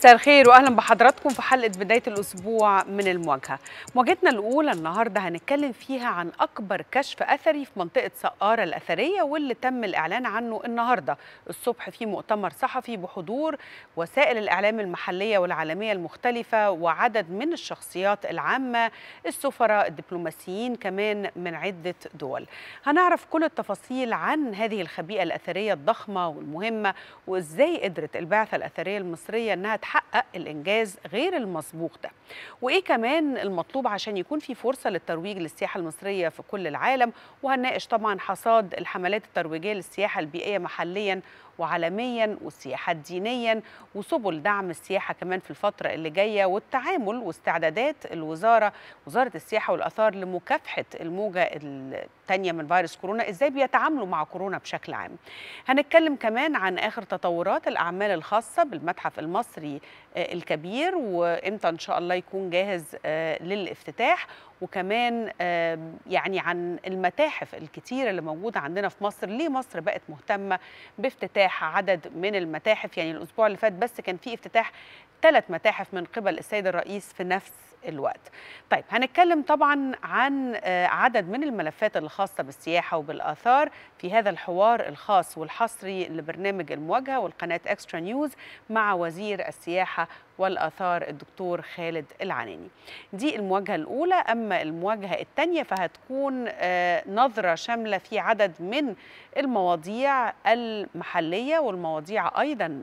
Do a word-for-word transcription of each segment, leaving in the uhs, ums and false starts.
مساء الخير واهلا بحضراتكم في حلقه بدايه الاسبوع من المواجهه. مواجهتنا الاولى النهارده هنتكلم فيها عن اكبر كشف اثري في منطقه سقاره الاثريه واللي تم الاعلان عنه النهارده الصبح في مؤتمر صحفي بحضور وسائل الاعلام المحليه والعالميه المختلفه وعدد من الشخصيات العامه، السفراء، الدبلوماسيين كمان من عده دول. هنعرف كل التفاصيل عن هذه الخبيئه الاثريه الضخمه والمهمه وازاي قدرت البعثه الاثريه المصريه انها تحقق الانجاز غير المسبوق ده، وايه كمان المطلوب عشان يكون في فرصه للترويج للسياحه المصريه في كل العالم. وهنناقش طبعا حصاد الحملات الترويجيه للسياحه البيئيه محليا وعالميا والسياحه دينيا وسبل دعم السياحه كمان في الفتره اللي جايه والتعامل واستعدادات الوزاره وزاره السياحه والاثار لمكافحه الموجه الثانيه من فيروس كورونا، ازاي بيتعاملوا مع كورونا بشكل عام. هنتكلم كمان عن اخر تطورات الاعمال الخاصه بالمتحف المصري الكبير وامتى ان شاء الله يكون جاهز للافتتاح، وكمان يعني عن المتاحف الكتيره اللي موجوده عندنا في مصر. ليه مصر بقت مهتمه بافتتاح عدد من المتاحف؟ يعني الاسبوع اللي فات بس كان في افتتاح ثلاث متاحف من قبل السيد الرئيس في نفس الوقت. طيب هنتكلم طبعا عن عدد من الملفات الخاصة بالسياحة وبالآثار في هذا الحوار الخاص والحصري لبرنامج المواجهة والقناة إكسترا نيوز مع وزير السياحة والآثار الدكتور خالد العناني. دي المواجهة الأولى. أما المواجهة الثانية فهتكون نظرة شاملة في عدد من المواضيع المحلية والمواضيع أيضا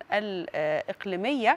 الإقليمية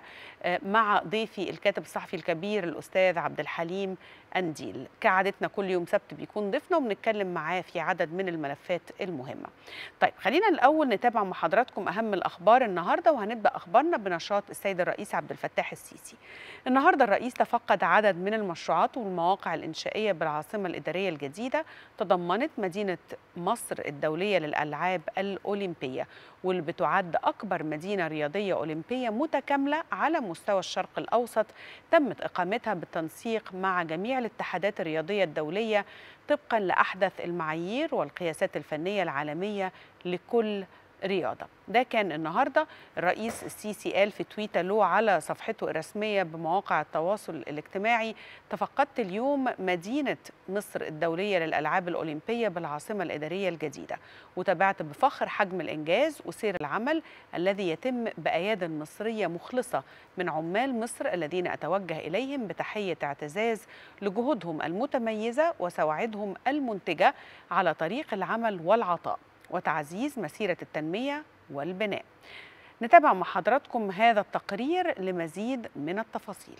مع ضيفي الكاتب الصحفي الكبير الأستاذ عبد الحليم أنديل. كعادتنا كل يوم سبت بيكون ضيفنا وبنتكلم معاه في عدد من الملفات المهمة. طيب خلينا الأول نتابع مع حضراتكم أهم الأخبار النهاردة، وهنبدأ أخبارنا بنشاط السيد الرئيس عبد الفتاح السيسي. النهاردة الرئيس تفقد عدد من المشروعات والمواقع الإنشائية بالعاصمة الإدارية الجديدة تضمنت مدينة مصر الدولية للألعاب الأولمبية، واللي بتعد أكبر مدينة رياضية أولمبية متكاملة على مستوى الشرق الأوسط تمت إقامتها بالتنسيق مع جميع الاتحادات الرياضية الدولية طبقا لأحدث المعايير والقياسات الفنية العالمية لكل رياضة. ده كان النهاردة الرئيس السيسي قال في تويتر له على صفحته الرسمية بمواقع التواصل الاجتماعي: تفقدت اليوم مدينة مصر الدولية للألعاب الأولمبية بالعاصمة الإدارية الجديدة، وتابعت بفخر حجم الإنجاز وسير العمل الذي يتم بأياد مصرية مخلصة من عمال مصر الذين أتوجه إليهم بتحية اعتزاز لجهودهم المتميزة وسواعدهم المنتجة على طريق العمل والعطاء وتعزيز مسيرة التنمية والبناء. نتابع مع حضراتكم هذا التقرير لمزيد من التفاصيل.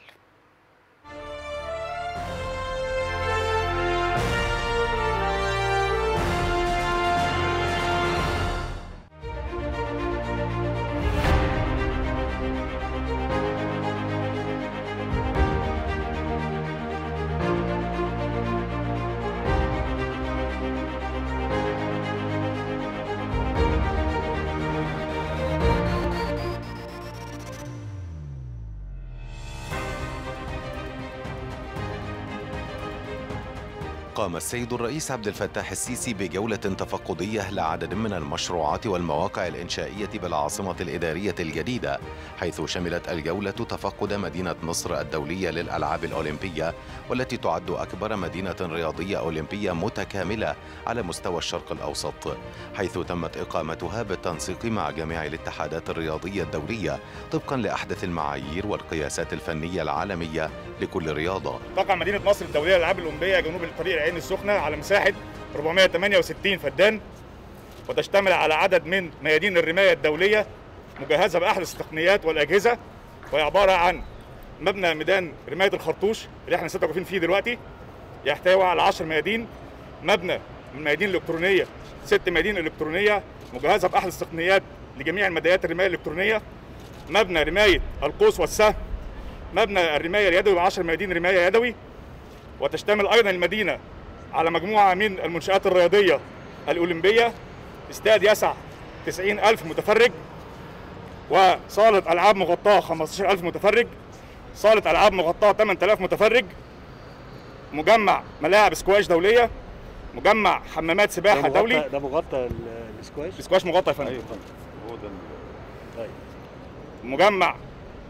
قام السيد الرئيس عبد الفتاح السيسي بجولة تفقدية لعدد من المشروعات والمواقع الإنشائية بالعاصمة الإدارية الجديدة، حيث شملت الجولة تفقد مدينة مصر الدولية للألعاب الأولمبية، والتي تعد أكبر مدينة رياضية أولمبية متكاملة على مستوى الشرق الأوسط، حيث تمت إقامتها بالتنسيق مع جميع الاتحادات الرياضية الدولية طبقا لأحدث المعايير والقياسات الفنية العالمية لكل رياضة. تقع مدينة مصر الدولية للألعاب الأولمبية جنوب الطريق العين السخنة على مساحة أربعمائة وثمانية وستين فدان، وتشتمل على عدد من ميادين الرماية الدولية مجهزة بأحدث التقنيات والأجهزة، وهي عبارة عن مبنى ميدان رماية الخرطوش اللي احنا لسه واقفين فيه دلوقتي يحتوي على عشر ميادين، مبنى من الميادين الإلكترونية ست ميادين إلكترونية مجهزة بأحدث التقنيات لجميع المدايات الرماية الإلكترونية، مبنى رماية القوس والسهم، مبنى الرماية اليدوي وعشر ميادين رماية يدوي. وتشتمل أيضا المدينة على مجموعة من المنشآت الرياضية الأولمبية، استاد يسع تسعين ألف متفرج، وصالة ألعاب مغطاة خمستاشر ألف متفرج، صالة ألعاب مغطاة ثمانية آلاف متفرج، مجمع ملاعب سكواش دولية، مجمع حمامات سباحة ده دولي. ده مغطى السكواش؟ السكواش مغطى يا فندم. أيوة. هو ده. مجمع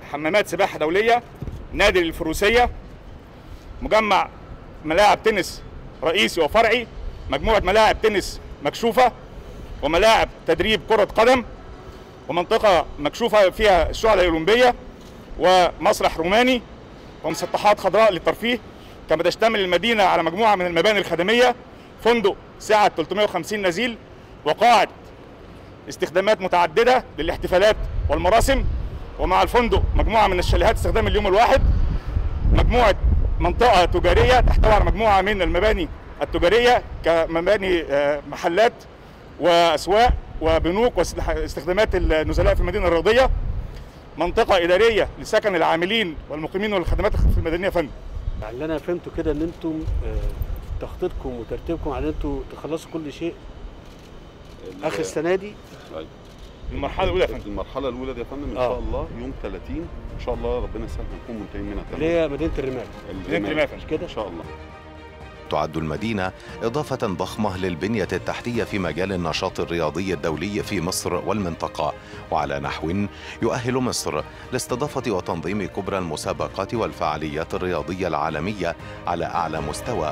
حمامات سباحه دوليه، نادي للفروسيه، مجمع ملاعب تنس رئيسي وفرعي، مجموعه ملاعب تنس مكشوفه، وملاعب تدريب كره قدم، ومنطقه مكشوفه فيها الشعلة الاولمبيه، ومسرح روماني، ومسطحات خضراء للترفيه. كما تشتمل المدينه على مجموعه من المباني الخدميه، فندق سعه ثلاثمائة وخمسين نزيل، وقاعه استخدامات متعدده للاحتفالات والمراسم، ومع الفندق مجموعه من الشاليهات استخدام اليوم الواحد، مجموعه منطقه تجاريه تحتوي على مجموعه من المباني التجاريه كمباني محلات واسواق وبنوك واستخدامات النزلاء في المدينه الرياضيه، منطقه اداريه لسكن العاملين والمقيمين والخدمات في المدنيه. فندم اللي انا فهمته كده ان انتم تخطيطكم وترتيبكم على ان انتم تخلصوا كل شيء اخر السنه دي. المرحله الاولى يا فندم. المرحله الاولى دي يا فندم ان آه. شاء الله يوم ثلاثين ان شاء الله ربنا يسهل نكون منتهين منها تماما. اللي هي مدينه الرمال. مدينه الرمال مش كده ان شاء الله. تعد المدينة إضافة ضخمة للبنية التحتية في مجال النشاط الرياضي الدولي في مصر والمنطقة، وعلى نحو يؤهل مصر لاستضافة وتنظيم كبرى المسابقات والفعاليات الرياضية العالمية على أعلى مستوى.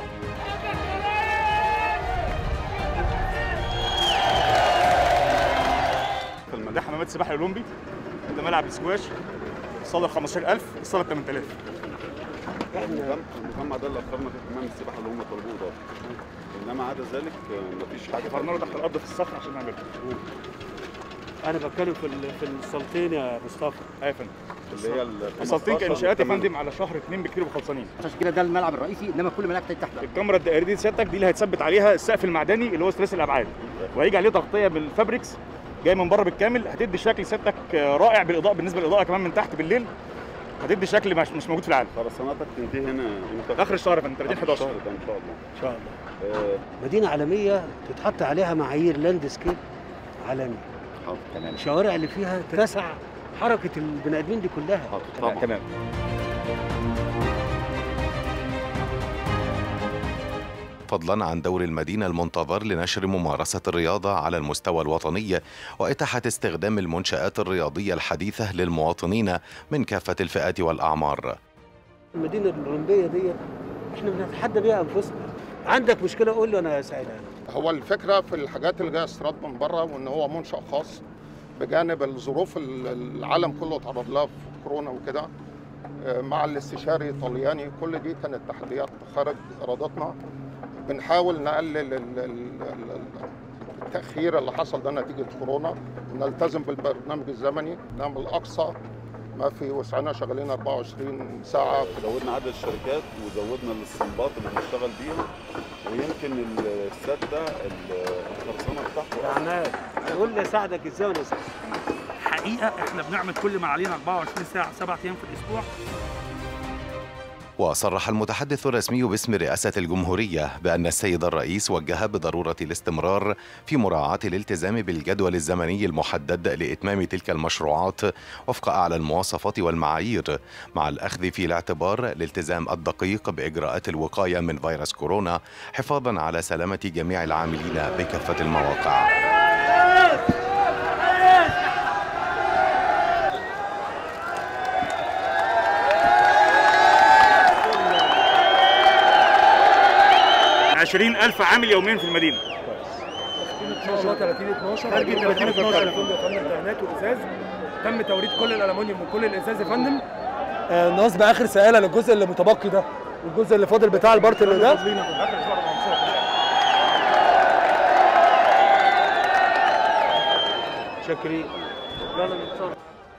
ده حمامات السباحة الأولمبي، ده ملعب السكواش، الصالة خمستاشر ألف، الصالة ثمانية آلاف. احنا المجمع ده اللي اخترنا في حمام السباحه اللي هم طلبوه ده، انما عدا ذلك مفيش حاجه. حفرنا له تحت الارض في الصخر عشان نعملها. انا بتكلم في في الصالتين يا مصطفى. ايوه يا فندم. اللي هي الصالتين كانشاءات يا فندم على شهر اتنين بكتير وخلصانين. عشان كده ده الملعب الرئيسي، انما كل ملاعب تحت. الكاميرا الدائريه دي سيادتك دي اللي هيتثبت عليها السقف المعدني اللي هو ثلاثي الابعاد، وهيجي عليه تغطيه بالفابريكس جاي من بره بالكامل، هتدي شكل سيادتك رائع بالاضاءه، بالنسبه للاضاءه كمان من تحت بالليل هتدي شكل مش مش موجود في العالم. خرساناتك تنتهي هنا امتى؟ اخر الشهر يا فندم ثلاثين حداشر. الشهر ده ان شاء الله. ان شاء الله. آه مدينه عالميه تتحط عليها معايير لاندسكيب عالمي. حاضر تمام. الشوارع اللي فيها تسع حركه البني ادمين دي كلها. حاضر طبعا. تمام. فضلا عن دور المدينة المنتظر لنشر ممارسة الرياضة على المستوى الوطني وإتاحة استخدام المنشآت الرياضية الحديثة للمواطنين من كافة الفئات والأعمار. المدينة الأولمبية دي احنا بنتحدى بيها أنفسنا. عندك مشكلة قول لي أنا ساعدها. هو الفكرة في الحاجات اللي جاية استيراد من بره، وإن هو منشأ خاص بجانب الظروف العالم كله تعرض لها في كورونا وكده، مع الاستشاري الطلياني، كل دي كانت تحديات خارج إرادتنا. بنحاول نقلل التأخير اللي حصل ده نتيجة كورونا، ونلتزم بالبرنامج الزمني، نعمل أقصى ما في وسعنا، شغالين أربعة وعشرين ساعة. زودنا عدد الشركات وزودنا الاستنباط اللي بنشتغل بيها، ويمكن السد ده الخرسانة بتاعته. يا عماد قول لي أساعدك إزاي وأنا أساعدك. حقيقة احنا بنعمل كل ما علينا أربعة وعشرين ساعة سبعة أيام في الأسبوع. وصرح المتحدث الرسمي باسم رئاسة الجمهورية بأن السيد الرئيس وجه بضرورة الاستمرار في مراعاة الالتزام بالجدول الزمني المحدد لإتمام تلك المشروعات وفق أعلى المواصفات والمعايير، مع الأخذ في الاعتبار الالتزام الدقيق بإجراءات الوقاية من فيروس كورونا حفاظا على سلامة جميع العاملين بكافة المواقع. عشرين ألف عامل يوميا في المدينة. ان شاء الله ثلاثين اتناشر خارج ثلاثين اتناشر يا فندم. فندم دهانات وازاز، تم توريد كل الالومنيوم وكل الازاز يا فندم. آه نصب اخر سائله للجزء اللي متبقي ده، والجزء اللي فاضل بتاع البارت اللي ده. شكري. يلا نتصرف.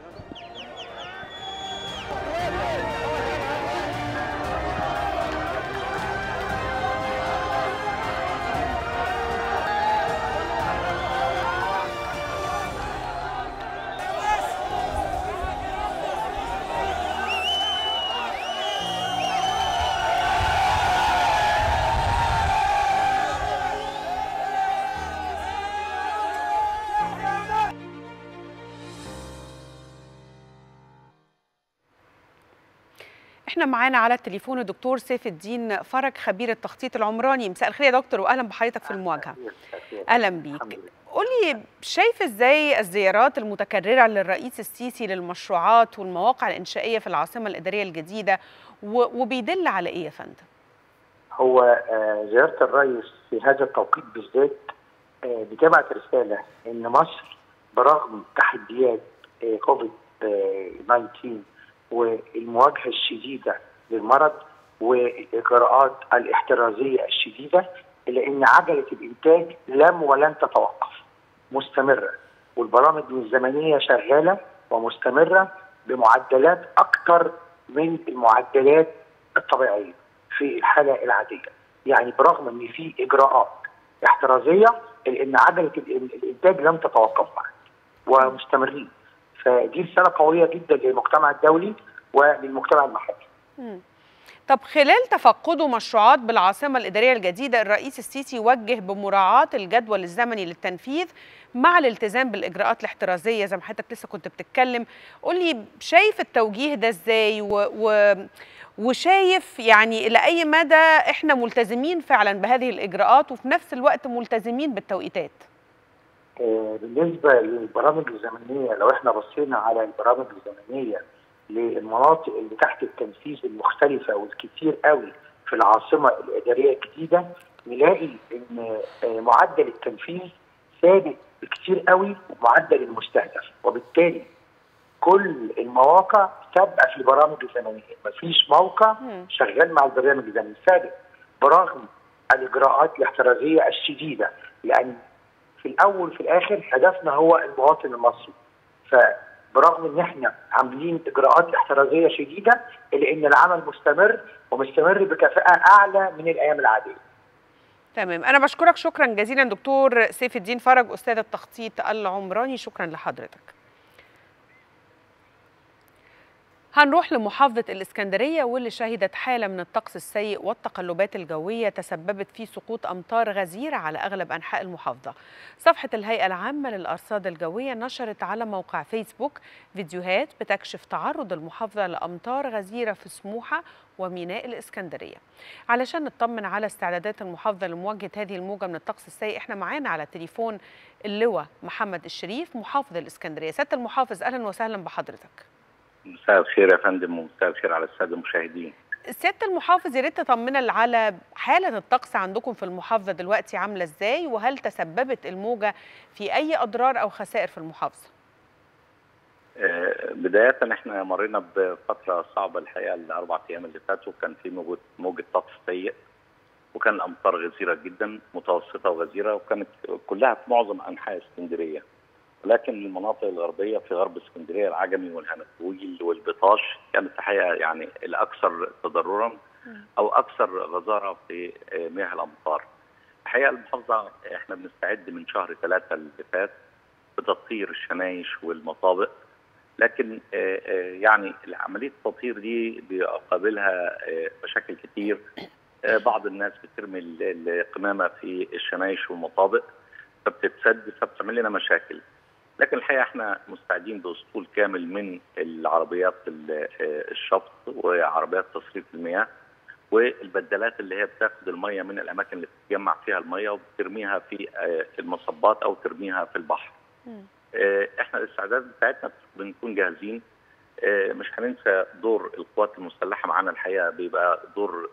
احنا معانا على التليفون الدكتور سيف الدين فرج خبير التخطيط العمراني. مساء الخير يا دكتور واهلا بحضرتك في المواجهه. اهلا بيك. قولي شايف ازاي الزيارات المتكرره للرئيس السيسي للمشروعات والمواقع الانشائيه في العاصمه الاداريه الجديده وبيدل على ايه يا فندم؟ هو زياره الرئيس في هذا التوقيت بالذات بتبعت رساله ان مصر برغم تحديات كوفيد تسعة عشر والمواجهه الشديده للمرض والاجراءات الاحترازيه الشديده، الا ان عجله الانتاج لم ولن تتوقف، مستمره، والبرامج الزمنيه شغاله ومستمره بمعدلات اكثر من المعدلات الطبيعيه في الحاله العاديه. يعني برغم ان في اجراءات احترازيه الا ان عجله الانتاج لم تتوقف بعد ومستمرين. فدي رساله قويه جدا للمجتمع الدولي وللمجتمع المحلي. مم. طب خلال تفقده مشروعات بالعاصمة الإدارية الجديدة، الرئيس السيسي وجه بمراعاة الجدول الزمني للتنفيذ مع الالتزام بالإجراءات الاحترازية زي ما حضرتك لسه كنت بتتكلم. قولي شايف التوجيه ده ازاي و... و... وشايف يعني إلى أي مدى احنا ملتزمين فعلا بهذه الإجراءات وفي نفس الوقت ملتزمين بالتوقيتات؟ بالنسبة للبرامج الزمنية، لو احنا بصينا على البرامج الزمنية للمناطق اللي تحت التنفيذ المختلفة والكتير قوي في العاصمة الإدارية الجديدة، نلاقي إن معدل التنفيذ ثابت بكتير قوي معدل المستهدف، وبالتالي كل المواقع سابقة في البرامج الزمنية، مفيش موقع شغال مع البرنامج الزمني ثابت برغم الإجراءات الاحترازية الشديدة، لأن في الأول في الآخر هدفنا هو المواطن المصري. ف برغم ان احنا عاملين اجراءات احترازيه شديده الا ان العمل مستمر ومستمر بكفاءه اعلى من الايام العاديه. تمام، انا بشكرك شكرا جزيلا دكتور سيف الدين فرج استاذ التخطيط العمراني، شكرا لحضرتك. هنروح لمحافظة الإسكندرية واللي شهدت حالة من الطقس السيء والتقلبات الجوية تسببت في سقوط أمطار غزيرة على أغلب أنحاء المحافظة. صفحة الهيئة العامة للأرصاد الجوية نشرت على موقع فيسبوك فيديوهات بتكشف تعرض المحافظة لأمطار غزيرة في سموحة وميناء الإسكندرية. علشان نطمن على استعدادات المحافظة لمواجهة هذه الموجة من الطقس السيء، احنا معانا على التليفون اللواء محمد الشريف محافظ الإسكندرية. سيادة المحافظ أهلا وسهلا بحضرتك. مساء الخير يا فندم ومساء الخير على الساده المشاهدين. سياده المحافظ، يا ريت تطمنا على حاله الطقس عندكم في المحافظه دلوقتي عامله ازاي، وهل تسببت الموجه في اي اضرار او خسائر في المحافظه؟ آه بدايه احنا مرينا بفتره صعبه الحقيقه الاربع ايام اللي فاتوا، كان في موجه موجه طقس سيء، وكان الامطار غزيره جدا متوسطه وغزيره، وكانت كلها في معظم انحاء اسكندريه. لكن المناطق الغربيه في غرب اسكندريه العجمي والهنفويل والبطاش كانت الحقيقه يعني الاكثر تضررا او اكثر غزاره في مياه الامطار. الحقيقه المحافظه احنا بنستعد من شهر ثلاثه اللي فات بتطهير الشنايش والمطابق، لكن يعني عمليه التطهير دي بيقابلها مشاكل كتير. بعض الناس بترمي القمامه في الشنايش والمطابق فبتتسد فبتعمل لنا مشاكل. لكن الحقيقه احنا مستعدين باسطول كامل من العربيات الشفط وعربيات تصريف المياه والبدلات اللي هي بتاخد الميه من الاماكن اللي بتتجمع فيها الميه وبترميها في المصبات او ترميها في البحر. احنا الاستعداد بتاعتنا بنكون جاهزين. مش هننسى دور القوات المسلحه معانا، الحقيقه بيبقى دور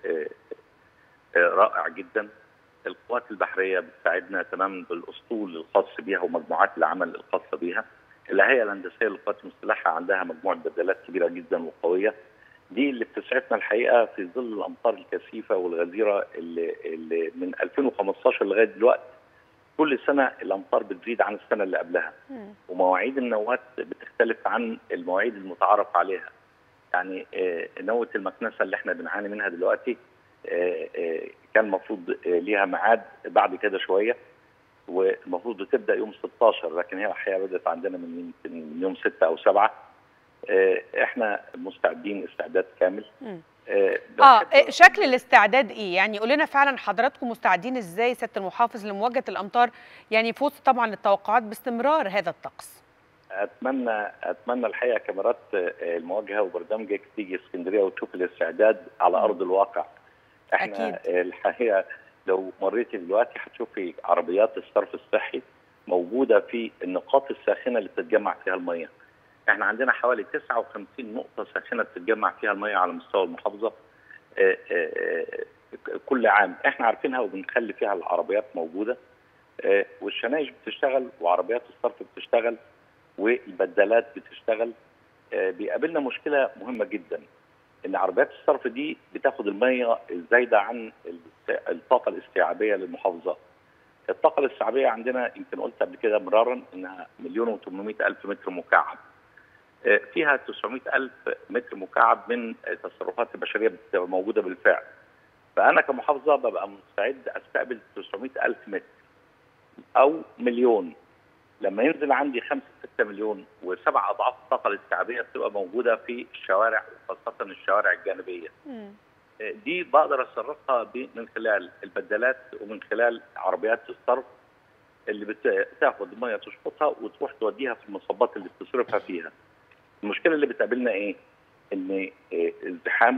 رائع جدا. القوات البحريه بتساعدنا تماما بالاسطول الخاص بها ومجموعات العمل الخاصه بها. الهيئه الهندسيه للقوات المسلحه عندها مجموعه بدلات كبيره جدا وقويه، دي اللي بتسعفنا الحقيقه في ظل الامطار الكثيفه والغزيره اللي, اللي من ألفين وخمسطاشر لغايه دلوقتي. كل سنه الامطار بتزيد عن السنه اللي قبلها، ومواعيد النوات بتختلف عن المواعيد المتعارف عليها. يعني نوه المكنسه اللي احنا بنعاني منها دلوقتي كان المفروض ليها ميعاد بعد كده شويه، والمفروض بتبدا يوم ستاشر، لكن هي الحقيقه بدات عندنا من من يوم ستة او سبعة. احنا مستعدين استعداد كامل. اه, آه شكل الاستعداد ايه؟ يعني قول لنا فعلا حضراتكم مستعدين ازاي سياده المحافظ لمواجهه الامطار، يعني في وسط طبعا التوقعات باستمرار هذا الطقس. اتمنى اتمنى الحقيقه كاميرات المواجهه وبرنامجك تيجي اسكندريه وتشوف الاستعداد على ارض الواقع. احنا أكيد. الحقيقه لو مريتي دلوقتي هتشوفي عربيات الصرف الصحي موجوده في النقاط الساخنه اللي بتتجمع فيها الميه. احنا عندنا حوالي تسعة وخمسين نقطه ساخنه بتتجمع فيها الميه على مستوى المحافظه آآ آآ كل عام، احنا عارفينها وبنخلي فيها العربيات موجوده، والشنايش بتشتغل وعربيات الصرف بتشتغل والبدالات بتشتغل. بيقابلنا مشكله مهمه جدا، ان عربيات الصرف دي بتاخد الميه الزايده عن الطاقه الاستيعابيه للمحافظه. الطاقه الاستيعابيه عندنا يمكن قلت قبل كده مرارا انها مليون وثمانمائة الف متر مكعب، فيها تسعمائة الف متر مكعب من التصرفات البشريه بتبقى موجوده بالفعل. فانا كمحافظه ببقى مستعد استقبل تسعمائة الف متر او مليون، لما ينزل عندي خمسة ستة مليون وسبع اضعاف الطاقه الاستيعابيه بتبقى موجوده في الشوارع وخاصه الشوارع الجانبيه. مم. دي بقدر اتصرفها من خلال البدالات ومن خلال عربيات الصرف اللي بتاخد الميه تشفطها وتروح توديها في المصبات اللي بتصرفها فيها. المشكله اللي بتقابلنا ايه؟ ان الزحام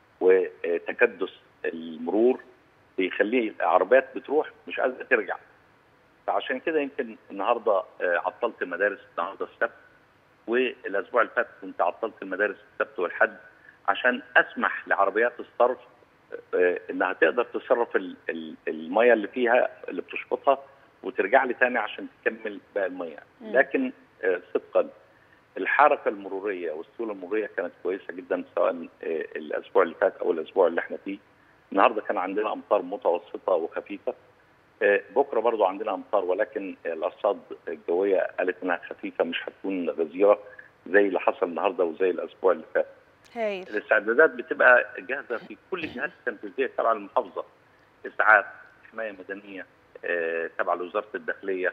وتكدس المرور بيخليه عربيات بتروح مش قادره ترجع. فعشان كده يمكن النهارده عطلت المدارس النهارده السبت، والاسبوع اللي فات كنت عطلت المدارس السبت والحد عشان اسمح لعربيات الصرف انها تقدر تصرف الميه اللي فيها اللي بتشفطها وترجع لي تاني عشان تكمل باقي الميه. لكن صدقا الحركه المروريه والسيوله المروريه كانت كويسه جدا سواء الاسبوع اللي فات او الاسبوع اللي احنا فيه. النهارده كان عندنا امطار متوسطه وخفيفه، بكره برضو عندنا امطار ولكن الارصاد الجويه قالت انها خفيفه مش هتكون غزيره زي اللي حصل النهارده وزي الاسبوع اللي فات. هايل. الاستعدادات بتبقى جاهزه في كل الجهات التنفيذيه تبع المحافظه، اسعاف، حمايه مدنيه تبع لوزاره الداخليه،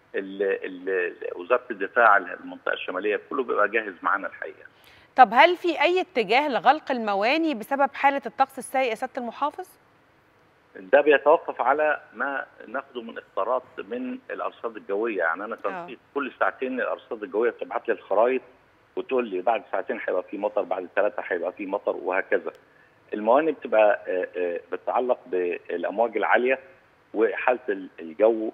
وزاره الدفاع المنطقه الشماليه، كله بيبقى جاهز معانا الحقيقه. طب هل في اي اتجاه لغلق المواني بسبب حاله الطقس السيء يا سياده المحافظ؟ ده بيتوقف على ما ناخده من اختارات من الارصاد الجويه، يعني انا تنسيق كل ساعتين الارصاد الجويه بتبعت لي الخرائط وتقول لي بعد ساعتين هيبقى في مطر، بعد ثلاثه هيبقى في مطر، وهكذا. الموانئ بتبقى بتتعلق بالامواج العاليه وحاله الجو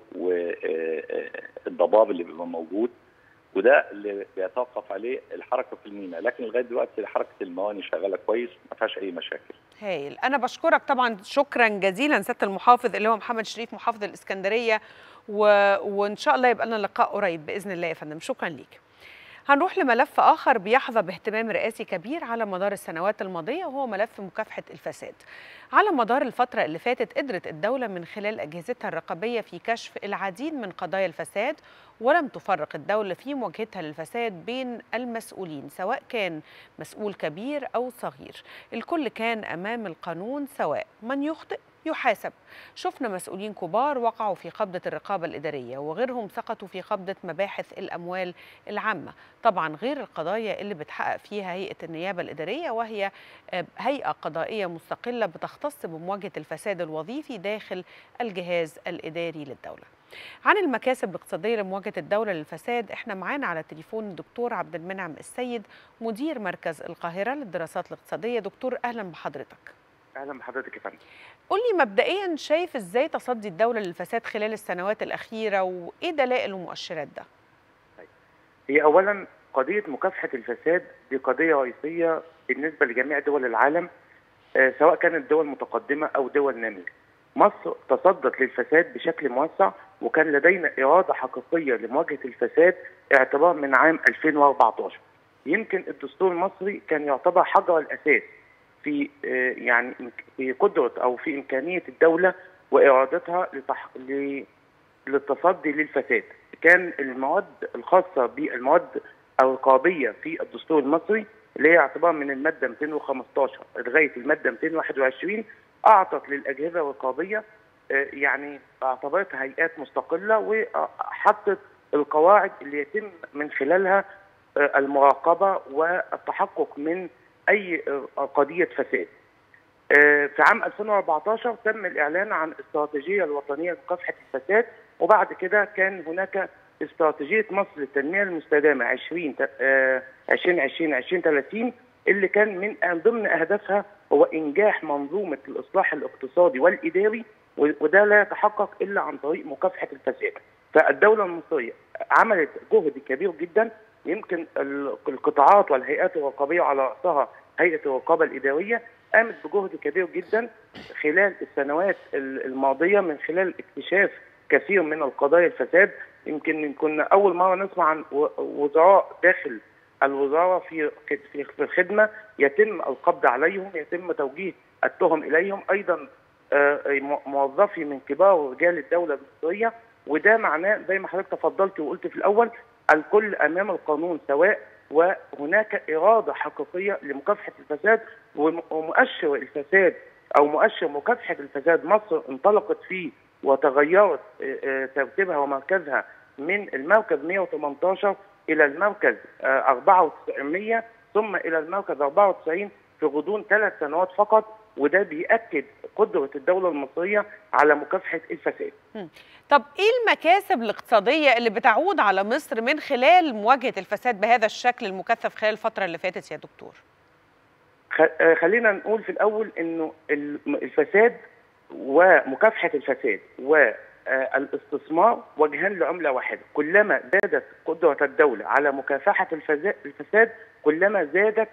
والضباب اللي بيبقى موجود، وده اللي بيتوقف عليه الحركه في الميناء. لكن لغايه دلوقتي حركه الموانئ شغاله كويس ما فيهاش اي مشاكل. هايل. انا بشكرك طبعا شكرا جزيلا سياده المحافظ اللي هو محمد شريف محافظ الاسكندريه، و... وان شاء الله يبقى لنا لقاء قريب باذن الله يا فندم. شكرا ليك. هنروح لملف آخر بيحظى باهتمام رئاسي كبير على مدار السنوات الماضية، وهو ملف مكافحة الفساد. على مدار الفترة اللي فاتت قدرت الدولة من خلال أجهزتها الرقابية في كشف العديد من قضايا الفساد، ولم تفرق الدولة في مواجهتها للفساد بين المسؤولين سواء كان مسؤول كبير أو صغير. الكل كان أمام القانون سواء، من يخطئ يحاسب. شفنا مسؤولين كبار وقعوا في قبضة الرقابة الإدارية وغيرهم سقطوا في قبضة مباحث الأموال العامة، طبعا غير القضايا اللي بتحقق فيها هيئة النيابة الإدارية، وهي هيئة قضائية مستقلة بتختص بمواجهة الفساد الوظيفي داخل الجهاز الإداري للدولة. عن المكاسب الاقتصادية لمواجهة الدولة للفساد احنا معانا على التليفون الدكتور عبد المنعم السيد مدير مركز القاهرة للدراسات الاقتصادية. دكتور أهلا بحضرتك. اهلا بحضرتك يا فندم. قول لي مبدئيا شايف ازاي تصدي الدولة للفساد خلال السنوات الأخيرة، وايه دلائل ومؤشرات ده؟ هي اولا قضية مكافحة الفساد دي قضية رئيسية بالنسبة لجميع دول العالم، آه سواء كانت دول متقدمة او دول نامية. مصر تصدت للفساد بشكل موسع، وكان لدينا إرادة حقيقية لمواجهة الفساد اعتبار من عام ألفين وأربعة عشر. يمكن الدستور المصري كان يعتبر حجر الأساس في يعني في قدرة أو في إمكانية الدولة وإرادتها لتح... للتصدي للفساد. كان المواد الخاصة بالمواد الرقابية في الدستور المصري اللي هي اعتبار من المادة مئتين وخمسة عشر لغاية المادة مئتين وواحد وعشرين أعطت للأجهزة الرقابية يعني اعتبرتها هيئات مستقلة، وحطت القواعد اللي يتم من خلالها المراقبة والتحقق من أي قضية فساد. في عام ألفين وأربعة عشر تم الإعلان عن الاستراتيجية الوطنية لمكافحة الفساد، وبعد كده كان هناك استراتيجية مصر للتنمية المستدامة عشرين عشرين عشرين ثلاثين اللي كان من ضمن أهدافها هو إنجاح منظومة الإصلاح الاقتصادي والإداري وده لا يتحقق الا عن طريق مكافحه الفساد. فالدوله المصريه عملت جهد كبير جدا، يمكن القطاعات والهيئات الرقابيه على راسها هيئه الرقابه الاداريه قامت بجهد كبير جدا خلال السنوات الماضيه من خلال اكتشاف كثير من القضايا الفساد. يمكن كنا اول مره نسمع عن وزراء داخل الوزاره في في الخدمه يتم القبض عليهم، يتم توجيه التهم اليهم، ايضا موظفي من كبار رجال الدوله المصريه. وده معناه زي ما حضرتك تفضلت وقلت في الاول، الكل امام القانون سواء، وهناك اراده حقيقيه لمكافحه الفساد. ومؤشر الفساد او مؤشر مكافحه الفساد مصر انطلقت فيه وتغيرت ترتيبها ومركزها من المركز مئة وثمانية عشر الى المركز أربعة وتسعين ثم الى المركز أربعة وتسعين في غضون ثلاث سنوات فقط، وده بيأكد قدرة الدولة المصرية على مكافحة الفساد. طب ايه المكاسب الاقتصادية اللي بتعود على مصر من خلال مواجهة الفساد بهذا الشكل المكثف خلال الفترة اللي فاتت يا دكتور؟ خلينا نقول في الأول إنه الفساد ومكافحة الفساد والاستثمار وجهان لعملة واحدة. كلما زادت قدرة الدولة على مكافحة الفساد كلما زادت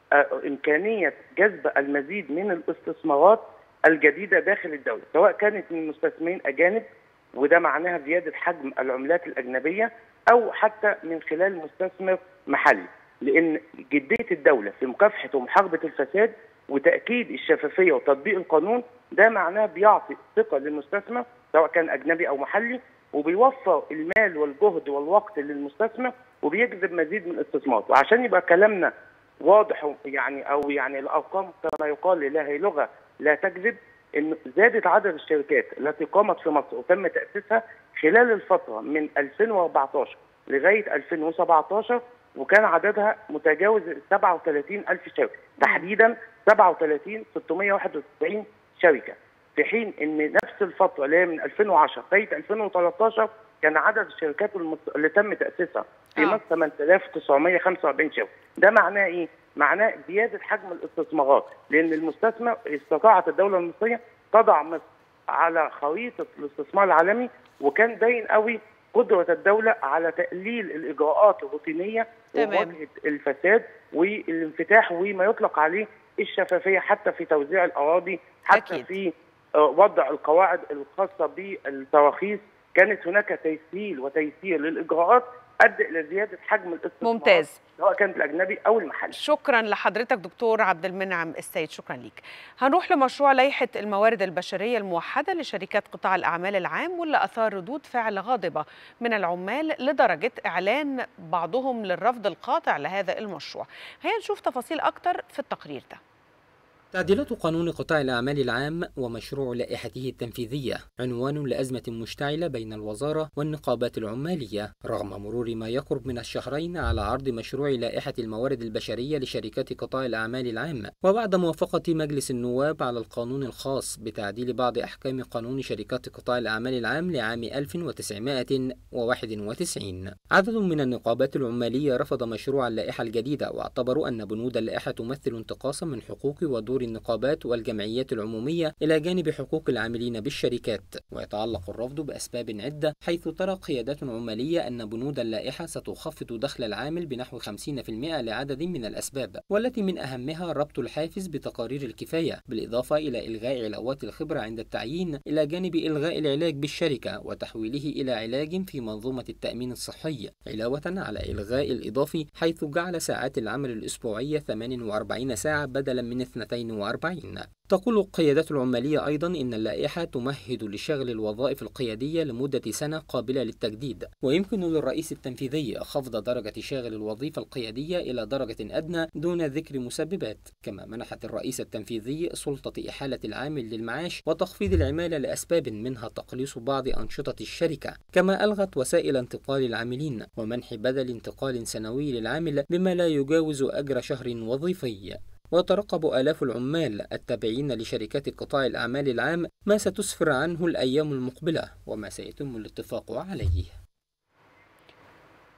إمكانية جذب المزيد من الاستثمارات الجديدة داخل الدولة، سواء كانت من مستثمرين أجانب وده معناها زيادة حجم العملات الأجنبية، أو حتى من خلال مستثمر محلي. لأن جدية الدولة في مكافحة ومحاربة الفساد وتأكيد الشفافية وتطبيق القانون ده معناه بيعطي ثقة للمستثمر سواء كان أجنبي أو محلي، وبيوفر المال والجهد والوقت للمستثمر وبيجذب مزيد من الاستثمار. وعشان يبقى كلامنا واضح يعني او يعني الارقام كما يقال لا هي لغه لا تكذب، ان زادت عدد الشركات التي قامت في مصر وتم تاسيسها خلال الفتره من ألفين وأربعة عشر لغايه ألفين وسبعة عشر، وكان عددها متجاوز سبعة وثلاثين ألف شركه، تحديدا سبعة وثلاثين ستمئة وواحد وتسعين شركه، في حين ان نفس الفتره اللي هي من ألفين وعشرة لغايه ألفين وثلاثة عشر كان عدد الشركات اللي تم تاسيسها في مصر ثمانية آلاف وتسعمئة وخمسة وأربعين شركه. ده معناه ايه؟ معناه زياده حجم الاستثمارات، لان المستثمر استطاعت الدوله المصريه تضع مصر على خريطه الاستثمار العالمي، وكان باين قوي قدره الدوله على تقليل الاجراءات الروتينيه ومواجهه الفساد والانفتاح وما يطلق عليه الشفافيه، حتى في توزيع الاراضي، حتى أكيد. في وضع القواعد الخاصه بالتراخيص. كانت هناك تيسير وتيسير للاجراءات ادى الى زياده حجم الاستثمار ممتاز سواء كانت الاجنبي او المحلي. شكرا لحضرتك دكتور عبد المنعم السيد، شكرا ليك. هنروح لمشروع لائحه الموارد البشريه الموحده لشركات قطاع الاعمال العام، واللي اثار ردود فعل غاضبه من العمال لدرجه اعلان بعضهم للرفض القاطع لهذا المشروع. هيا نشوف تفاصيل اكتر في التقرير ده. تعديلات قانون قطاع الأعمال العام ومشروع لائحته التنفيذية عنوان لأزمة مشتعلة بين الوزارة والنقابات العمالية، رغم مرور ما يقرب من الشهرين على عرض مشروع لائحة الموارد البشرية لشركات قطاع الأعمال العام، وبعد موافقة مجلس النواب على القانون الخاص بتعديل بعض أحكام قانون شركات قطاع الأعمال العام لعام ألف وتسعمائة وواحد وتسعين. عدد من النقابات العمالية رفض مشروع اللائحة الجديدة، واعتبروا أن بنود اللائحة تمثل انتقاصا من حقوق ودور النقابات والجمعيات العمومية إلى جانب حقوق العاملين بالشركات. ويتعلق الرفض بأسباب عدة، حيث ترى قيادات عمالية أن بنود اللائحة ستخفض دخل العامل بنحو خمسين بالمئة لعدد من الأسباب، والتي من أهمها ربط الحافز بتقارير الكفاية، بالإضافة إلى إلغاء علاوات الخبرة عند التعيين، إلى جانب إلغاء العلاج بالشركة وتحويله إلى علاج في منظومة التأمين الصحي، علاوة على إلغاء الإضافي حيث جعل ساعات العمل الأسبوعية ثمانية وأربعين ساعة بدلا من اثنتين وأربعين. تقول القيادات العمالية أيضا إن اللائحة تمهد لشغل الوظائف القيادية لمدة سنة قابلة للتجديد، ويمكن للرئيس التنفيذي خفض درجة شاغل الوظيفة القيادية إلى درجة أدنى دون ذكر مسببات. كما منحت الرئيس التنفيذي سلطة إحالة العامل للمعاش وتخفيض العمالة لأسباب منها تقليص بعض أنشطة الشركة، كما ألغت وسائل انتقال العاملين ومنح بدل انتقال سنوي للعامل بما لا يجاوز أجر شهر وظيفي. ويترقب آلاف العمال التابعين لشركات قطاع الأعمال العام ما ستسفر عنه الأيام المقبلة وما سيتم الاتفاق عليه.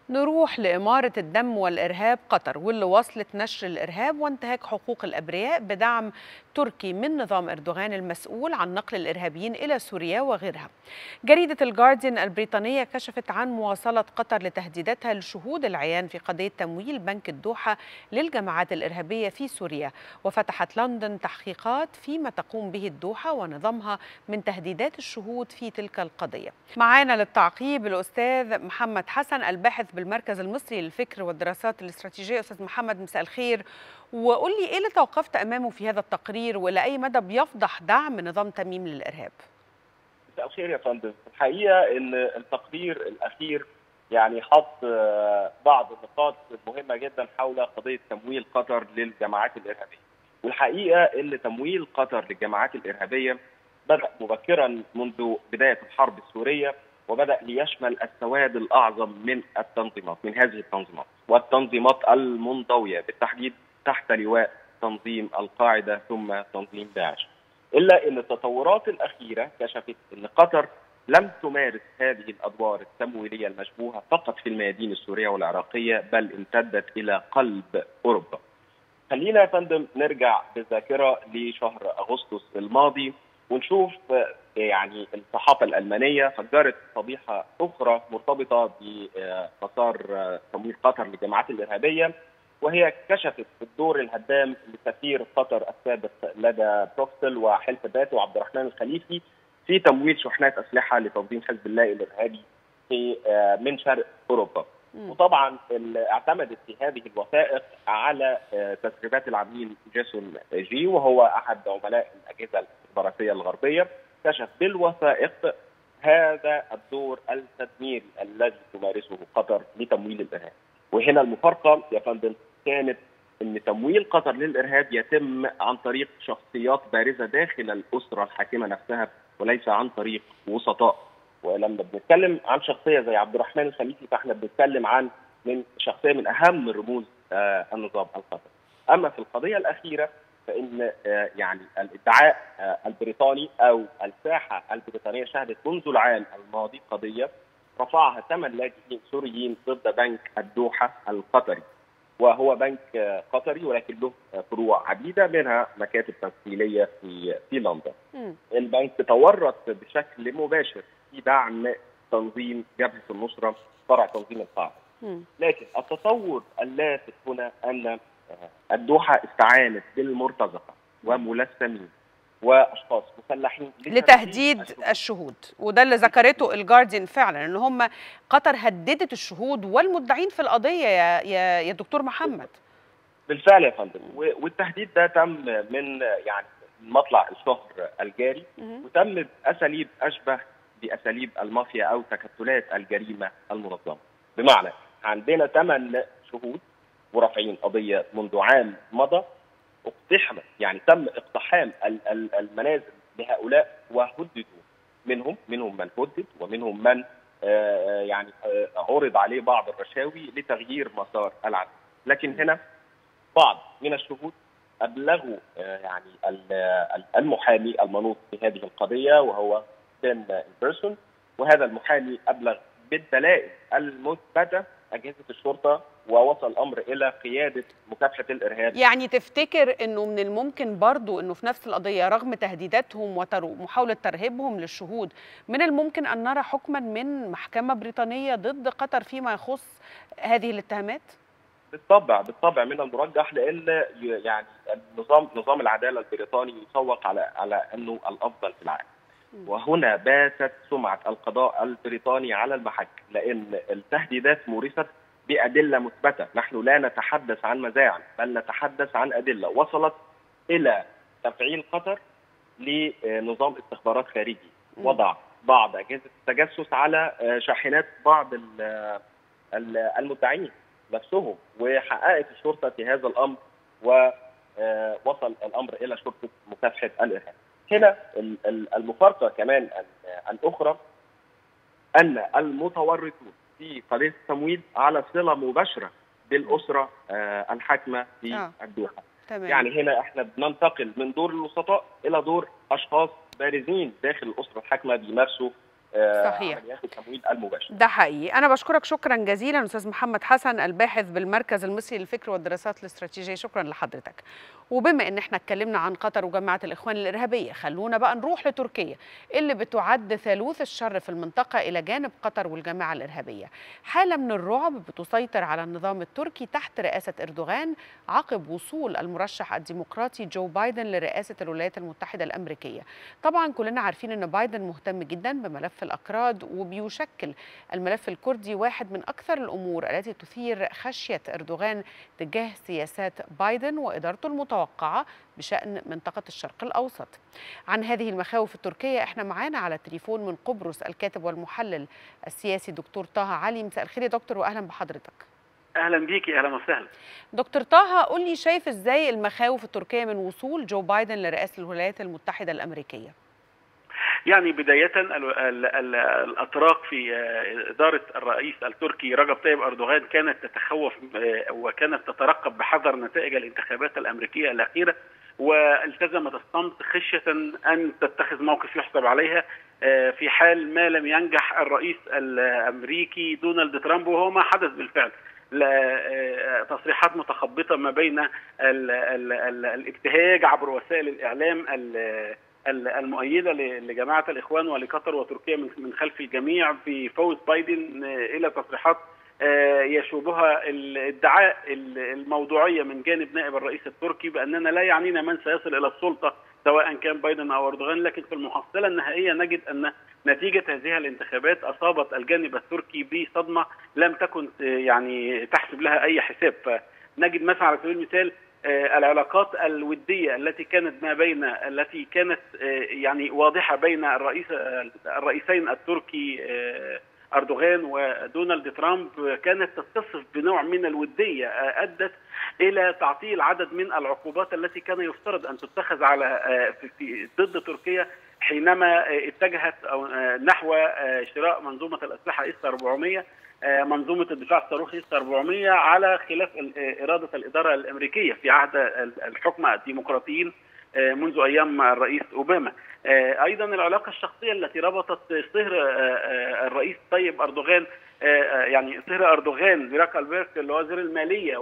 نروح لإمارة الدم والإرهاب قطر، واللي واصلت نشر الإرهاب وانتهاك حقوق الأبرياء بدعم تركي من نظام أردوغان المسؤول عن نقل الإرهابيين إلى سوريا وغيرها. جريدة الجارديان البريطانية كشفت عن مواصلة قطر لتهديداتها لشهود العيان في قضية تمويل بنك الدوحة للجماعات الإرهابية في سوريا، وفتحت لندن تحقيقات فيما تقوم به الدوحة ونظامها من تهديدات الشهود في تلك القضية. معانا للتعقيب الأستاذ محمد حسن الباحث بالمركز المصري للفكر والدراسات الاستراتيجية. أستاذ محمد، مساء الخير، وقول لي إيه اللي توقفت أمامه في هذا التقرير وإلى أي مدى بيفضح دعم نظام تميم للإرهاب؟ مساء الخير يا فندم. الحقيقة إن التقرير الأخير يعني حط بعض النقاط مهمة جدا حول قضية تمويل قطر للجماعات الإرهابية، والحقيقة إن تمويل قطر للجماعات الإرهابية بدأ مبكرا منذ بداية الحرب السورية، وبدأ ليشمل السواد الأعظم من التنظيمات من هذه التنظيمات والتنظيمات المنضوية بالتحديد تحت لواء تنظيم القاعدة ثم تنظيم داعش. إلا أن التطورات الأخيرة كشفت أن قطر لم تمارس هذه الأدوار التمويلية المشبوهة فقط في الميادين السورية والعراقية، بل امتدت إلى قلب أوروبا. خلينا يا فندم نرجع بالذاكرة لشهر أغسطس الماضي ونشوف يعني الصحافة الألمانية فجرت فضيحة أخرى مرتبطة بمسار تمويل قطر للجماعات الإرهابية، وهي كشفت الدور الهدام لسفير قطر السابق لدى بروكسل وحلف ذاته وعبد الرحمن الخليفي في تمويل شحنات أسلحة لتنظيم حزب الله الإرهابي في من شرق أوروبا. م. وطبعا اعتمدت في هذه الوثائق على تسريبات العميل جيسون جي، وهو أحد عملاء الأجهزة الاستخباراتية الغربية. كشف بالوثائق هذا الدور التدميري الذي تمارسه قطر لتمويل الإرهاب. وهنا المفارقة يا فندم كانت أن تمويل قطر للإرهاب يتم عن طريق شخصيات بارزة داخل الأسرة الحاكمة نفسها وليس عن طريق وسطاء. ولما بنتكلم عن شخصية زي عبد الرحمن الخليفي فاحنا بنتكلم عن من شخصية من أهم رموز آه النظام القطري. أما في القضية الأخيرة فإن آه يعني الادعاء آه البريطاني أو الساحة البريطانية شهدت منذ العام الماضي قضية رفعها ثمان لاجئين سوريين ضد بنك الدوحة القطري، وهو بنك قطري ولكن له فروع عديدة منها مكاتب تمثيلية في في لندن. م. البنك تورط بشكل مباشر في دعم تنظيم جبهة النصرة فرع تنظيم القاعدة. لكن التصور اللافت هنا أن الدوحة استعانت بالمرتزقة وملثمين واشخاص مسلحين لتهديد الشهود، وده اللي ذكرته الجارديان فعلا ان هم قطر هددت الشهود والمدعين في القضيه يا يا, يا دكتور محمد. بالفعل يا فندم، والتهديد ده تم من يعني مطلع الشهر الجاري وتم باساليب اشبه باساليب المافيا او تكتلات الجريمه المنظمه. بمعنى عندنا ثمان شهود ورافعين قضيه منذ عام مضى اقتحم يعني تم اقتحام المنازل لهؤلاء وهددوا، منهم منهم من هدد ومنهم من آه يعني آه عرض عليه بعض الرشاوي لتغيير مسار العدل. لكن هنا بعض من الشهود ابلغوا آه يعني المحامي المنوط بهذه القضيه وهو بن بيرسون، وهذا المحامي ابلغ بالدلائل المثبته اجهزه الشرطه ووصل الامر الى قياده مكافحه الارهاب. يعني تفتكر انه من الممكن برضو انه في نفس القضيه رغم تهديداتهم ومحاوله ترهيبهم للشهود من الممكن ان نرى حكما من محكمه بريطانيه ضد قطر فيما يخص هذه الاتهامات؟ بالطبع بالطبع من المرجح، لان يعني النظام نظام العداله البريطاني يسوق على على انه الافضل في العالم. وهنا باتت سمعه القضاء البريطاني على المحك، لان التهديدات مورست بأدلة مثبتة. نحن لا نتحدث عن مزاعم بل نتحدث عن أدلة وصلت إلى تفعيل قطر لنظام استخبارات خارجي، وضع بعض أجهزة التجسس على شاحنات بعض المدعين نفسهم، وحققت الشرطة في هذا الأمر ووصل الأمر إلى شرطة مكافحة الإرهاب. هنا المفارقة كمان الأخرى أن المتورطون في قضية التمويل على صلة مباشرة بالأسرة آه الحاكمة في آه. الدوحة. تمام. يعني هنا احنا بننتقل من دور الوسطاء إلى دور أشخاص بارزين داخل الأسرة الحاكمة بيمارسوا صحيح. عمليات التمويل المباشر. ده حقيقي. أنا بشكرك شكرا جزيلا أستاذ محمد حسن، الباحث بالمركز المصري للفكر والدراسات الاستراتيجية. شكرا لحضرتك. وبما ان احنا اتكلمنا عن قطر وجماعة الإخوان الإرهابية، خلونا بقى نروح لتركيا اللي بتعد ثالوث الشر في المنطقة إلى جانب قطر والجماعة الإرهابية. حالة من الرعب بتسيطر على النظام التركي تحت رئاسة إردوغان عقب وصول المرشح الديمقراطي جو بايدن لرئاسة الولايات المتحدة الأمريكية. طبعا كلنا عارفين ان بايدن مهتم جدا بملف الأكراد، وبيشكل الملف الكردي واحد من أكثر الأمور التي تثير خشية إردوغان تجاه سياسات بايدن وإدارته المتوقعة بشأن منطقة الشرق الأوسط. عن هذه المخاوف التركية احنا معانا على التليفون من قبرص الكاتب والمحلل السياسي دكتور طه علي. مساء الخير يا دكتور واهلا بحضرتك. اهلا بيكي، اهلا وسهلا. دكتور طه، قول لي شايف ازاي المخاوف التركية من وصول جو بايدن لرئاسة الولايات المتحدة الأمريكية؟ يعني بداية ال ال ال الأتراك في إدارة الرئيس التركي رجب طيب أردوغان كانت تتخوف وكانت تترقب بحذر نتائج الانتخابات الأمريكية الأخيرة، والتزمت الصمت خشية أن تتخذ موقف يحسب عليها في حال ما لم ينجح الرئيس الأمريكي دونالد ترامب، وهو ما حدث بالفعل. تصريحات متخبطة ما بين ال ال ال الابتهاج عبر وسائل الإعلام المؤيدة لجماعة الإخوان ولقطر وتركيا من خلف الجميع بفوز بايدن، إلى تصريحات يشوبها الادعاء الموضوعية من جانب نائب الرئيس التركي بأننا لا يعنينا من سيصل إلى السلطة سواء كان بايدن أو أردوغان، لكن في المحصلة النهائية نجد أن نتيجة هذه الانتخابات أصابت الجانب التركي بصدمة لم تكن يعني تحسب لها أي حساب. فنجد مثلا على سبيل المثال العلاقات الودية التي كانت ما بين التي كانت يعني واضحة بين الرئيس الرئيسين التركي أردوغان ودونالد ترامب كانت تتصف بنوع من الودية أدت إلى تعطيل عدد من العقوبات التي كان يفترض أن تتخذ على في ضد تركيا حينما اتجهت نحو شراء منظومة الأسلحة إس أربعمية، منظومة الدفاع الصاروخي إس أربعمية، على خلاف إرادة الإدارة الأمريكية في عهد الحكم الديمقراطيين منذ أيام الرئيس أوباما. أيضا العلاقة الشخصية التي ربطت صهر الرئيس طيب أردوغان يعني صهر أردوغان براكلبرغ وزير المالية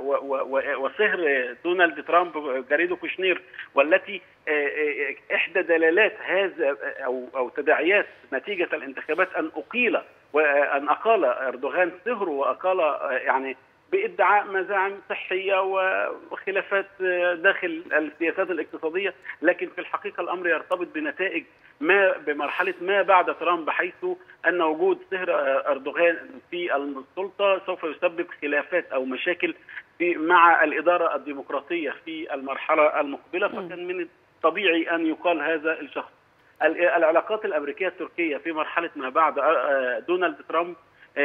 وصهر دونالد ترامب جاريدو كوشنير، والتي إحدى دلالات هذا أو أو تداعيات نتيجة الانتخابات أن أقيل وأن أقال أردوغان صهره، وأقال يعني بادعاء مزاعم صحية وخلافات داخل السياسات الاقتصادية، لكن في الحقيقة الأمر يرتبط بنتائج ما بمرحلة ما بعد ترامب، حيث أن وجود صهر أردوغان في السلطة سوف يسبب خلافات أو مشاكل في مع الإدارة الديمقراطية في المرحلة المقبلة، فكان من الطبيعي أن يقال هذا الشخص. العلاقات الأمريكية التركية في مرحلة ما بعد دونالد ترامب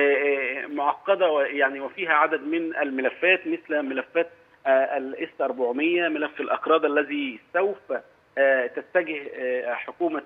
معقدة يعني، وفيها عدد من الملفات مثل ملفات الإس أربعمية، ملف الأكراد الذي سوف تتجه حكومة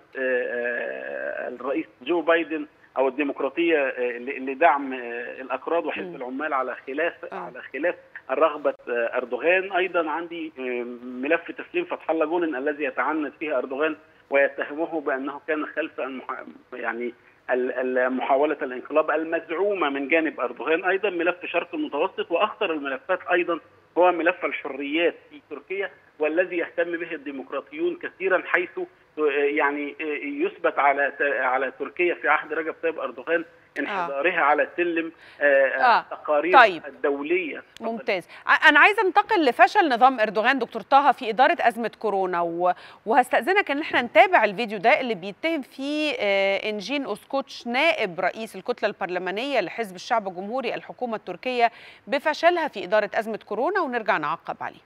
الرئيس جو بايدن أو الديمقراطية لدعم الأكراد وحزب العمال على خلاف على خلاف الرغبة أردوغان. أيضا عندي ملف تسليم فتح الله جولن الذي يتعنت فيه أردوغان ويتهمه بأنه كان خلف يعني محاولة الانقلاب المزعومة من جانب أردوغان. أيضا ملف شرق المتوسط، وأخطر الملفات أيضا هو ملف الحريات في تركيا، والذي يهتم به الديمقراطيون كثيرا، حيث يعني يثبت على على تركيا في عهد رجب طيب أردوغان انحدارها آه. على سلم التقارير آه. طيب. الدولية. ممتاز. أنا عايزة انتقل لفشل نظام أردوغان دكتور طه في إدارة أزمة كورونا، وهستأذنك إن احنا نتابع الفيديو ده اللي بيتهم فيه إنجين أوسكوتش نائب رئيس الكتلة البرلمانية لحزب الشعب الجمهوري الحكومة التركية بفشلها في إدارة أزمة كورونا، ونرجع نعقب عليه.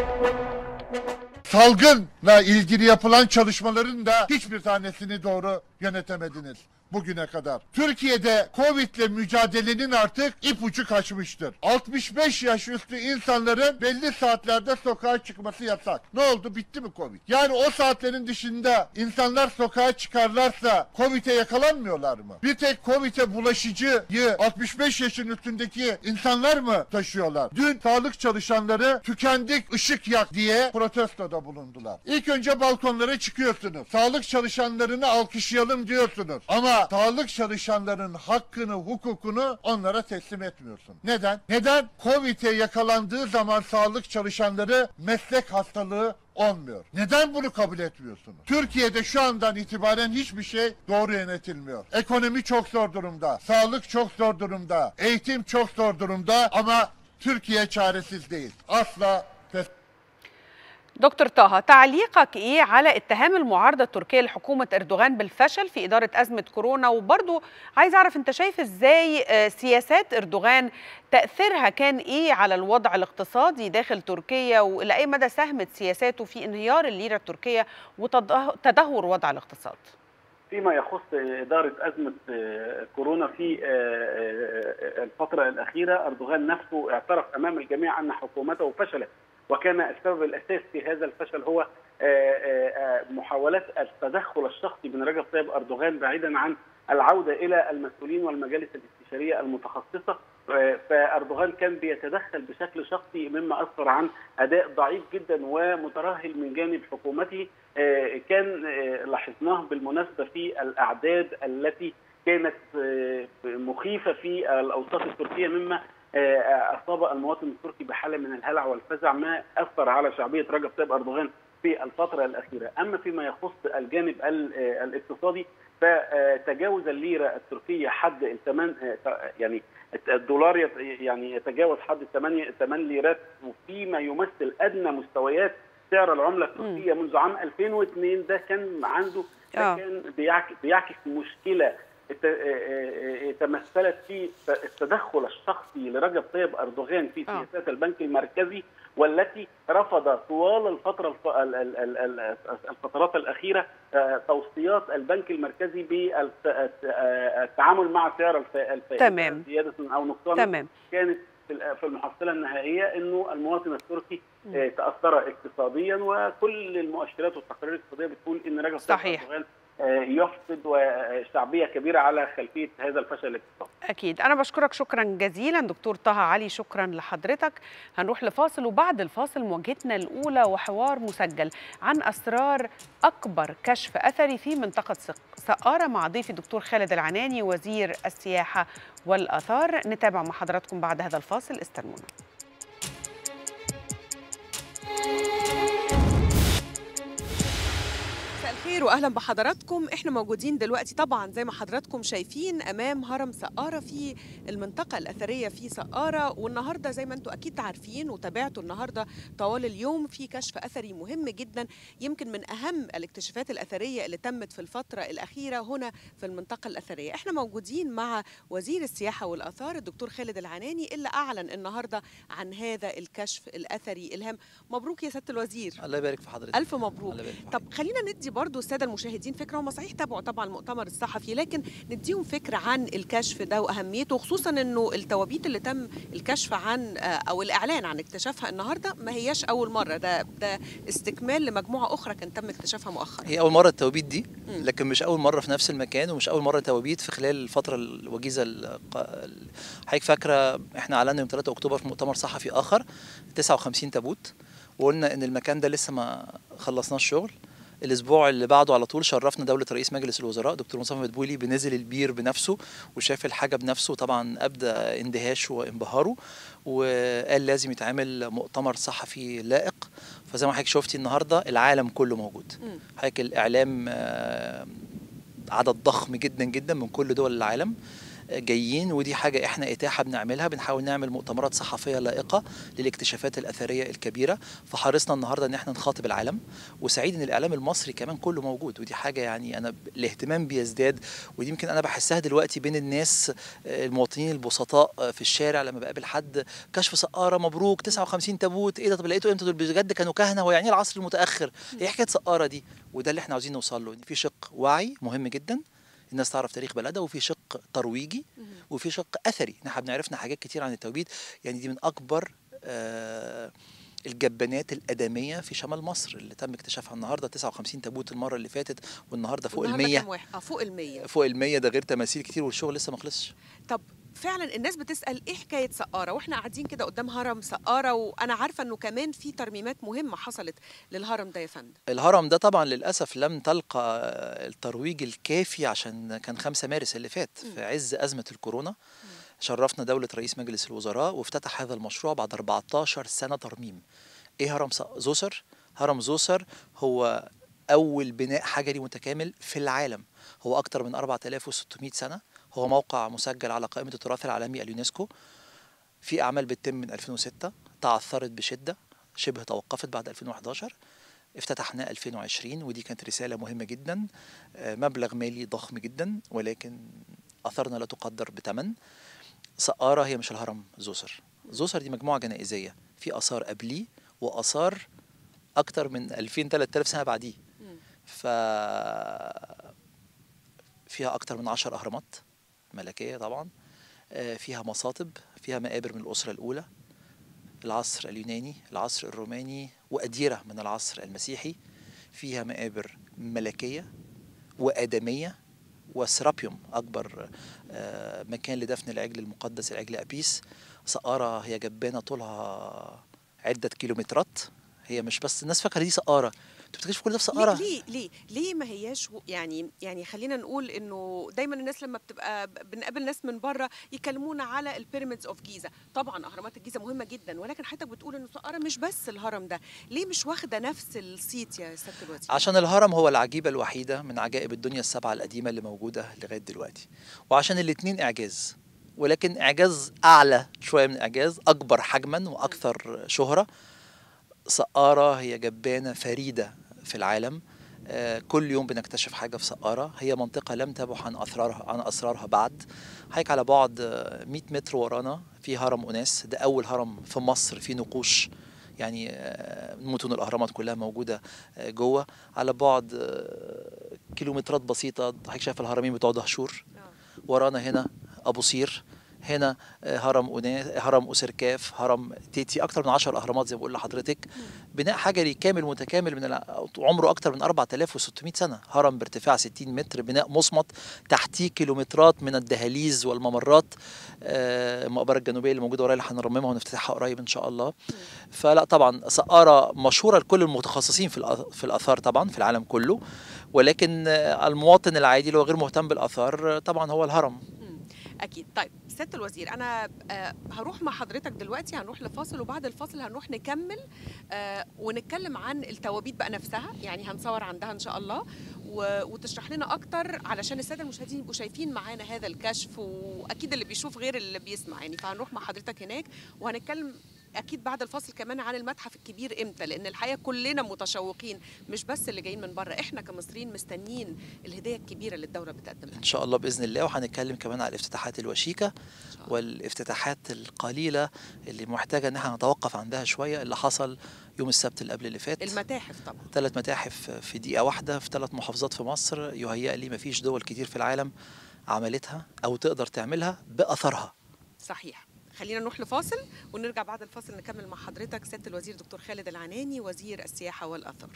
Salgınla ilgili yapılan çalışmaların da hiçbir tanesini doğru yönetemediniz bugüne kadar. Türkiye'de Covid'le mücadelenin artık ipucu kaçmıştır. altmış beş yaş üstü insanların belli saatlerde sokağa çıkması yasak. Ne oldu? Bitti mi Covid? Yani o saatlerin dışında insanlar sokağa çıkarlarsa Covid'e yakalanmıyorlar mı? Bir tek Covid'e bulaşıcıyı altmış beş yaşın üstündeki insanlar mı taşıyorlar? Dün sağlık çalışanları tükendik ışık yak diye protestoda bulundular. İlk önce balkonlara çıkıyorsunuz. Sağlık çalışanlarını alkışlayalım diyorsunuz. Ama sağlık çalışanlarının hakkını, hukukunu onlara teslim etmiyorsun. Neden? Neden? Covid'e yakalandığı zaman sağlık çalışanları meslek hastalığı olmuyor. Neden bunu kabul etmiyorsunuz? Türkiye'de şu andan itibaren hiçbir şey doğru yönetilmiyor. Ekonomi çok zor durumda. Sağlık çok zor durumda. Eğitim çok zor durumda ama Türkiye çaresiz değil. Asla pes. دكتور طه، تعليقك ايه على اتهام المعارضه التركيه لحكومه اردوغان بالفشل في اداره ازمه كورونا؟ وبرضه عايز اعرف انت شايف ازاي سياسات اردوغان تاثيرها كان ايه على الوضع الاقتصادي داخل تركيا، والى اي مدى ساهمت سياساته في انهيار الليره التركيه وتدهور وضع الاقتصاد؟ فيما يخص إدارة أزمة كورونا في الفترة الأخيرة، أردوغان نفسه اعترف أمام الجميع أن حكومته فشلت، وكان السبب الأساسي في هذا الفشل هو محاولات التدخل الشخصي من رجب طيب أردوغان بعيدا عن العودة إلى المسؤولين والمجالس الاستشارية المتخصصة. فأردوغان كان بيتدخل بشكل شخصي مما أسفر عن أداء ضعيف جدا ومترهل من جانب حكومته. كان لاحظناه بالمناسبة في الأعداد التي كانت مخيفة في الأوساط التركية مما أصاب المواطن التركي بحالة من الهلع والفزع، ما أثر على شعبية رجب طيب أردوغان في الفترة الأخيرة. أما فيما يخص الجانب الاقتصادي فتجاوز الليرة التركية حد الثمان، يعني الدولار يعني يتجاوز حد ثمان ليرات، وفيما يمثل أدنى مستويات سعر العملة التركية منذ عام ألفين واثنين. ده كان عنده ده كان بيعكس, بيعكس مشكلة تمثلت في التدخل الشخصي لرجب طيب أردوغان في سياسات البنك المركزي، والتي رفض طوال الفترة الفترات الأخيرة توصيات البنك المركزي بالتعامل مع سعر الفائدة زيادة أو نقصان. كانت في المحصلة النهائية أنه المواطن التركي تأثر اقتصاديا، وكل المؤشرات والتقارير الاقتصادية بتقول أن رجب طيب أردوغان يفقد شعبية كبيرة على خلفية هذا الفشل الاقتصادي. أكيد. أنا بشكرك شكرا جزيلا دكتور طه علي، شكرا لحضرتك. هنروح لفاصل، وبعد الفاصل مواجهتنا الأولى وحوار مسجل عن أسرار أكبر كشف أثري في منطقة سقارة مع ضيفي الدكتور خالد العناني وزير السياحة والآثار. نتابع مع حضراتكم بعد هذا الفاصل، استنونا. الخير واهلا بحضراتكم. احنا موجودين دلوقتي طبعا زي ما حضراتكم شايفين امام هرم سقارة في المنطقه الاثريه في سقارة، والنهارده زي ما انتم اكيد عارفين وتابعتوا النهارده طوال اليوم في كشف اثري مهم جدا، يمكن من اهم الاكتشافات الاثريه اللي تمت في الفتره الاخيره هنا في المنطقه الاثريه. احنا موجودين مع وزير السياحه والاثار الدكتور خالد العناني اللي اعلن النهارده عن هذا الكشف الاثري الهام. مبروك يا سياده الوزير. الله يبارك في حضرتك. الف مبروك. طب خلينا ندي برضو الساده المشاهدين فكره، هم صحيح تابعوا طبعا المؤتمر الصحفي، لكن نديهم فكره عن الكشف ده واهميته، خصوصا انه التوابيت اللي تم الكشف عن او الاعلان عن اكتشافها النهارده ما هياش اول مره، ده ده استكمال لمجموعه اخرى كان تم اكتشافها مؤخرا. هي اول مره التوابيت دي، لكن مش اول مره في نفس المكان، ومش اول مره توابيت في خلال الفتره الوجيزه. حضرتك فاكره احنا اعلنا يوم ثلاثة أكتوبر في مؤتمر صحفي اخر تسعة وخمسين تابوت، وقلنا ان المكان ده لسه ما خلصناش شغل. الاسبوع اللي بعده على طول شرفنا دوله رئيس مجلس الوزراء دكتور مصطفى مدبولي بنزل البير بنفسه وشاف الحاجه بنفسه، طبعا ابدى اندهاشه وانبهاره، وقال لازم يتعمل مؤتمر صحفي لائق. فزي ما حضرتك شفتي النهارده العالم كله موجود. حضرتك الاعلام عدد ضخم جدا جدا من كل دول العالم، جايين، ودي حاجة احنا اتاحة بنعملها، بنحاول نعمل مؤتمرات صحفية لائقة للاكتشافات الأثرية الكبيرة. فحرصنا النهاردة ان احنا نخاطب العالم، وسعيد ان الإعلام المصري كمان كله موجود، ودي حاجة يعني أنا الاهتمام بيزداد، ودي يمكن أنا بحسها دلوقتي بين الناس المواطنين البسطاء في الشارع. لما بقابل حد كشف سقارة مبروك تسعة وخمسين تابوت، ايه ده؟ طب لقيته امتى؟ دول بجد كانوا كهنة؟ هو يعني العصر المتأخر؟ ايه حكاية سقارة دي؟ وده اللي احنا عاوزين نوصل له، ان في شق وعي مهم جدا الناس تعرف تاريخ بلدها، وفي شق ترويجي، وفي شق اثري. احنا بنعرفنا حاجات كتير عن التوبيت، يعني دي من اكبر آه الجبانات الادميه في شمال مصر اللي تم اكتشافها النهارده. تسعة وخمسين تابوت المره اللي فاتت، والنهارده فوق ال مية. اه فوق ال مية فوق ال مية، ده غير تماثيل كتير، والشغل لسه ما خلصش. طب فعلا الناس بتسال ايه حكايه سقاره، واحنا قاعدين كده قدام هرم سقاره، وانا عارفه انه كمان في ترميمات مهمه حصلت للهرم ده يا فندم. الهرم ده طبعا للاسف لم تلقى الترويج الكافي، عشان كان خمسة مارس اللي فات في عز ازمه الكورونا. شرفنا دولة رئيس مجلس الوزراء وافتتح هذا المشروع بعد أربعتاشر سنة ترميم. ايه هرم زوسر؟ هرم زوسر هو أول بناء حجري متكامل في العالم، هو أكثر من أربعة آلاف وستمائة سنة، هو موقع مسجل على قائمة التراث العالمي اليونسكو. في أعمال بتتم من ألفين وستة، تعثرت بشدة، شبه توقفت بعد ألفين وأحد عشر، افتتحناه ألفين وعشرين، ودي كانت رسالة مهمة جدا، مبلغ مالي ضخم جدا، ولكن أثرنا لا تقدر بثمن. سقارة هي مش الهرم زوسر، زوسر دي مجموعة جنائزية في آثار قبليه وآثار أكتر من ألفين ثلاثة آلاف سنة بعديه. ف فيها أكتر من عشر أهرامات ملكية طبعا، فيها مصاطب، فيها مقابر من الأسرة الأولى، العصر اليوناني، العصر الروماني، وأديرة من العصر المسيحي. فيها مقابر ملكية وآدمية، وسرابيوم أكبر مكان لدفن العجل المقدس، العجل أبيس. سقارة هي جبانة طولها عدة كيلومترات، هي مش بس الناس فاكرة دي سقارة، انتوا بتكتشفوا كل ده في سقارة. ليه ليه ليه ما هياش يعني يعني خلينا نقول انه دايما الناس لما بتبقى بنقابل ناس من بره يكلمونا على البيراميدز اوف جيزة، طبعا اهرامات الجيزة مهمة جدا، ولكن حضرتك بتقول انه سقارة مش بس الهرم ده، ليه مش واخدة نفس الصيت يا سيادة الوزير؟ عشان الهرم هو العجيبة الوحيدة من عجائب الدنيا السبعة القديمة اللي موجودة لغاية دلوقتي، وعشان الاتنين إعجاز، ولكن إعجاز أعلى شوية من إعجاز، أكبر حجما وأكثر شهرة. سقارة هي جبانة فريدة في العالم، آه كل يوم بنكتشف حاجة في سقارة. هي منطقة لم تبح عن أسرارها عن أسرارها بعد. حيك على بعد آه مئة متر ورانا في هرم أناس، ده أول هرم في مصر في نقوش، يعني آه متون الأهرامات كلها موجودة آه جوه. على بعد آه كيلومترات بسيطة حيك شايف الهرمين بتوع دهشور، ورانا هنا أبو سير، هنا هرم أناس، هرم أسركاف، هرم تيتي، أكتر من عشر أهرامات زي ما بقول لحضرتك. بناء حجري كامل متكامل من عمره أكتر من أربعة آلاف وستمائة سنة، هرم بارتفاع ستين متر، بناء مصمت، تحتيه كيلومترات من الدهاليز والممرات. المقبرة الجنوبية اللي موجودة ورايا اللي هنرممها ونفتتحها قريب إن شاء الله. فلا طبعا سقارة مشهورة لكل المتخصصين في في الآثار طبعا في العالم كله، ولكن المواطن العادي اللي هو غير مهتم بالآثار طبعا هو الهرم. أكيد. طيب سيادة الوزير، أنا آه هروح مع حضرتك دلوقتي، هنروح لفاصل، وبعد الفاصل هنروح نكمل آه ونتكلم عن التوابيت بقى نفسها، يعني هنصور عندها إن شاء الله، وتشرح لنا أكتر علشان السادة المشاهدين يبقوا شايفين معانا هذا الكشف، وأكيد اللي بيشوف غير اللي بيسمع يعني. فهنروح مع حضرتك هناك، وهنتكلم أكيد بعد الفاصل كمان عن المتحف الكبير إمتى، لأن الحقيقة كلنا متشوقين، مش بس اللي جايين من بره، إحنا كمصريين مستنيين الهدية الكبيرة اللي الدولة بتقدمها إن شاء الله بإذن الله. وهنتكلم كمان على الافتتاحات الوشيكة والافتتاحات القليلة اللي محتاجة إن احنا نتوقف عندها شوية، اللي حصل يوم السبت اللي قبل اللي فات. المتاحف طبعا، ثلاث متاحف في دقيقة واحدة في ثلاث محافظات في مصر، يهيأ لي مفيش دول كتير في العالم عملتها أو تقدر تعملها بأثرها. صحيح. خلينا نروح لفاصل ونرجع بعد الفاصل نكمل مع حضرتك سيادة الوزير دكتور خالد العناني، وزير السياحة والآثار.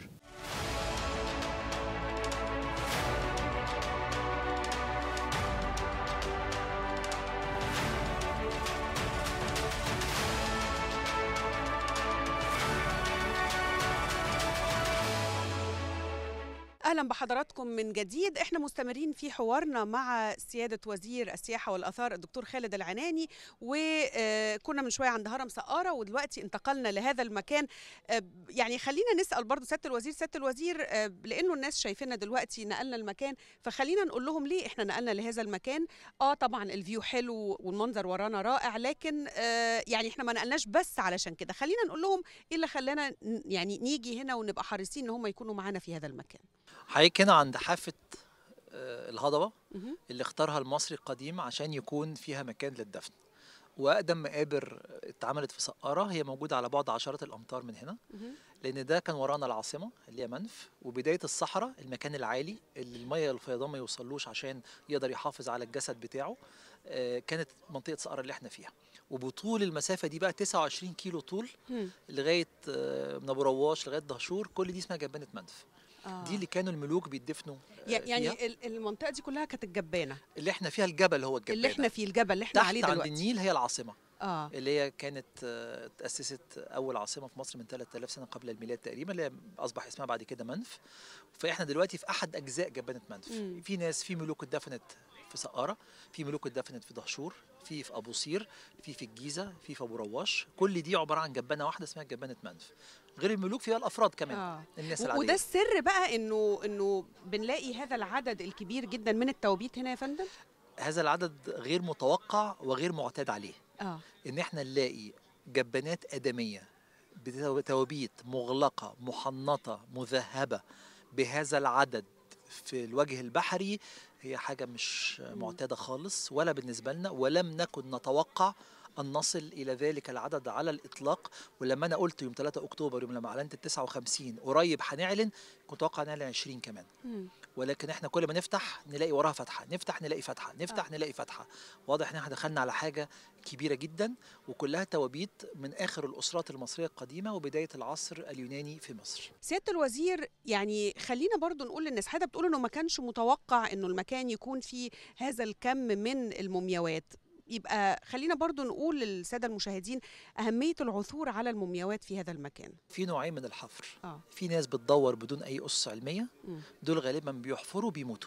أهلا بحضراتكم من جديد. احنا مستمرين في حوارنا مع سيادة وزير السياحة والآثار الدكتور خالد العناني، وكنا من شوية عند هرم سقارة ودلوقتي انتقلنا لهذا المكان. يعني خلينا نسأل برضو سيادة الوزير سيادة الوزير لأنه الناس شايفيننا دلوقتي نقلنا المكان، فخلينا نقول لهم ليه احنا نقلنا لهذا المكان. اه طبعا الفيو حلو والمنظر ورانا رائع، لكن آه يعني احنا ما نقلناش بس علشان كده. خلينا نقول لهم ايه اللي خلانا يعني نيجي هنا ونبقى حريصين ان هم يكونوا معانا في هذا المكان. حضرتك هنا عند حافة الهضبة اللي اختارها المصري القديم عشان يكون فيها مكان للدفن، وأقدم مقابر اتعملت في سقارة هي موجودة على بعد عشرات الأمتار من هنا، لأن ده كان ورانا العاصمة اللي هي منف، وبداية الصحراء المكان العالي اللي المية الفيضان ما يوصلوش عشان يقدر يحافظ على الجسد بتاعه، كانت منطقة سقارة اللي احنا فيها. وبطول المسافة دي بقى تسعة وعشرين كيلو طول لغاية من أبو رواش لغاية دهشور، كل دي اسمها جبانة منف. آه. دي اللي كانوا الملوك بيدفنوا يعني فيها. المنطقه دي كلها كانت الجبانه اللي احنا فيها، الجبل هو الجبانه اللي احنا فيه، الجبل اللي احنا عليه دلوقتي تحت عند النيل هي العاصمه. آه. اللي هي كانت تأسست أول عاصمة في مصر من ثلاثة آلاف سنة قبل الميلاد تقريبا، اللي أصبح اسمها بعد كده منف. فإحنا دلوقتي في أحد أجزاء جبانة منف. مم. في ناس في ملوك اتدفنت في سقارة، في ملوك اتدفنت في دهشور، في في أبو صير، في في الجيزة، في في أبو رواش. كل دي عبارة عن جبانة واحدة اسمها جبانة منف. غير الملوك فيها الافراد كمان. آه. الناس العاديه. وده السر بقى انه انه بنلاقي هذا العدد الكبير جدا من التوابيت هنا يا فندم. هذا العدد غير متوقع وغير معتاد عليه. اه ان احنا نلاقي جبانات ادميه بتوابيت مغلقه محنطه مذهبه بهذا العدد في الوجه البحري، هي حاجه مش معتاده خالص ولا بالنسبه لنا، ولم نكن نتوقع أن نصل إلى ذلك العدد على الإطلاق. ولما أنا قلت يوم ثلاثة أكتوبر، يوم لما أعلنت التسعة وخمسين قريب هنعلن، كنت أتوقع نعلن عشرين كمان. مم. ولكن إحنا كل ما نفتح نلاقي وراها فتحة، نفتح نلاقي فتحة، نفتح آه. نلاقي فتحة. واضح إن إحنا دخلنا على حاجة كبيرة جدا، وكلها توابيت من آخر الأسرات المصرية القديمة وبداية العصر اليوناني في مصر. سيادة الوزير، يعني خلينا برضو نقول للناس، حضرتك بتقول إنه ما كانش متوقع إنه المكان يكون فيه هذا الكم من المومياوات. يبقى خلينا برضو نقول للسادة المشاهدين أهمية العثور على المومياوات في هذا المكان. في نوعين من الحفر. آه. في ناس بتدور بدون أي أسس علمية. م. دول غالبا بيحفروا بيموتوا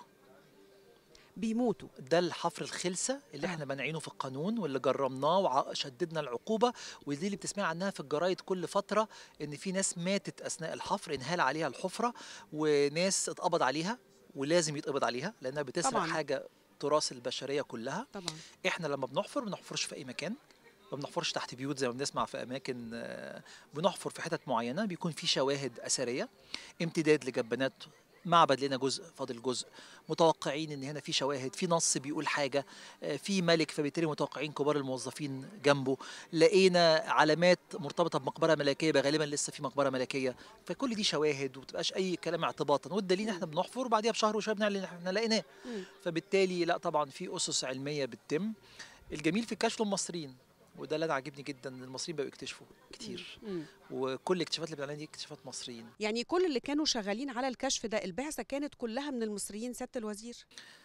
بيموتوا ده الحفر الخلسة اللي آه. احنا منعينه في القانون، واللي جرمناه وشددنا العقوبة، ودي اللي بتسمع عنها في الجرايد كل فترة، ان في ناس ماتت أثناء الحفر، انهال عليها الحفرة، وناس اتقبض عليها ولازم يتقبض عليها لأنها بتسرق طبعاً. حاجة تراث البشريه كلها. طبعا احنا لما بنحفر ما بنحفرش في اي مكان، ما بنحفرش تحت بيوت زي ما بنسمع في اماكن، بنحفر في حتت معينه بيكون في شواهد اثريه، امتداد لجبانات معبد لنا جزء فاضل جزء، متوقعين ان هنا في شواهد، في نص بيقول حاجه، في ملك، فبالتالي متوقعين كبار الموظفين جنبه، لقينا علامات مرتبطه بمقبره ملكيه، غالبا لسه في مقبره ملكيه، فكل دي شواهد وما بتبقاش اي كلام اعتباطا، والدليل احنا بنحفر وبعديها بشهر وشويه بنعلن احنا لقيناه. فبالتالي لا طبعا في اسس علميه بتتم. الجميل في الكشف المصريين، وده اللي انا عاجبني جدا، ان المصريين بقوا يكتشفوا كتير. مم. وكل الاكتشافات اللي بنعملها دي اكتشافات مصريين. يعني كل اللي كانوا شغالين على الكشف ده، البعثه كانت كلها من المصريين سياده الوزير؟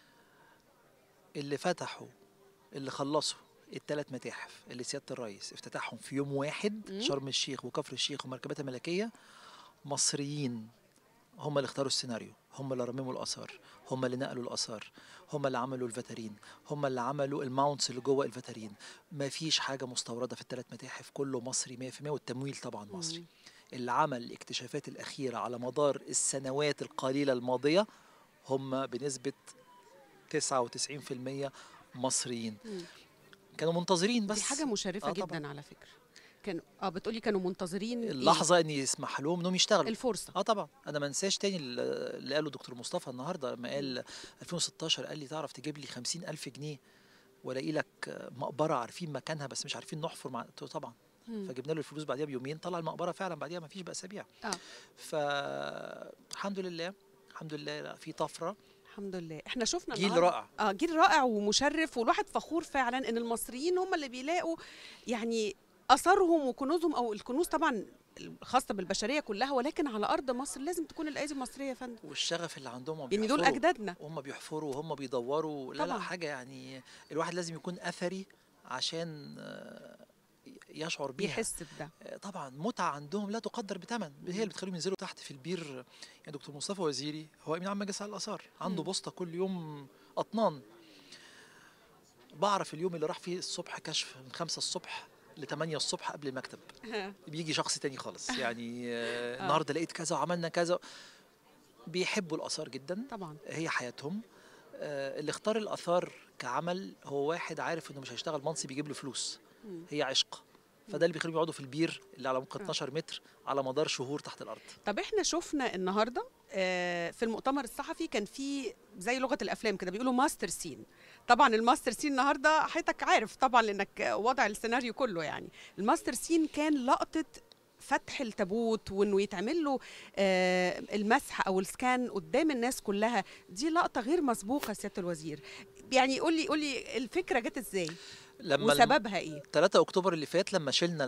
اللي فتحوا، اللي خلصوا الثلاث متاحف اللي سياده الرئيس افتتحهم في يوم واحد، مم. شرم الشيخ وكفر الشيخ ومركبات الملكيه، مصريين. هم اللي اختاروا السيناريو، هم اللي رمموا الاثار، هم اللي نقلوا الاثار، هم اللي عملوا الفاترين، هم اللي عملوا الماونتس اللي جوه الفاترين. ما فيش حاجه مستورده في الثلاث متاحف، كله مصري مية في المية، والتمويل طبعا مصري. مم. اللي عمل الاكتشافات الاخيره على مدار السنوات القليله الماضيه هم بنسبه تسعة وتسعين في المية مصريين. مم. كانوا منتظرين بس. دي حاجه مشرفه آه جدا طبعًا. على فكره كانوا اه بتقولي كانوا منتظرين اللحظه إيه؟ ان يسمح لهم انهم يشتغلوا الفرصه. اه طبعا. انا ما انساش تاني اللي قاله دكتور مصطفى النهارده لما قال ألفين وستاشر، قال لي تعرف تجيب لي خمسين ألف جنيه والاقي لك مقبره عارفين مكانها بس مش عارفين نحفر مع طبعا. مم. فجبنا له الفلوس بعديها بيومين، طلع المقبره فعلا بعديها ما فيش باسابيع. اه فالحمد لله الحمد لله في طفره الحمد لله. احنا شفنا جيل رائع. اه جيل رائع ومشرف، والواحد فخور فعلا ان المصريين هم اللي بيلاقوا يعني اثارهم وكنوزهم، او الكنوز طبعا الخاصه بالبشريه كلها، ولكن على ارض مصر لازم تكون الايدي المصريه يا فندم. والشغف اللي عندهم يعني دول اجدادنا، هم بيحفروا وهم بيدوروا. لا لا حاجه يعني الواحد لازم يكون اثري عشان يشعر بيها، يحس بده. طبعا متعه عندهم لا تقدر بثمن، هي اللي بتخليهم ينزلوا تحت في البير. يعني دكتور مصطفى وزيري هو امين عام مجلس الاثار، عنده بوسطه كل يوم اطنان. بعرف اليوم اللي راح فيه الصبح كشف من خمسة الصبح ل ثمانية الصبح قبل المكتب بيجي شخص تاني خالص. يعني آه النهارده لقيت كذا وعملنا كذا. بيحبوا الاثار جدا طبعا، هي حياتهم. آه اللي اختار الاثار كعمل هو واحد عارف انه مش هيشتغل منصب يجيب له فلوس، هي عشق. فده اللي بيخليهم يقعدوا في البير اللي على ممكن اتناشر متر على مدار شهور تحت الارض. طب احنا شفنا النهارده في المؤتمر الصحفي كان في زي لغه الافلام كده بيقولوا ماستر سين. طبعا الماستر سين النهارده حضرتك عارف طبعا لانك وضع السيناريو كله. يعني الماستر سين كان لقطه فتح التابوت وانه يتعمل له المسح او السكان قدام الناس كلها. دي لقطه غير مسبوقه سياده الوزير. يعني قول لي قول لي الفكره جت ازاي لما وسببها ايه؟ ثلاثة أكتوبر اللي فات لما شلنا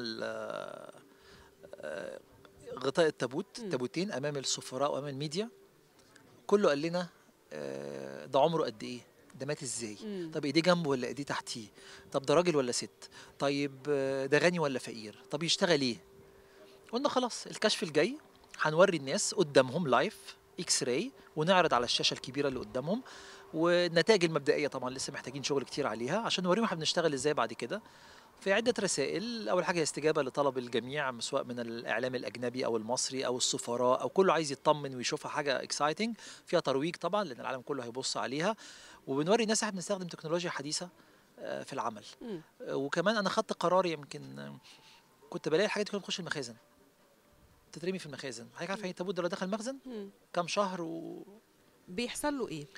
غطاء التابوت تابوتين امام السفراء وامام الميديا، كله قال لنا ده عمره قد ايه؟ ده مات ازاي؟ مم. طب ايديه جنبه ولا ايديه تحتيه؟ طب ده راجل ولا ست؟ طيب ده غني ولا فقير؟ طب يشتغل ايه؟ قلنا خلاص الكشف الجاي هنوري الناس قدامهم لايف اكس راي ونعرض على الشاشه الكبيره اللي قدامهم، والنتائج المبدئيه طبعا لسه محتاجين شغل كتير عليها عشان نوريهم احنا بنشتغل ازاي بعد كده. في عدة رسائل. أول حاجة استجابة لطلب الجميع سواء من الإعلام الأجنبي أو المصري أو السفراء أو كله عايز يطمن ويشوفها حاجة اكسايتنج فيها ترويج طبعا لأن العالم كله هيبص عليها، وبنوري الناس احنا بنستخدم تكنولوجيا حديثة في العمل. م. وكمان أنا خدت قرار، يمكن كنت بلاقي الحاجات دي كلها بتخش المخازن تترمي في المخازن. حضرتك عارفة التابوت ده لو دخل المخزن كام شهر و بيحصل له إيه؟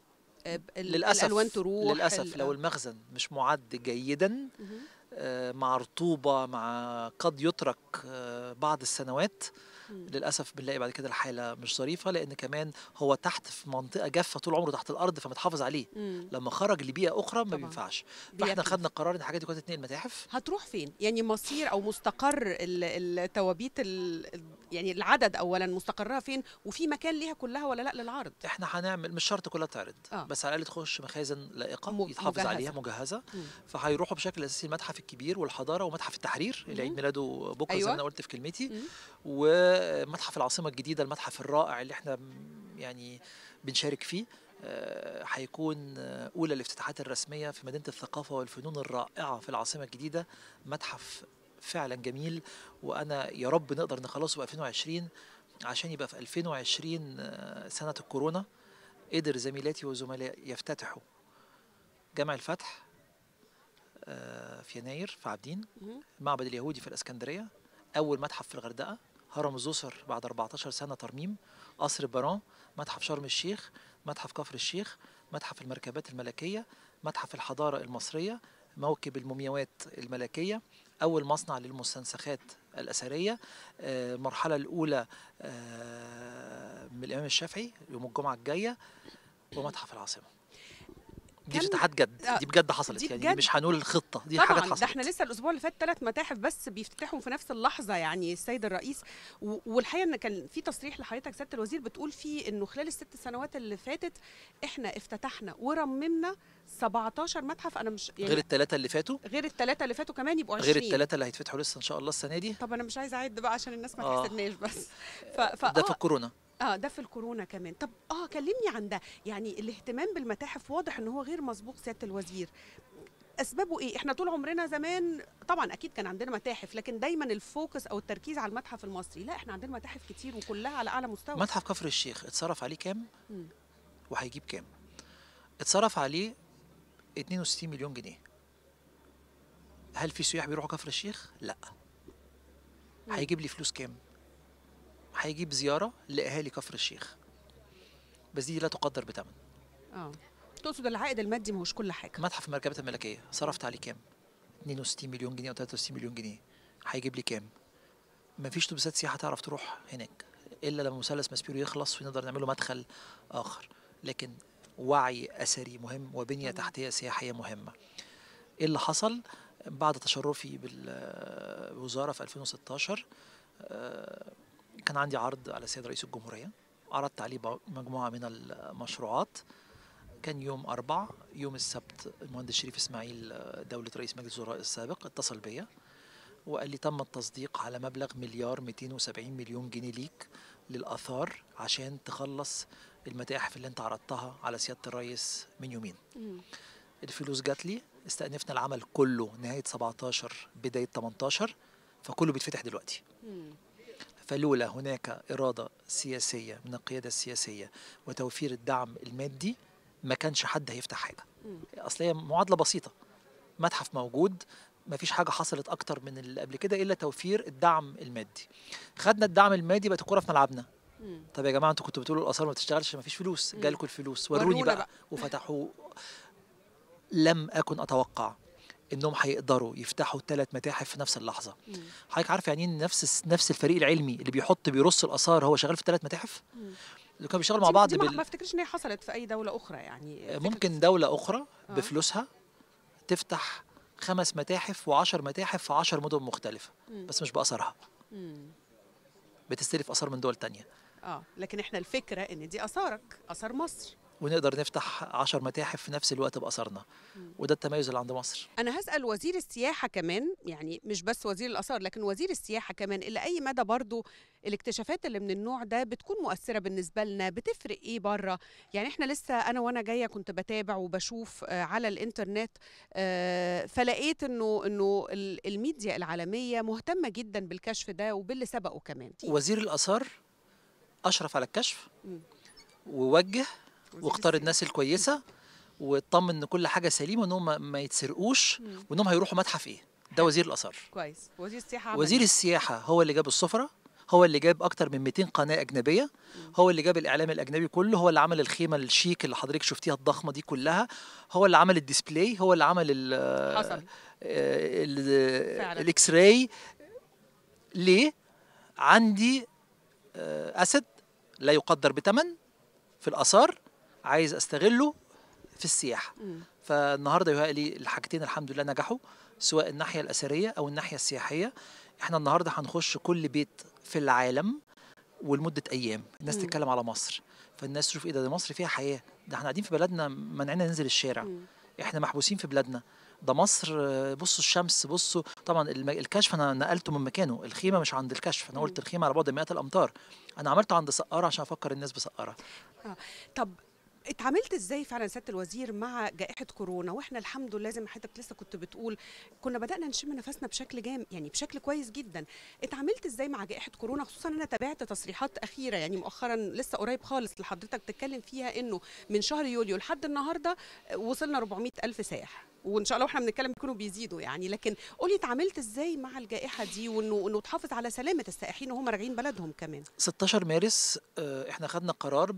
للأسف الألوان تروح للأسف لو المخزن مش معد جيدا مع رطوبة مع قد يترك بعض السنوات، للأسف بنلاقي بعد كده الحالة مش ظريفة، لأن كمان هو تحت في منطقة جافة طول عمره تحت الأرض فمتحافظ عليه. مم. لما خرج لبيئة أخرى ما بينفعش. فإحنا خدنا قرار إن الحاجات دي كلها تتنقل المتاحف. هتروح فين؟ يعني مصير أو مستقر التوابيت يعني العدد أولا مستقرها فين؟ وفي مكان ليها كلها ولا لا للعرض؟ إحنا هنعمل مش شرط كلها تعرض، آه. بس على الأقل تخش مخازن لائقة يتحافظ مجهزة. عليها مجهزة. فهيروحوا بشكل أساسي المتحف الكبير والحضارة ومتحف التحرير اللي عيد ميلاده بكرة. أيوة. زي ما أنا قلت في كلمتي. مم. ومتحف العاصمة الجديدة المتحف الرائع اللي احنا يعني بنشارك فيه هيكون أولى الافتتاحات الرسمية في مدينة الثقافة والفنون الرائعة في العاصمة الجديدة. متحف فعلا جميل، وأنا يا رب نقدر نخلصه في ألفين وعشرين عشان يبقى في ألفين وعشرين سنة الكورونا قدر زميلاتي وزملائي يفتتحوا جامع الفتح في يناير في عابدين، المعبد اليهودي في الإسكندرية، أول متحف في الغردقة، هرم زوسر بعد أربعتاشر سنة ترميم، قصر باران، متحف شرم الشيخ، متحف كفر الشيخ، متحف المركبات الملكية، متحف الحضارة المصرية، موكب المومياوات الملكية، أول مصنع للمستنسخات الأثرية، المرحلة الأولى من الإمام الشافعي يوم الجمعة الجاية، ومتحف العاصمة. دي افتتاحات جد، دي بجد حصلت. دي يعني دي مش هنقول الخطه، دي حاجات حصلت. ده احنا لسه الاسبوع اللي فات ثلاث متاحف بس بيفتتحوا في نفس اللحظه يعني السيد الرئيس. والحقيقه ان كان في تصريح لحضرتك سياده الوزير بتقول فيه انه خلال الست سنوات اللي فاتت احنا افتتحنا ورممنا سبعتاشر متحف. انا مش يعني غير الثلاثه اللي فاتوا غير الثلاثه اللي فاتوا كمان يبقوا عشرين غير الثلاثه اللي هيتفتحوا لسه ان شاء الله السنه دي. طب انا مش عايزه اعد بقى عشان الناس ما آه. تحسدناش بس ف... ف... ده في الكورونا. اه ده في الكورونا كمان. طب اه كلمني عن ده. يعني الاهتمام بالمتاحف واضح ان هو غير مسبوق سياده الوزير. اسبابه ايه؟ احنا طول عمرنا زمان طبعا اكيد كان عندنا متاحف، لكن دايما الفوكس او التركيز على المتحف المصري. لا احنا عندنا متاحف كتير وكلها على اعلى مستوى. متحف كفر الشيخ اتصرف عليه كام؟ مم. وهيجيب كام؟ اتصرف عليه اتنين وستين مليون جنيه. هل في سياح بيروحوا كفر الشيخ؟ لا. مم. هيجيب لي فلوس كام؟ هيجيب زيارة لأهالي كفر الشيخ، بس دي لا تقدر بثمن. اه تقصد العائد المادي ما هوش كل حاجة. متحف المركبات الملكية صرفت عليه كام؟ اتنين وستين مليون جنيه أو تلاتة وستين مليون جنيه. هيجيب لي كام؟ مفيش اتوبيسات سياحة تعرف تروح هناك إلا لما مثلث ماسبيرو يخلص ونقدر نعمله مدخل آخر، لكن وعي أثري مهم وبنية تحتية سياحية مهمة. إيه اللي حصل؟ بعد تشرفي بالوزارة في ألفين وستاشر كان عندي عرض على السيد رئيس الجمهورية، عرضت عليه مجموعة من المشروعات. كان يوم أربعة، يوم السبت المهندس شريف إسماعيل دولة رئيس مجلس الوزراء السابق اتصل بيا وقال لي تم التصديق على مبلغ مليار مئتين وسبعين مليون جنيه ليك للآثار عشان تخلص المتاحف اللي انت عرضتها على سيادة الرئيس من يومين. مم. الفلوس جات لي، استأنفنا العمل كله نهاية سبعتاشر بداية تمنتاشر، فكله بيتفتح دلوقتي. مم. فلولا هناك إرادة سياسية من القيادة السياسية وتوفير الدعم المادي ما كانش حد هيفتح حاجة. مم. أصل هي معادلة بسيطة، متحف موجود، ما فيش حاجة حصلت أكتر من اللي قبل كده إلا توفير الدعم المادي. خدنا الدعم المادي، بقت الكورة في ملعبنا. مم. طب يا جماعة انتوا كنتوا بتقولوا الآثار ما بتشتغلش، ما فيش فلوس، مم. جالكوا الفلوس، وروني ورونا بقى, بقى. وفتحوا. لم أكن أتوقع إنهم هيقدروا يفتحوا ثلاث متاحف في نفس اللحظة. مم. حضرتك عارف يعني إيه نفس نفس الفريق العلمي اللي بيحط بيرص الآثار هو شغال في ثلاث متاحف؟ مم. اللي كانوا بيشتغلوا مع دي- بعض دي ما- بال... ما افتكرش ان هي حصلت في اي دوله اخرى يعني. ممكن دولة أخرى آه. بفلوسها تفتح خمس متاحف وعشر متاحف في عشر مدن مختلفة، مم. بس مش بأثرها، مم. بتستلف آثار من دول تانية. اه لكن احنا الفكره ان دي اثارك، اثار مصر. ونقدر نفتح عشر متاحف في نفس الوقت بأثارنا، وده التميز اللي عند مصر. انا هسال وزير السياحه كمان، يعني مش بس وزير الاثار لكن وزير السياحه كمان، الى اي مدى برضو الاكتشافات اللي من النوع ده بتكون مؤثره بالنسبه لنا؟ بتفرق ايه بره؟ يعني احنا لسه انا وانا جايه كنت بتابع وبشوف آه، على الانترنت، آه، فلقيت انه انه ال- الميديا العالميه مهتمه جدا بالكشف ده وباللي سبقه كمان. وزير الآثار أشرف على الكشف مم. ووجه واختار الناس الكويسة واطمن ان كل حاجة سليمة وانهم ما- ما يتسرقوش مم. وانهم هيروحوا متحف ايه. ده وزير الآثار. كويس. وزير السياحه عمل وزير إيه؟ السياحة هو اللي جاب السفرة، هو اللي جاب أكتر من مئتين قناة أجنبية، هو اللي جاب الإعلام الأجنبي كله، هو اللي عمل الخيمة الشيك اللي حضرتك شفتيها الضخمة دي كلها، هو اللي عمل الديسبلاي، هو اللي عمل ال حصل. ال- فعلاً. الإكس راي. ليه؟ عندي آه، أسد لا يقدر بثمن في الآثار، عايز أستغله في السياحة. مم. فالنهارده يهيألي الحاجتين الحمد لله نجحوا، سواء الناحية الأثرية أو الناحية السياحية. احنا النهارده هنخش كل بيت في العالم ولمدة أيام، الناس مم. تتكلم على مصر، فالناس تشوف إيه ده, ده مصر فيها حياة، ده احنا قاعدين في بلدنا منعنا ننزل الشارع، مم. احنا محبوسين في بلادنا، ده مصر. آه، بصوا الشمس، بصوا طبعا الم- الكشف انا نقلته من مكانه، الخيمه مش عند الكشف، انا قلت الخيمه على بعد مئات الامتار، انا عملته عند سقاره عشان افكر الناس بسقاره. آه. طب اتعاملت ازاي فعلا سياده الوزير مع جائحه كورونا واحنا الحمد لله زي ما حضرتك لسه كنت بتقول كنا بدانا نشم نفسنا بشكل جام يعني بشكل كويس جدا؟ اتعاملت ازاي مع جائحه كورونا؟ خصوصا انا تابعت تصريحات اخيره يعني مؤخرا لسه قريب خالص لحضرتك تتكلم فيها انه من شهر يوليو لحد النهارده وصلنا أربعمئة ألف سائح، وان شاء الله واحنا بنتكلم بيكونوا بيزيدوا يعني. لكن قولي اتعاملت ازاي مع الجائحه دي وانه انه تحافظ على سلامه السائحين وهم راجعين بلدهم كمان؟ ستاشر مارس آه، احنا خدنا قرار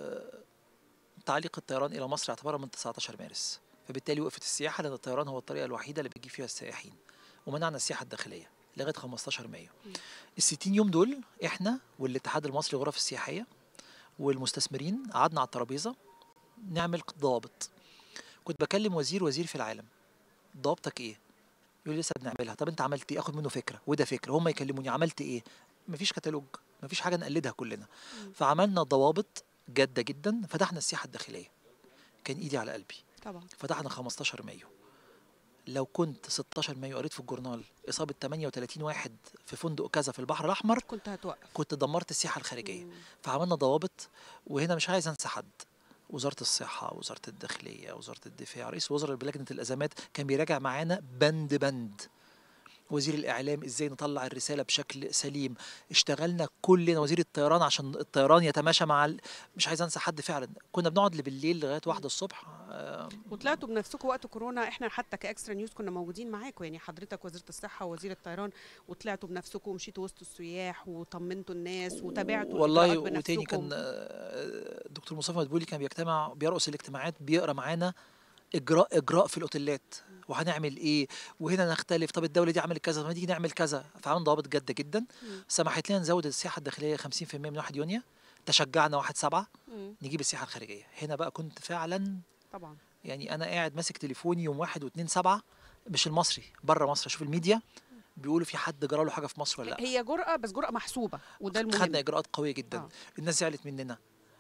بتعليق الطيران الى مصر اعتبارا من تسعتاشر مارس، فبالتالي وقفت السياحه لان الطيران هو الطريقه الوحيده اللي بيجي فيها السائحين، ومنعنا السياحه الداخليه لغايه خمستاشر مايو. ال ستين يوم دول احنا والاتحاد المصري للغرف السياحيه والمستثمرين قعدنا على الترابيزه نعمل ضوابط. كنت بكلم وزير وزير في العالم، ضوابطك ايه؟ يقول لي لسه بنعملها. طب انت عملت ايه؟ اخد منه فكره وده فكره، هم يكلموني عملت ايه؟ مفيش كتالوج، مفيش حاجه نقلدها كلنا. فعملنا ضوابط جاده جدا، فتحنا السياحه الداخليه، كان ايدي على قلبي. طبعا فتحنا خمستاشر مايو. لو كنت ستاشر مايو قريت في الجورنال اصابه تمنية وتلاتين واحد في فندق كذا في البحر الاحمر كنت هتوقف، كنت دمرت السياحه الخارجيه. فعملنا ضوابط، وهنا مش عايز انسى حد، وزاره الصحه، وزاره الداخليه، وزاره الدفاع، رئيس وزراء بلجنه الازمات كان بيراجع معانا بند بند. وزير الاعلام ازاي نطلع الرساله بشكل سليم، اشتغلنا كلنا، وزير الطيران عشان الطيران يتماشى مع ال... مش عايز انسى حد فعلا. كنا بنقعد بالليل لغايه واحدة الصبح. آه، وطلعتوا بنفسكم وقت كورونا، احنا حتى كاكسترا نيوز كنا موجودين معاكم يعني، حضرتك وزيره الصحه ووزير الطيران، وطلعتوا بنفسكم ومشيتوا وسط السياح وطمنتوا الناس وتابعتوا والله. الإجراءات وتاني بنفسكم. كان آه، الدكتور مصطفى مدبولي كان بيجتمع بيرقص الاجتماعات، بيقرا معانا اجراء اجراء في الاوتيلات وهنعمل ايه، وهنا نختلف، طب الدوله دي عملت كذا، طب ما تيجي نعمل كذا. فعملنا ضوابط جاده جدا سمحت لنا نزود السياحه الداخليه خمسين في المية من واحد يونيو، تشجعنا واحد سبعة مم. نجيب السياحه الخارجيه. هنا بقى كنت فعلا طبعا يعني انا قاعد ماسك تليفوني يوم واحد واثنين سبعة، مش المصري، بره مصر، اشوف الميديا بيقولوا في حد جرى له حاجه في مصر ولا لا. هي جرأة، بس جرأة محسوبة وده المهم. خدنا اجراءات قويه جدا. آه. الناس زعلت مننا،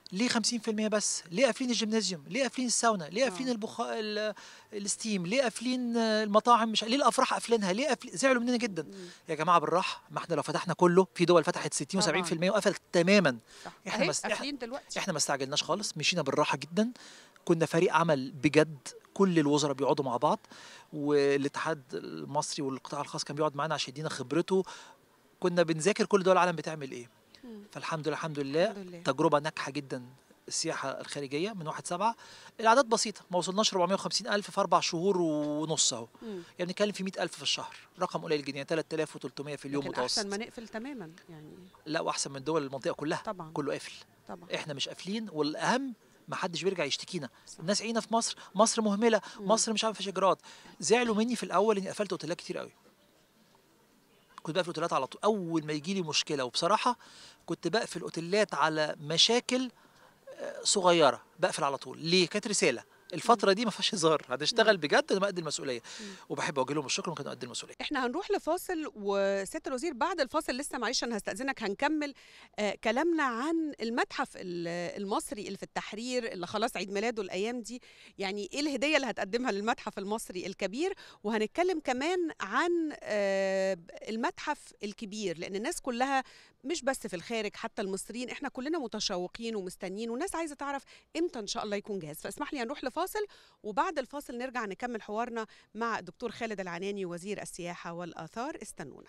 ليه خمسين في المية بس؟ ليه قافلين الجيمنازيوم؟ ليه قافلين الساونا؟ ليه قافلين البخار الستيم؟ ليه قافلين المطاعم؟ مش ليه الافراح قافلينها؟ ليه قافلين؟ زعلوا مننا جدا. مم. يا جماعه بالراحه، ما احنا لو فتحنا كله، في دول فتحت ستين وسبعين في المية وقفلت تماما. صح. احنا مس... قافلين دلوقتي. احنا ما استعجلناش خالص، مشينا بالراحه جدا. كنا فريق عمل بجد، كل الوزراء بيقعدوا مع بعض، والاتحاد المصري والقطاع الخاص كان بيقعد معانا عشان يدينا خبرته. كنا بنذاكر كل دول العالم بتعمل ايه. مم. فالحمد لله الحمد لله, الحمد لله. تجربه ناجحه جدا. السياحه الخارجيه من واحد سبعة، الاعداد بسيطه، ما وصلناش أربعمائة وخمسين ألف في اربع شهور ونص اهو. يعني بنتكلم في مئة ألف في الشهر، رقم قليل جدا، ثلاثة آلاف وثلاثمائة في اليوم متوسط. احسن ما نقفل تماما يعني. لا، واحسن من دول المنطقه كلها طبعا، كله قافل طبعا. احنا مش قافلين، والاهم ما حدش بيرجع يشتكينا. صح. الناس عينا في مصر، مصر مهمله، مم. مصر مش عارفه اجراءات. زعلوا مني في الاول اني قفلت اوتيلات كتير قوي. كنت بقفل اوتيلات على طول اول ما يجي لي مشكله، وبصراحه كنت بقفل اوتيلات على مشاكل صغيره، بقفل على طول. ليه؟ كانت رساله الفتره دي ما فيهاش هزار، هنشتغل بجد انا بقدم المسؤوليه، وبحب اوجه لهم الشكر ممكن اقدم المسؤوليه. احنا هنروح لفاصل، وسياده الوزير بعد الفاصل لسه معلش انا هستاذنك هنكمل آه كلامنا عن المتحف المصري اللي في التحرير اللي خلاص عيد ميلاده الايام دي، يعني ايه الهديه اللي هتقدمها للمتحف المصري الكبير، وهنتكلم كمان عن آه المتحف الكبير، لان الناس كلها مش بس في الخارج، حتى المصريين احنا كلنا متشوقين ومستنيين، والناس عايزه تعرف امتى ان شاء الله يكون جاهز. فاسمح لي نروح لفاصل، وبعد الفاصل نرجع نكمل حوارنا مع الدكتور خالد العناني وزير السياحه والاثار. استنونا.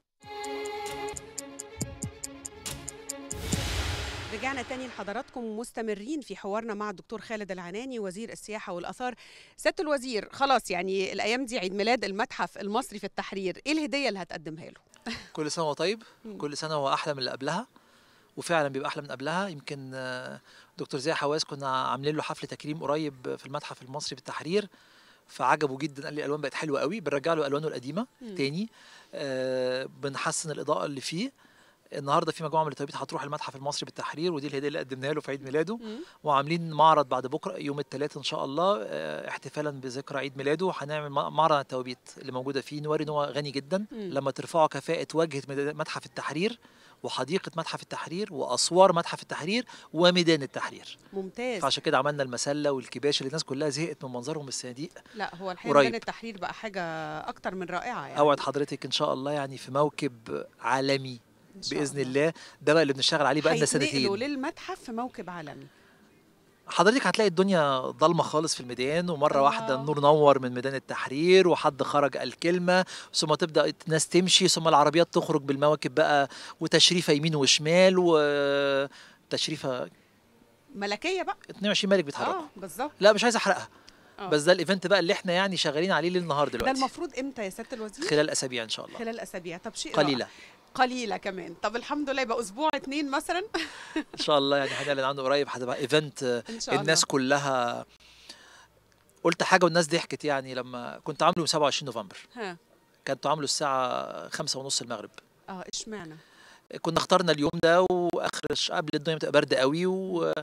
رجعنا تاني لحضراتكم مستمرين في حوارنا مع الدكتور خالد العناني وزير السياحه والاثار. سياده الوزير، خلاص يعني الايام دي عيد ميلاد المتحف المصري في التحرير، ايه الهديه اللي هتقدمها له؟ كل سنه وهو طيب، كل سنه هو احلى من اللي قبلها، وفعلا بيبقى احلى من قبلها. يمكن دكتور زي حواس كنا عاملين له حفل تكريم قريب في المتحف المصري بالتحرير، فعجبه جدا، قال لي الالوان بقت حلوه قوي، بنرجع له الوانه القديمه مم. تاني، آه بنحسن الاضاءه اللي فيه. النهارده في مجموعه من التوابيت هتروح المتحف المصري بالتحرير، ودي الهديه اللي قدمناها له في عيد ميلاده. مم. وعاملين معرض بعد بكره يوم الثلاث ان شاء الله، اه احتفالا بذكرى عيد ميلاده، هنعمل معرض التوابيت اللي موجوده فيه، نوري ان هو غني جدا. مم. لما ترفعوا كفاءه واجهه متحف التحرير وحديقه متحف التحرير واسوار متحف التحرير وميدان التحرير. ممتاز. فعشان كده عملنا المسله والكباش اللي الناس كلها زهقت من منظرهم الصناديق. لا هو الحقيقه ميدان التحرير بقى حاجه اكتر من رائعه يعني. اوعد حضرتك ان شاء الله يعني في موكب عالمي باذن الله، ده بقى اللي بنشتغل عليه بقى لنا سنتين. هيتنقلوا للمتحف في موكب عالمي. حضرتك هتلاقي الدنيا ضلمه خالص في الميدان، ومره آه. واحده النور نور من ميدان التحرير، وحد خرج قال كلمه، ثم تبدا الناس تمشي، ثم العربيات تخرج بالمواكب بقى، وتشريفه يمين وشمال، وتشريفه ملكيه بقى اتنين وعشرين ملك بيتحركوا. اه بالظبط. لا مش عايز احرقها. أوه. بس ده الايفنت بقى اللي احنا يعني شغالين عليه ليل نهار دلوقتي. ده المفروض امتى يا سياده الوزير؟ خلال اسابيع ان شاء الله. خلال اسابيع. طب شيء قليله رائع. قليله كمان. طب الحمد لله يبقى اسبوع اتنين مثلا. ان شاء الله يعني هنعلن عنه قريب، هتبقى ايفنت الناس كلها. قلت حاجه والناس ضحكت يعني لما كنت عامله يوم سبعة وعشرين نوفمبر. ها كنت عامله الساعه خمسة ونص المغرب. اه اشمعنى؟ كنا اخترنا اليوم ده واخر قبل الدنيا بتبقى برد قوي، و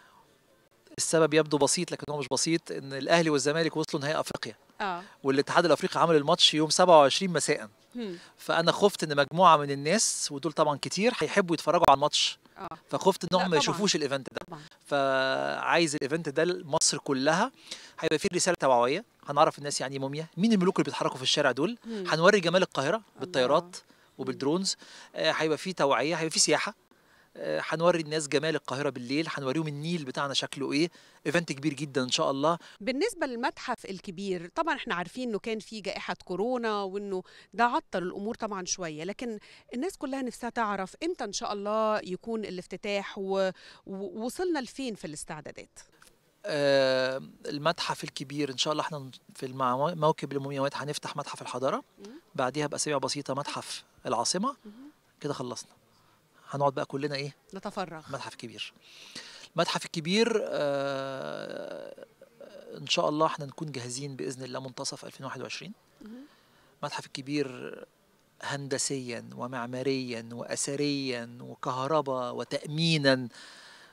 السبب يبدو بسيط لكن هو مش بسيط، ان الاهلي والزمالك وصلوا نهائي افريقيا. اه والاتحاد الافريقي عمل الماتش يوم سبعة وعشرين مساء. هم. فانا خفت ان مجموعه من الناس، ودول طبعا كتير، هيحبوا يتفرجوا على الماتش. اه فخفت انهم ما يشوفوش الايفنت ده. طبعا. فعايز الايفنت ده لمصر كلها، هيبقى فيه رساله توعويه، هنعرف الناس يعني موميا، مين الملوك اللي بيتحركوا في الشارع دول، هم. هنوري جمال القاهره بالطيارات وبالدرونز، هيبقى فيه توعيه، هيبقى فيه سياحه، هنوري الناس جمال القاهره بالليل، هنوريهم النيل بتاعنا شكله ايه، ايفنت كبير جدا ان شاء الله. بالنسبه للمتحف الكبير، طبعا احنا عارفين انه كان في جائحه كورونا وانه ده عطل الامور طبعا شويه، لكن الناس كلها نفسها تعرف امتى ان شاء الله يكون الافتتاح، ووصلنا لفين في الاستعدادات. آه المتحف الكبير ان شاء الله احنا في موكب المومياوات هنفتح متحف الحضاره، بعديها باسابيع بسيطه متحف العاصمه، كده خلصنا. هنقعد بقى كلنا ايه؟ نتفرغ. متحف كبير. المتحف الكبير آه ان شاء الله احنا نكون جاهزين باذن الله منتصف ألفين وواحد وعشرين. المتحف الكبير هندسيا ومعماريا واثريا وكهرباء وتامينا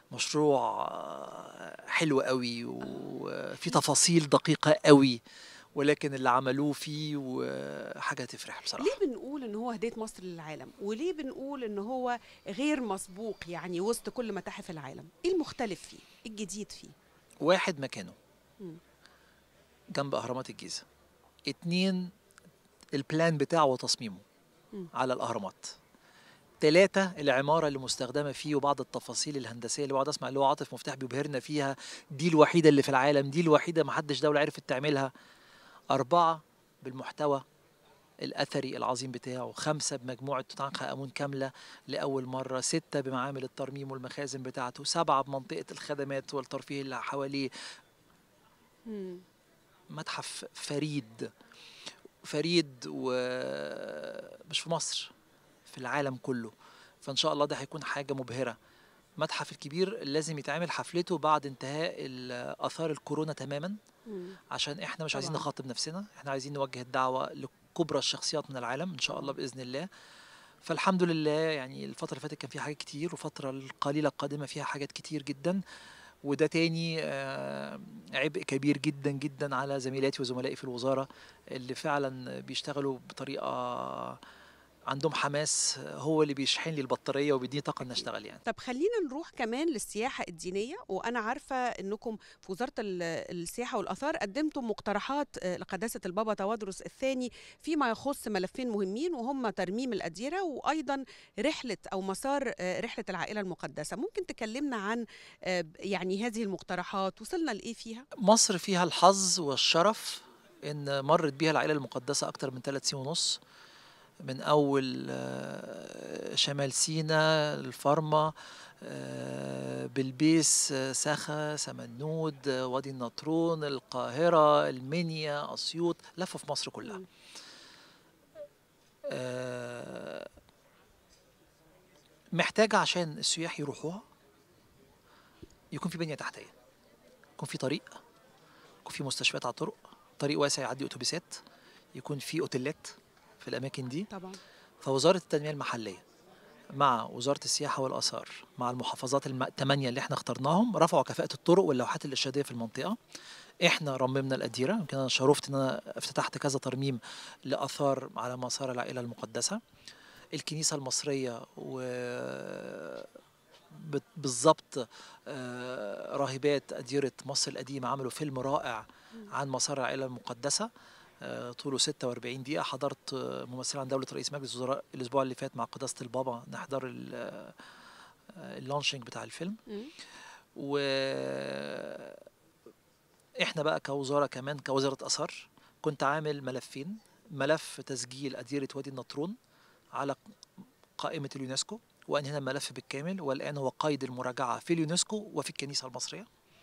مشروع حلو قوي، وفي تفاصيل دقيقه قوي، ولكن اللي عملوه فيه وحاجه تفرح بصراحه. ليه بنقول ان هو هديه مصر للعالم، وليه بنقول ان هو غير مسبوق يعني وسط كل متاحف العالم؟ ايه المختلف فيه؟ ايه الجديد فيه؟ واحد، مكانه مم. جنب اهرامات الجيزه. اتنين، البلان بتاعه وتصميمه مم. على الاهرامات. ثلاثة، العمارة اللي مستخدمة فيه وبعض التفاصيل الهندسية اللي بقعد اسمع اللي هو عاطف مفتاح بيبهرنا فيها، دي الوحيدة اللي في العالم، دي الوحيدة ما حدش دولة عرفت تعملها. أربعة، بالمحتوى الأثري العظيم بتاعه. خمسة، بمجموعة توت عنخ آمون كاملة لأول مرة. ستة، بمعامل الترميم والمخازن بتاعته. سبعة، بمنطقة الخدمات والترفيه اللي حواليه. مم. متحف فريد فريد ومش في مصر، في العالم كله. فإن شاء الله ده هيكون حاجة مبهرة. المتحف الكبير لازم يتعمل حفلته بعد انتهاء آثار الكورونا تماما، مم. عشان احنا مش طبعاً. عايزين نخاطب نفسنا، احنا عايزين نوجه الدعوة لكبرى الشخصيات من العالم إن شاء الله بإذن الله. فالحمد لله يعني الفترة اللي فاتت كان فيها حاجات كتير، والفترة القليلة القادمة فيها حاجات كتير جدا. وده تاني آه، عبء كبير جدا جدا على زميلاتي وزملائي في الوزارة اللي فعلا بيشتغلوا بطريقة عندهم حماس، هو اللي بيشحن لي البطارية وبيديني طاقة ان اشتغل يعني. طب خلينا نروح كمان للسياحة الدينية، وأنا عارفة أنكم في وزارة ال- السياحة والآثار قدمتم مقترحات آه، لقداسة البابا تودرس الثاني فيما يخص ملفين مهمين، وهم ترميم الأديرة وأيضا رحلة أو مسار آه، رحلة العائلة المقدسة. ممكن تكلمنا عن آه، يعني هذه المقترحات وصلنا لإيه فيها؟ مصر فيها الحظ والشرف ان مرت بيها العائلة المقدسة اكتر من ثلاث سنين ونص، من اول آه، شمال سيناء، الفرما، آه، بلبيس، آه، سخا، سمنود، آه، وادي النطرون، القاهرة، المنيا، أسيوط، لفوا في مصر كلها. آه، محتاجة عشان السياح يروحوها يكون في بنية تحتية، يكون في طريق، يكون في مستشفيات على الطرق، طريق واسع يعدي أتوبيسات، يكون في أوتيلات في الأماكن دي. طبعا. فوزارة التنمية المحلية مع وزارة السياحة والآثار مع المحافظات الثمانية اللي احنا اخترناهم رفعوا كفاءة الطرق واللوحات الإرشادية في المنطقة. احنا رممنا الأديرة، يمكن أنا شرفت إن أنا افتتحت كذا ترميم لآثار على مسار العائلة المقدسة. الكنيسة المصرية و بالضبط آه، راهبات أديرة مصر القديمة عملوا فيلم رائع عن مسار العائلة المقدسة، آه، طوله ستة وأربعين دقيقة. حضرت آه، ممثل عن دولة رئيس مجلس الوزراء الأسبوع اللي فات مع قداسة البابا نحضر ال- آه، اللانشنج بتاع الفيلم. و احنا بقى كوزارة كمان كوزارة آثار كنت عامل ملفين: ملف تسجيل أديرة وادي النطرون على قائمة اليونسكو، وأنهينا الملف بالكامل، والآن هو قيد المراجعة في اليونسكو وفي الكنيسة المصرية.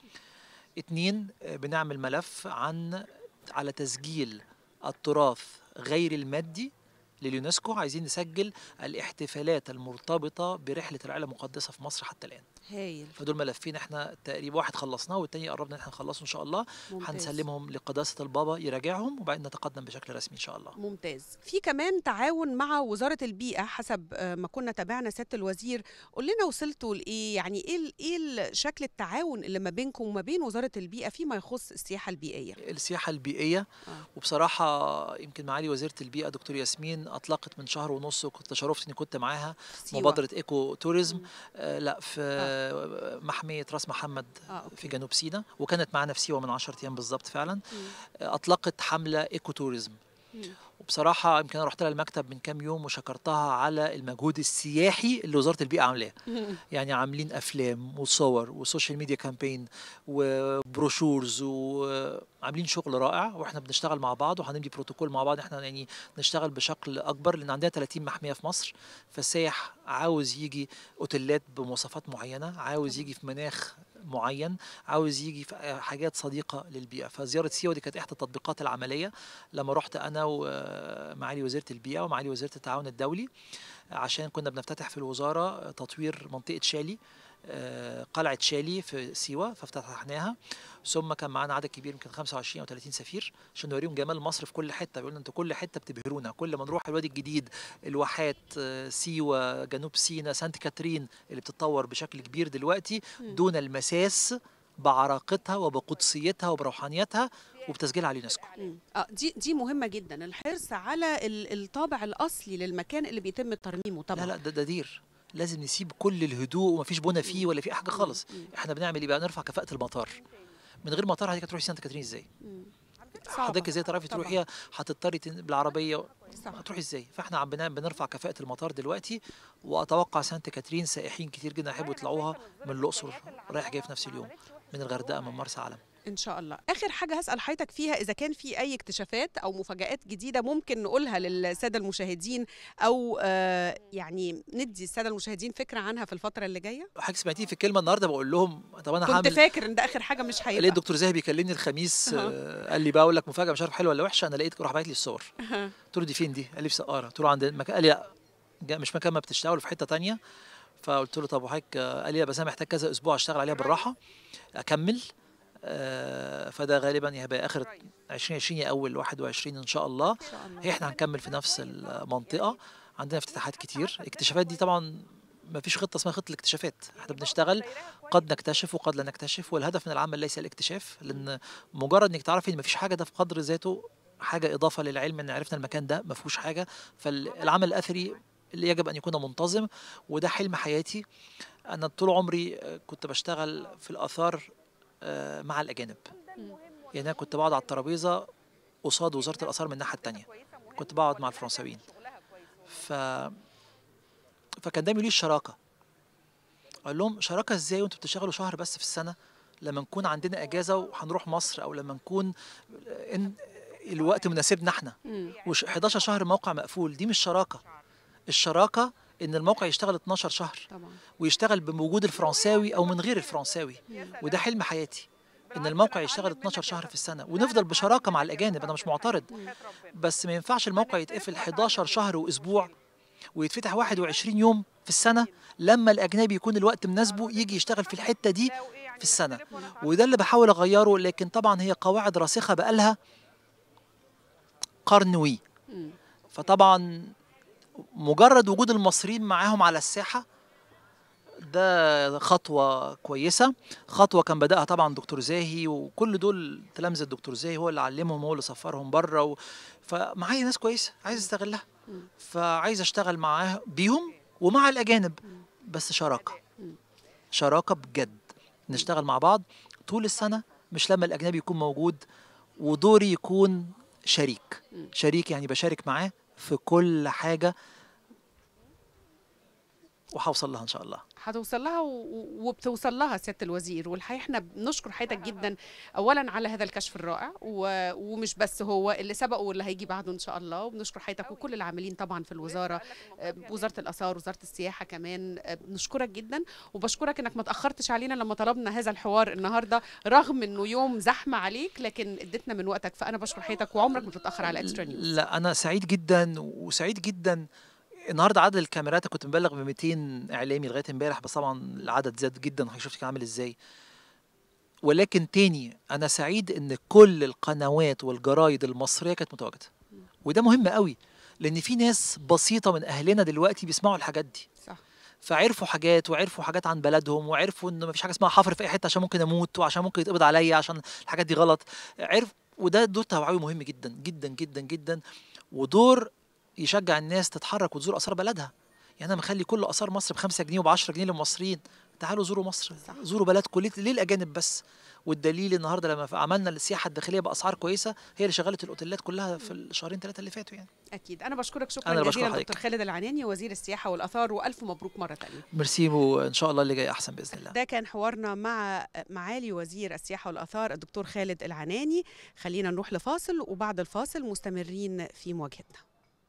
اتنين، آه، بنعمل ملف عن على تسجيل التراث غير المادي لليونسكو، عايزين نسجل الاحتفالات المرتبطة برحلة العائلة المقدسة في مصر حتى الآن. هايل. فدول ملفين احنا تقريبا واحد خلصناه والتاني قربنا ان احنا نخلصه ان شاء الله. ممتاز. هنسلمهم لقداسة البابا يراجعهم وبعدين نتقدم بشكل رسمي ان شاء الله. ممتاز. في كمان تعاون مع وزارة البيئة حسب آه، ما كنا تابعنا سيادة الوزير. قول لنا وصلتوا لإيه؟ يعني إيه ال- إيه ال- شكل التعاون اللي ما بينكم وما بين وزارة البيئة فيما يخص السياحة البيئية؟ السياحة البيئية آه. وبصراحة يمكن معالي وزيرة البيئة دكتور ياسمين أطلقت من شهر ونص، وكنت شرفت إني كنت معاها سيوة. مبادرة إيكو توريزم آه لا في آه. محمية راس محمد آه، في جنوب سيناء، وكانت معانا في سيوة من عشرة أيام بالظبط فعلا. آه أطلقت حملة إيكو توريزم، وبصراحة يمكن أنا رحت لها المكتب من كام يوم وشكرتها على المجهود السياحي اللي وزارة البيئة عاملاه. يعني عاملين أفلام وصور وسوشيال ميديا كامبين وبروشورز وعاملين شغل رائع، وإحنا بنشتغل مع بعض وهنمضي بروتوكول مع بعض إحنا يعني نشتغل بشكل أكبر، لأن عندنا ثلاثين محمية في مصر. فالسائح عاوز يجي أوتيلات بمواصفات معينة، عاوز يجي في مناخ معين، عاوز يجي في حاجات صديقة للبيئة. فزيارة سيوة دي كانت إحدى التطبيقات العملية لما رحت أنا ومعالي وزيرة البيئة ومعالي وزيرة التعاون الدولي، عشان كنا بنفتتح في الوزارة تطوير منطقة شالي، قلعة شالي في سيوة، فافتتحناها. ثم كان معانا عدد كبير يمكن خمسة وعشرين أو ثلاثين سفير عشان نوريهم جمال مصر في كل حتة. بيقولوا انتوا كل حتة بتبهرونا، كل ما نروح الوادي الجديد، الواحات، سيوة، جنوب سيناء، سانت كاترين اللي بتتطور بشكل كبير دلوقتي دون المساس بعراقتها وبقدسيتها وبروحانيتها وبتسجيلها على اليونسكو. اه دي دي مهمه جدا، الحرص على الطابع الاصلي للمكان اللي بيتم ترميمه طبعا. لا لا ده ده دير، لازم نسيب كل الهدوء ومفيش بنى فيه ولا في حاجه خالص. احنا بنعمل ايه بقى؟ نرفع كفاءه المطار. من غير مطار حضرتك هتروحي سانت كاترين ازاي؟ حضرتك ازاي تعرفي تروحيها؟ هتضطري بالعربيه، هتروحي ازاي؟ فاحنا عم بنرفع كفاءه المطار دلوقتي، واتوقع سانت كاترين سائحين كتير جدا يحبوا يطلعوها من الاقصر رايح جاي في نفس اليوم، من الغردقه، من مرسى علم. ان شاء الله. اخر حاجه هسال حضرتك فيها، اذا كان في اي اكتشافات او مفاجآت جديده ممكن نقولها للساده المشاهدين، او آه يعني ندي الساده المشاهدين فكره عنها في الفتره اللي جايه. حضرتك سمعتيه في الكلمه النهارده بقول لهم طب انا كنت هعمل، فاكر ان ده اخر حاجه مش هيبقى. لقيت الدكتور زاهي بيكلمني الخميس آه قال لي بقى اقول لك مفاجاه مش عارف حلوه ولا وحشه، انا لقيت راح باعت لي الصور. قلت له دي فين دي؟ قال لي في سقاره. قلت له عند مكان، قال لي لا مش مكان ما بتشتغل، في حته ثانيه. فقلت له طب وحضرتك، قال لي بس انا محتاج كذا اسبوع اشتغل عليها بالراحه اكمل. آه فده غالبا هيبقى اخر عشرين عشرين يا اول واحد وعشرين ان شاء الله. هي احنا هنكمل في نفس المنطقه، عندنا افتتاحات كتير. الاكتشافات دي طبعا ما فيش خطه اسمها خطه الاكتشافات، احنا بنشتغل قد نكتشف وقد لا نكتشف، والهدف من العمل ليس الاكتشاف، لان مجرد انك تعرفي ان ما فيش حاجه ده في قدر ذاته حاجه اضافه للعلم، ان عرفنا المكان ده ما فيهوش حاجه. فالعمل الاثري اللي يجب ان يكون منتظم، وده حلم حياتي. انا طول عمري كنت بشتغل في الاثار مع الاجانب، يعني انا كنت بقعد على الترابيزه قصاد وزاره الاثار من الناحيه الثانيه، كنت بقعد مع الفرنساويين. ف فكان دايما لي الشراكه. اقول لهم شراكه ازاي وانتوا بتشتغلوا شهر بس في السنه، لما نكون عندنا اجازه وهنروح مصر، او لما نكون إن الوقت مناسبنا احنا، و11 شهر موقع مقفول، دي مش شراكه. الشراكه ان الموقع يشتغل اتناشر شهر طبعا، ويشتغل بوجود الفرنساوي او من غير الفرنساوي، وده حلم حياتي ان الموقع يشتغل اتناشر شهر في السنه، ونفضل بشراكه مع الاجانب. انا مش معترض، بس ما ينفعش الموقع يتقفل حداشر شهر واسبوع ويتفتح واحد وعشرين يوم في السنه، لما الاجنبي يكون الوقت مناسبه يجي يشتغل في الحته دي في السنه. وده اللي بحاول اغيره، لكن طبعا هي قواعد راسخه بقالها قرن وي. فطبعا مجرد وجود المصريين معاهم على الساحة ده خطوة كويسة، خطوة كان بدأها طبعا دكتور زاهي، وكل دول تلامذة الدكتور زاهي، هو اللي علمهم، هو اللي سفرهم بره. و... فمعايا ناس كويسة عايز استغلها، فعايز اشتغل معاه بيهم ومع الأجانب، بس شراكة شراكة بجد، نشتغل مع بعض طول السنة، مش لما الأجنبي يكون موجود. ودوري يكون شريك شريك يعني بشارك معاه في كل حاجة، وهوصل لها ان شاء الله. هتوصل لها وبتوصل لها سياده الوزير. والحقيقه احنا بنشكر حضرتك جدا اولا على هذا الكشف الرائع، ومش بس هو اللي سبقه واللي هيجي بعده ان شاء الله. وبنشكر حضرتك وكل العاملين طبعا في الوزاره، وزاره الاثار، وزاره السياحه كمان. بنشكرك جدا، وبشكرك انك ما تاخرتش علينا لما طلبنا هذا الحوار النهارده، رغم انه يوم زحمه عليك، لكن اديتنا من وقتك. فانا بشكر حضرتك، وعمرك ما تتاخر على اكسترا نيوز. لا انا سعيد جدا، وسعيد جدا النهارده عدد الكاميرات كنت مبلغ ب مئتين اعلامي لغايه امبارح، بس طبعا العدد زاد جدا، شفتك عامل ازاي. ولكن تاني انا سعيد ان كل القنوات والجرايد المصريه كانت متواجده، وده مهم قوي، لان في ناس بسيطه من اهلنا دلوقتي بيسمعوا الحاجات دي، صح، فعرفوا حاجات، وعرفوا حاجات عن بلدهم، وعرفوا ان مفيش حاجه اسمها حفر في اي حته عشان ممكن اموت، وعشان ممكن يتقبض عليا عشان الحاجات دي غلط. عرف، وده دور توعوي مهم جدا جدا جدا جدا، ودور يشجع الناس تتحرك وتزور اثار بلدها. يعني انا مخلي كل اثار مصر بخمسة جنيه وبعشرة جنيه للمصريين، تعالوا زوروا مصر، صح. زوروا بلدكم، ليه الاجانب بس؟ والدليل النهارده لما عملنا السياحه الداخليه باسعار كويسه، هي اللي شغلت الاوتيلات كلها في الشهرين ثلاثه اللي فاتوا يعني. اكيد. انا بشكرك شكرا جزيلا دكتور خالد العناني، وزير السياحه والاثار، والف مبروك مره ثانيه. ميرسي، وان شاء الله اللي جاي احسن باذن الله. ده كان حوارنا مع معالي وزير السياحه والاثار الدكتور خالد العناني. خلينا نروح لفاصل، وبعد الفاصل مستمرين في مواجهتنا.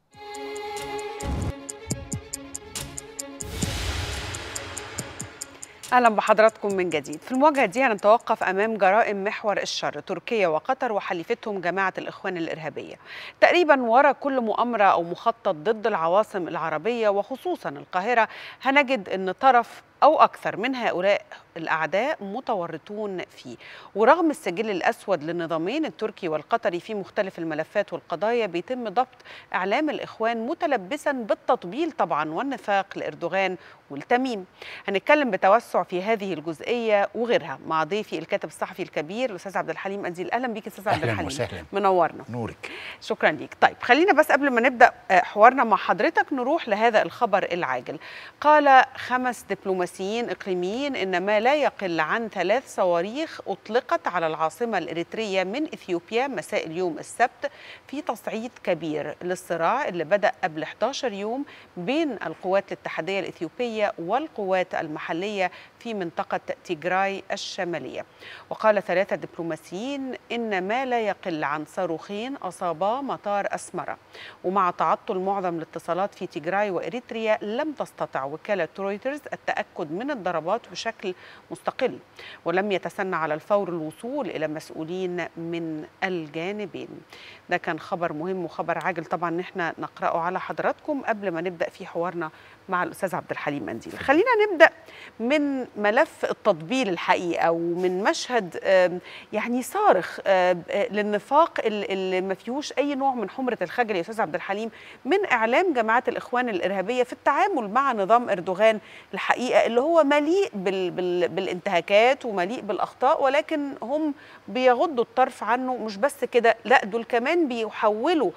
اهلا بحضراتكم من جديد. في المواجهه دي هنتوقف امام جرائم محور الشر، تركيا وقطر وحليفتهم جماعه الاخوان الارهابيه. تقريبا ورا كل مؤامره او مخطط ضد العواصم العربيه وخصوصا القاهره، هنجد ان طرف او اكثر من هؤلاء الأعداء متورطون فيه. ورغم السجل الأسود للنظامين التركي والقطري في مختلف الملفات والقضايا، بيتم ضبط إعلام الإخوان متلبسا بالتطبيل طبعا والنفاق لإردوغان والتميم. هنتكلم بتوسع في هذه الجزئية وغيرها مع ضيفي الكاتب الصحفي الكبير الأستاذ عبد الحليم أنديل. أهلا بيك أستاذ عبد الحليم. وسهلا. منورنا. نورك. شكرا ليك. طيب خلينا بس قبل ما نبدأ حوارنا مع حضرتك نروح لهذا الخبر العاجل. قال خمس دبلوماسيين إقليميين إن ما لا يقل عن ثلاث صواريخ أطلقت على العاصمة الإريترية من إثيوبيا مساء اليوم السبت في تصعيد كبير للصراع اللي بدأ قبل إحدى عشر يوم بين القوات الاتحادية الإثيوبية والقوات المحلية في منطقة تيغراي الشمالية. وقال ثلاثة دبلوماسيين إن ما لا يقل عن صاروخين أصابا مطار أسمرة. ومع تعطل معظم الاتصالات في تيغراي وإريتريا لم تستطع وكالة رويترز التأكد من الضربات بشكل مستقل، ولم يتسنى على الفور الوصول إلى مسؤولين من الجانبين. ده كان خبر مهم وخبر عاجل طبعا ان احنا نقرأه على حضراتكم قبل ما نبدأ في حوارنا مع الأستاذ عبد الحليم أنديل. خلينا نبدأ من ملف التطبيل الحقيقة ومن مشهد يعني صارخ للنفاق اللي ما فيهوش أي نوع من حمرة الخجل يا أستاذ عبد الحليم من إعلام جماعات الإخوان الإرهابية في التعامل مع نظام إردوغان الحقيقة اللي هو مليء بال بال بالانتهاكات ومليء بالأخطاء، ولكن هم بيغضوا الطرف عنه. مش بس كده، لا دول كمان بيحولوا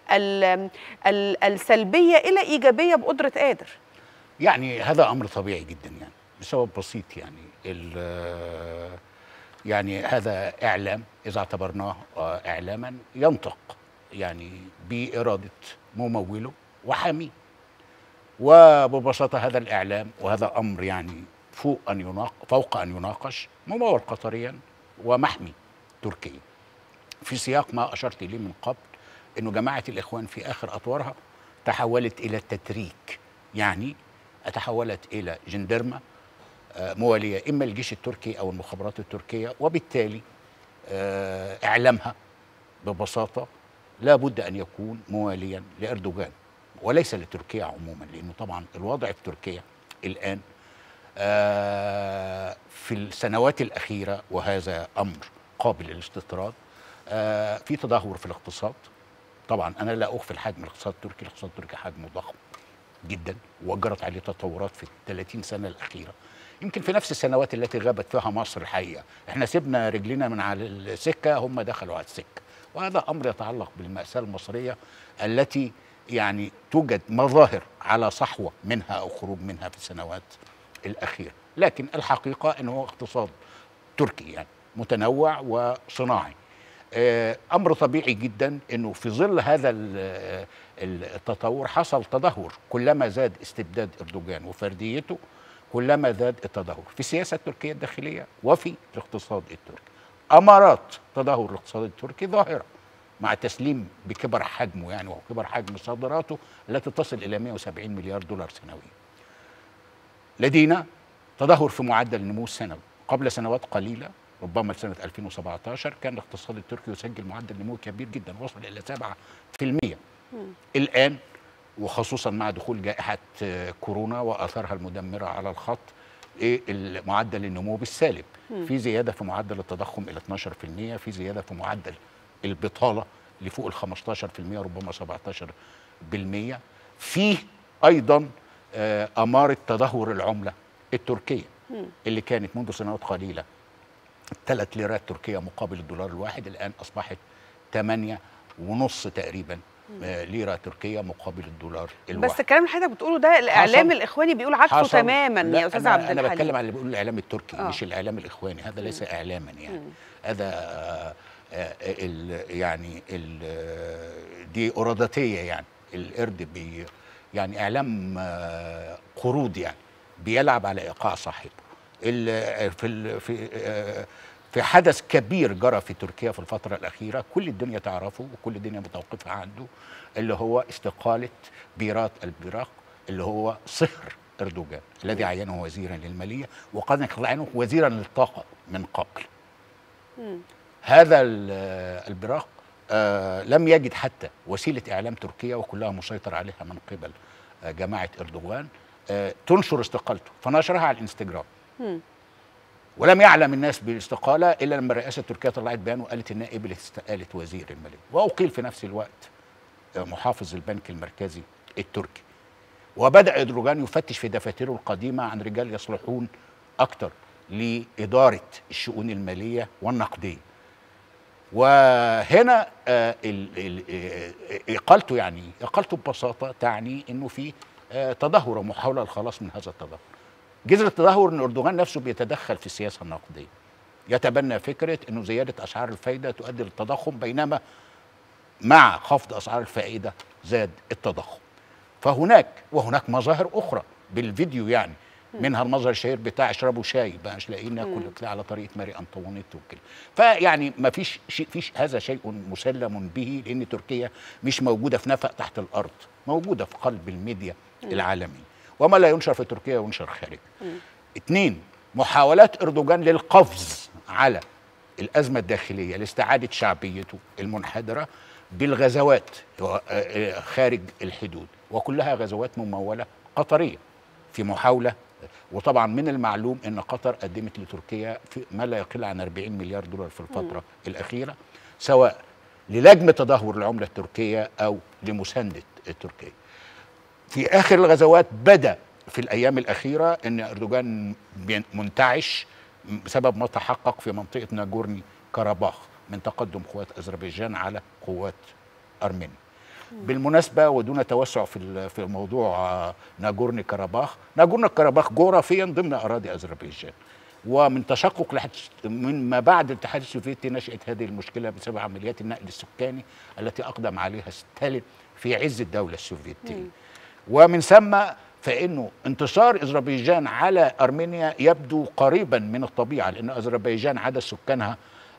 السلبية إلى إيجابية بقدرة قادر. يعني هذا أمر طبيعي جدا يعني بسبب بسيط يعني يعني هذا إعلام إذا اعتبرناه إعلاما ينطق يعني بإرادة مموله وحاميه، وببساطة هذا الإعلام وهذا أمر يعني فوق أن يناق فوق أن يناقش ممول قطريا ومحمي تركيا في سياق ما أشرت إليه من قبل إنه جماعة الإخوان في آخر أطوارها تحولت إلى التتريك، يعني تحولت إلى جندرمة موالية إما الجيش التركي أو المخابرات التركية، وبالتالي إعلامها ببساطة لا بد أن يكون مواليا لأردوغان وليس لتركيا عموما، لأنه طبعا الوضع في تركيا الآن في السنوات الأخيرة وهذا أمر قابل للاستطراد في تدهور في الاقتصاد. طبعا أنا لا أخفي حجم الاقتصاد التركي، الاقتصاد التركي حجمه ضخم جدا وجرت عليه تطورات في الثلاثين سنة الأخيرة، يمكن في نفس السنوات التي غابت فيها مصر. الحقيقة احنا سيبنا رجلنا من على السكة، هم دخلوا على السكة، وهذا أمر يتعلق بالمأساة المصرية التي يعني توجد مظاهر على صحوة منها أو خروج منها في السنوات الأخيرة. لكن الحقيقة أنه اقتصاد تركي يعني متنوع وصناعي. أمر طبيعي جدا أنه في ظل هذا التطور حصل تدهور، كلما زاد استبداد أردوغان وفرديته كلما زاد التدهور في السياسة التركية الداخلية وفي الاقتصاد التركي. أمارات تدهور الاقتصاد التركي ظاهرة مع تسليم بكبر حجمه يعني وكبر حجم صادراته التي تصل إلى مئة وسبعين مليار دولار سنويا. لدينا تدهور في معدل النمو السنوي. قبل سنوات قليلة ربما سنة ألفين وسبعة عشر كان الاقتصاد التركي يسجل معدل نمو كبير جدا وصل إلى سبعة بالمئة. الآن وخصوصا مع دخول جائحة كورونا وآثارها المدمرة على الخط معدل النمو بالسالب، في زيادة في معدل التضخم إلى اثناشر بالمئة، في زيادة في معدل البطالة لفوق ال خمسة عشر بالمئة ربما سبعة عشر بالمئة، فيه أيضا أمارة تدهور العملة التركية اللي كانت منذ سنوات قليلة ثلاث ليرات تركية مقابل الدولار الواحد، الآن أصبحت ثمانية ونص تقريبا ليرة تركية مقابل الدولار الواحد. بس الكلام اللي حضرتك بتقوله ده الإعلام الإخواني بيقول عكسه تماما يا أستاذ عبد الحليم. أنا بتكلم على اللي بيقول الإعلام التركي آه. مش الإعلام الإخواني، هذا ليس مم. إعلاما يعني مم. هذا آه ال يعني ال دي أرادتية يعني القرد بي يعني إعلام آه قروض يعني بيلعب على إيقاع صاحبه. في ال في آه في حدث كبير جرى في تركيا في الفترة الأخيرة كل الدنيا تعرفه وكل الدنيا متوقفة عنده، اللي هو استقالة بيرات البراق اللي هو صهر أردوغان الذي عينه وزيرا للمالية وقد عينه وزيرا للطاقة من قبل. م. هذا البراق آه لم يجد حتى وسيلة إعلام تركيا وكلها مسيطر عليها من قبل آه جماعة أردوغان آه تنشر استقالته، فنشرها على الانستجرام. م. ولم يعلم الناس بالاستقاله الا لما الرئاسه التركيه طلعت بيان وقالت انها قبلت استقاله وزير الماليه، واقيل في نفس الوقت محافظ البنك المركزي التركي. وبدا اردوغان يفتش في دفاتره القديمه عن رجال يصلحون اكثر لاداره الشؤون الماليه والنقديه. وهنا آه اقالته يعني اقالته ببساطه تعني انه في آه تدهور ومحاوله للخلاص من هذا التدهور. جذر التدهور ان اردوغان نفسه بيتدخل في السياسه النقديه، يتبنى فكره انه زياده اسعار الفائده تؤدي للتضخم، بينما مع خفض اسعار الفائده زاد التضخم. فهناك وهناك مظاهر اخرى بالفيديو يعني، منها المظهر الشهير بتاع اشربوا شاي بقى مش لاقيين ناكل تلاقي على طريقه ماري انطوانيت وكده. فيعني ما فيش شيء فيش هذا شيء مسلم به، لان تركيا مش موجوده في نفق تحت الارض، موجوده في قلب الميديا العالميه، وما لا ينشر في تركيا ينشر خارج. اثنين، محاولات اردوغان للقفز على الازمه الداخليه لاستعاده شعبيته المنحدره بالغزوات خارج الحدود، وكلها غزوات مموله قطريه في محاوله. وطبعا من المعلوم ان قطر قدمت لتركيا في ما لا يقل عن أربعين مليار دولار في الفتره م. الاخيره، سواء للجم تدهور العمله التركيه او لمسانده تركيا. في اخر الغزوات بدا في الايام الاخيره ان اردوغان منتعش بسبب ما تحقق في منطقه ناغورني كاراباخ من تقدم قوات اذربيجان على قوات ارمينيا. بالمناسبه ودون توسع في في موضوع ناغورني كاراباخ، ناغورني كاراباخ جغرافيا ضمن اراضي اذربيجان، ومن تشقق من ما بعد الاتحاد السوفيتي نشأت هذه المشكله بسبب عمليات النقل السكاني التي اقدم عليها ستالين في عز الدوله السوفيتيه. ومن ثم فانه انتصار اذربيجان على ارمينيا يبدو قريبا من الطبيعه، لان اذربيجان عدد سكانها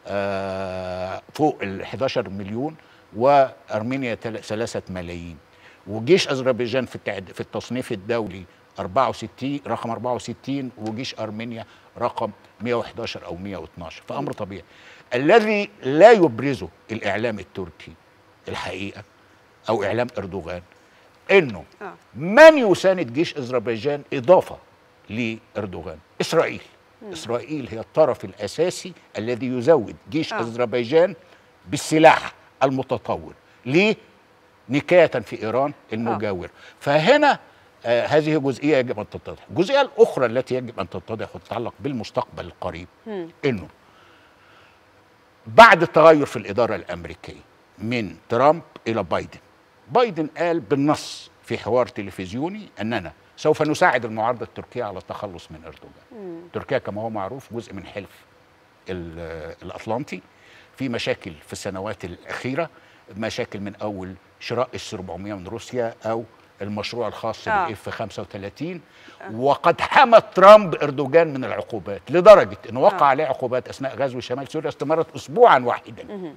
فوق ال احد عشر مليون وارمينيا ثلاثة ملايين، وجيش اذربيجان في في التصنيف الدولي أربعة وستين رقم أربعة وستين، وجيش ارمينيا رقم مئة وأحد عشر او مئة واثناشر، فامر طبيعي. الذي لا يبرزه الاعلام التركي الحقيقه او اعلام اردوغان انه من يساند جيش اذربيجان اضافه لاردوغان؟ اسرائيل. مم. اسرائيل هي الطرف الاساسي الذي يزود جيش آه. اذربيجان بالسلاح المتطور. ليه؟ نكاية في ايران المجاوره. آه. فهنا آه هذه جزئيه يجب ان تتضح. الجزئيه الاخرى التي يجب ان تتضح وتتعلق بالمستقبل القريب مم. انه بعد التغير في الاداره الامريكيه من ترامب الى بايدن، بايدن قال بالنص في حوار تلفزيوني اننا سوف نساعد المعارضه التركيه على التخلص من اردوغان. تركيا كما هو معروف جزء من حلف الاطلنطي، في مشاكل في السنوات الاخيره، مشاكل من اول شراء اس أربعمئة من روسيا او المشروع الخاص آه. بالاف خمسة وثلاثين. آه. وقد حمى ترامب اردوغان من العقوبات لدرجه انه وقع آه. عليه عقوبات اثناء غزو شمال سوريا استمرت اسبوعا واحدا.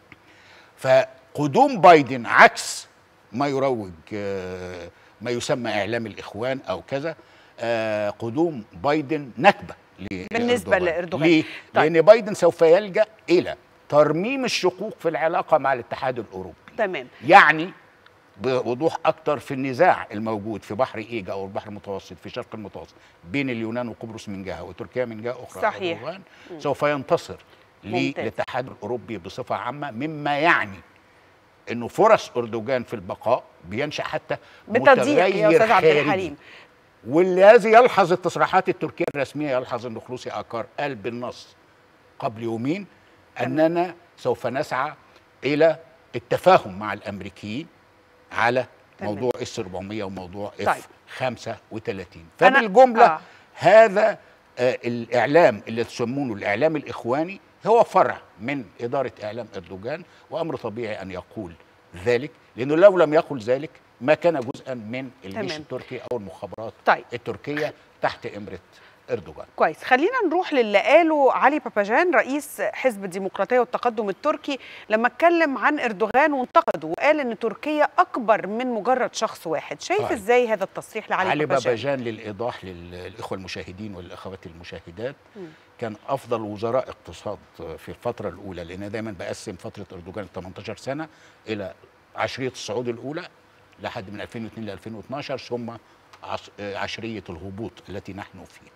فقدوم بايدن عكس ما يروج ما يسمى اعلام الاخوان او كذا، قدوم بايدن نكبه بالنسبه لاردوغان. ليه؟ طيب. لان بايدن سوف يلجا الى ترميم الشقوق في العلاقه مع الاتحاد الاوروبي. تمام. يعني بوضوح اكتر في النزاع الموجود في بحر ايجا او البحر المتوسط في شرق المتوسط بين اليونان وقبرص من جهه وتركيا من جهه اخرى، صحيح. اردوغان سوف ينتصر للاتحاد الاوروبي بصفه عامه، مما يعني انه فرص اردوغان في البقاء بينشا حتى متغير خارجي. والذي يلحظ التصريحات التركيه الرسميه يلحظ ان خلوصي اكار قال بالنص قبل يومين اننا سوف نسعى الى التفاهم مع الامريكيين على تمام. موضوع اس أربعمئة وموضوع اف طيب. خمسة وثلاثين. فبالجمله آه. هذا آه الاعلام اللي تسمونه الاعلام الاخواني هو فرع من اداره اعلام اردوغان، وامر طبيعي ان يقول ذلك، لانه لو لم يقل ذلك ما كان جزءا من الجيش تمام. التركي او المخابرات طيب. التركيه تحت امره اردوغان. كويس، خلينا نروح للي قاله علي باباجان رئيس حزب الديمقراطيه والتقدم التركي لما اتكلم عن اردوغان وانتقده وقال ان تركيا اكبر من مجرد شخص واحد. شايف طيب. ازاي هذا التصريح لعلي علي باباجان؟ باباجان للايضاح للاخوه المشاهدين والاخوات المشاهدات م. كان افضل وزراء اقتصاد في الفتره الاولى، لان دايما بقسم فتره اردوغان ثمانية عشر سنه الى عشريه الصعود الاولى لحد من ألفين واثنين ل ألفين واثناشر، ثم عشريه الهبوط التي نحن فيها.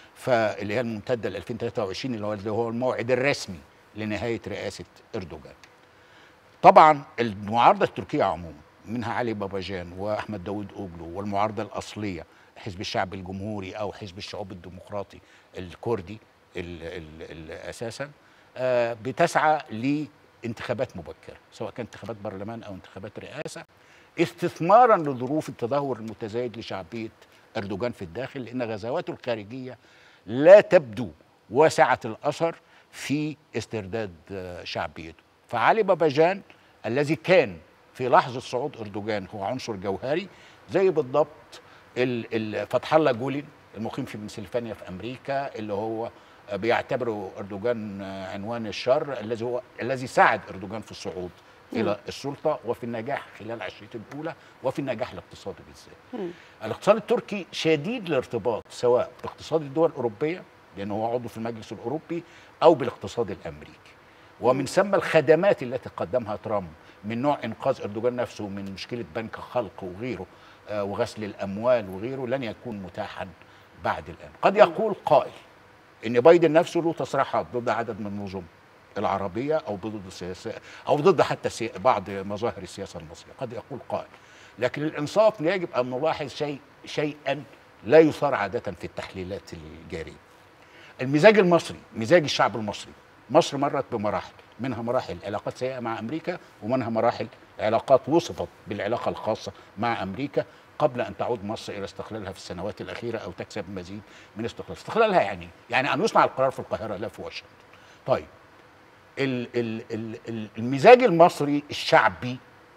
فاللي هي الممتده ل ألفين وثلاثة وعشرين اللي هو اللي هو الموعد الرسمي لنهايه رئاسه اردوغان. طبعا المعارضه التركيه عموما منها علي باباجان واحمد داوود اوغلو والمعارضه الاصليه حزب الشعب الجمهوري او حزب الشعوب الديمقراطي الكردي ال ال ال اساسا آه بتسعى لانتخابات مبكره سواء كانت انتخابات برلمان او انتخابات رئاسه استثمارا لظروف التدهور المتزايد لشعبيه اردوغان في الداخل، لان غزواته الخارجيه لا تبدو واسعه الاثر في استرداد شعبيته. فعلي باباجان الذي كان في لحظه صعود اردوغان هو عنصر جوهري، زي بالضبط فتح الله جولين المقيم في بنسلفانيا في امريكا اللي هو بيعتبره اردوغان عنوان الشر، الذي هو الذي ساعد اردوغان في الصعود الى السلطه وفي النجاح خلال عشرته الاولى وفي النجاح الاقتصادي بالذات. الاقتصاد التركي شديد الارتباط سواء باقتصاد الدول الاوروبيه لانه هو عضو في المجلس الاوروبي او بالاقتصاد الامريكي، ومن ثم الخدمات التي قدمها ترامب من نوع انقاذ اردوغان نفسه من مشكله بنك خلق وغيره آه وغسل الاموال وغيره لن يكون متاحا بعد الان. قد يقول قائل ان بايدن نفسه له تصريحات ضد عدد من النظم العربيه او ضد السياسه او ضد حتى بعض مظاهر السياسه المصريه، قد يقول قائل، لكن الانصاف يجب ان نلاحظ شيء شيئا لا يثار عاده في التحليلات الجاريه. المزاج المصري، مزاج الشعب المصري، مصر مرت بمراحل، منها مراحل علاقات سيئه مع امريكا ومنها مراحل علاقات وصفت بالعلاقه الخاصه مع امريكا قبل ان تعود مصر الى استقلالها في السنوات الاخيره او تكسب مزيد من استقلال. استقلالها يعني يعني ان يصنع القرار في القاهره لا في واشنطن. طيب ال ال ال المزاج المصري الشعبي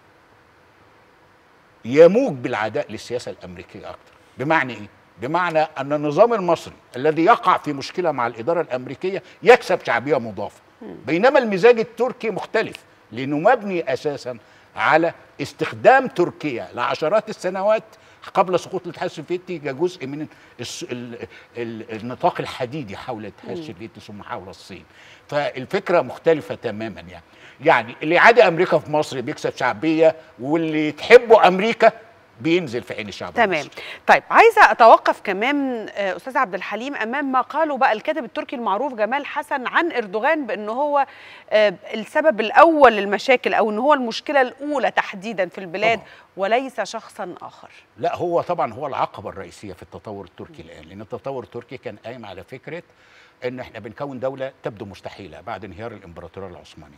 يموج بالعداء للسياسه الامريكيه اكثر. بمعنى ايه؟ بمعنى ان النظام المصري الذي يقع في مشكله مع الاداره الامريكيه يكسب شعبيه مضافه، بينما المزاج التركي مختلف لانه مبني اساسا على استخدام تركيا لعشرات السنوات قبل سقوط الاتحاد السوفيتي كجزء من النطاق الحديدي حول الاتحاد السوفيتي ثم حول الصين. فالفكره مختلفه تماما يعني. يعني اللي يعادي امريكا في مصر بيكسب شعبيه واللي تحبه امريكا بينزل في عين الشعب تمام المصري. طيب عايزه اتوقف كمان استاذ عبد الحليم امام ما قاله بقى الكاتب التركي المعروف جمال حسن عن اردوغان بان هو السبب الاول للمشاكل او ان هو المشكله الاولى تحديدا في البلاد طبعا. وليس شخصا اخر. لا هو طبعا هو العقبه الرئيسيه في التطور التركي الان، لان التطور التركي كان قايم على فكره ان احنا بنكون دوله تبدو مستحيله بعد انهيار الامبراطوريه العثمانيه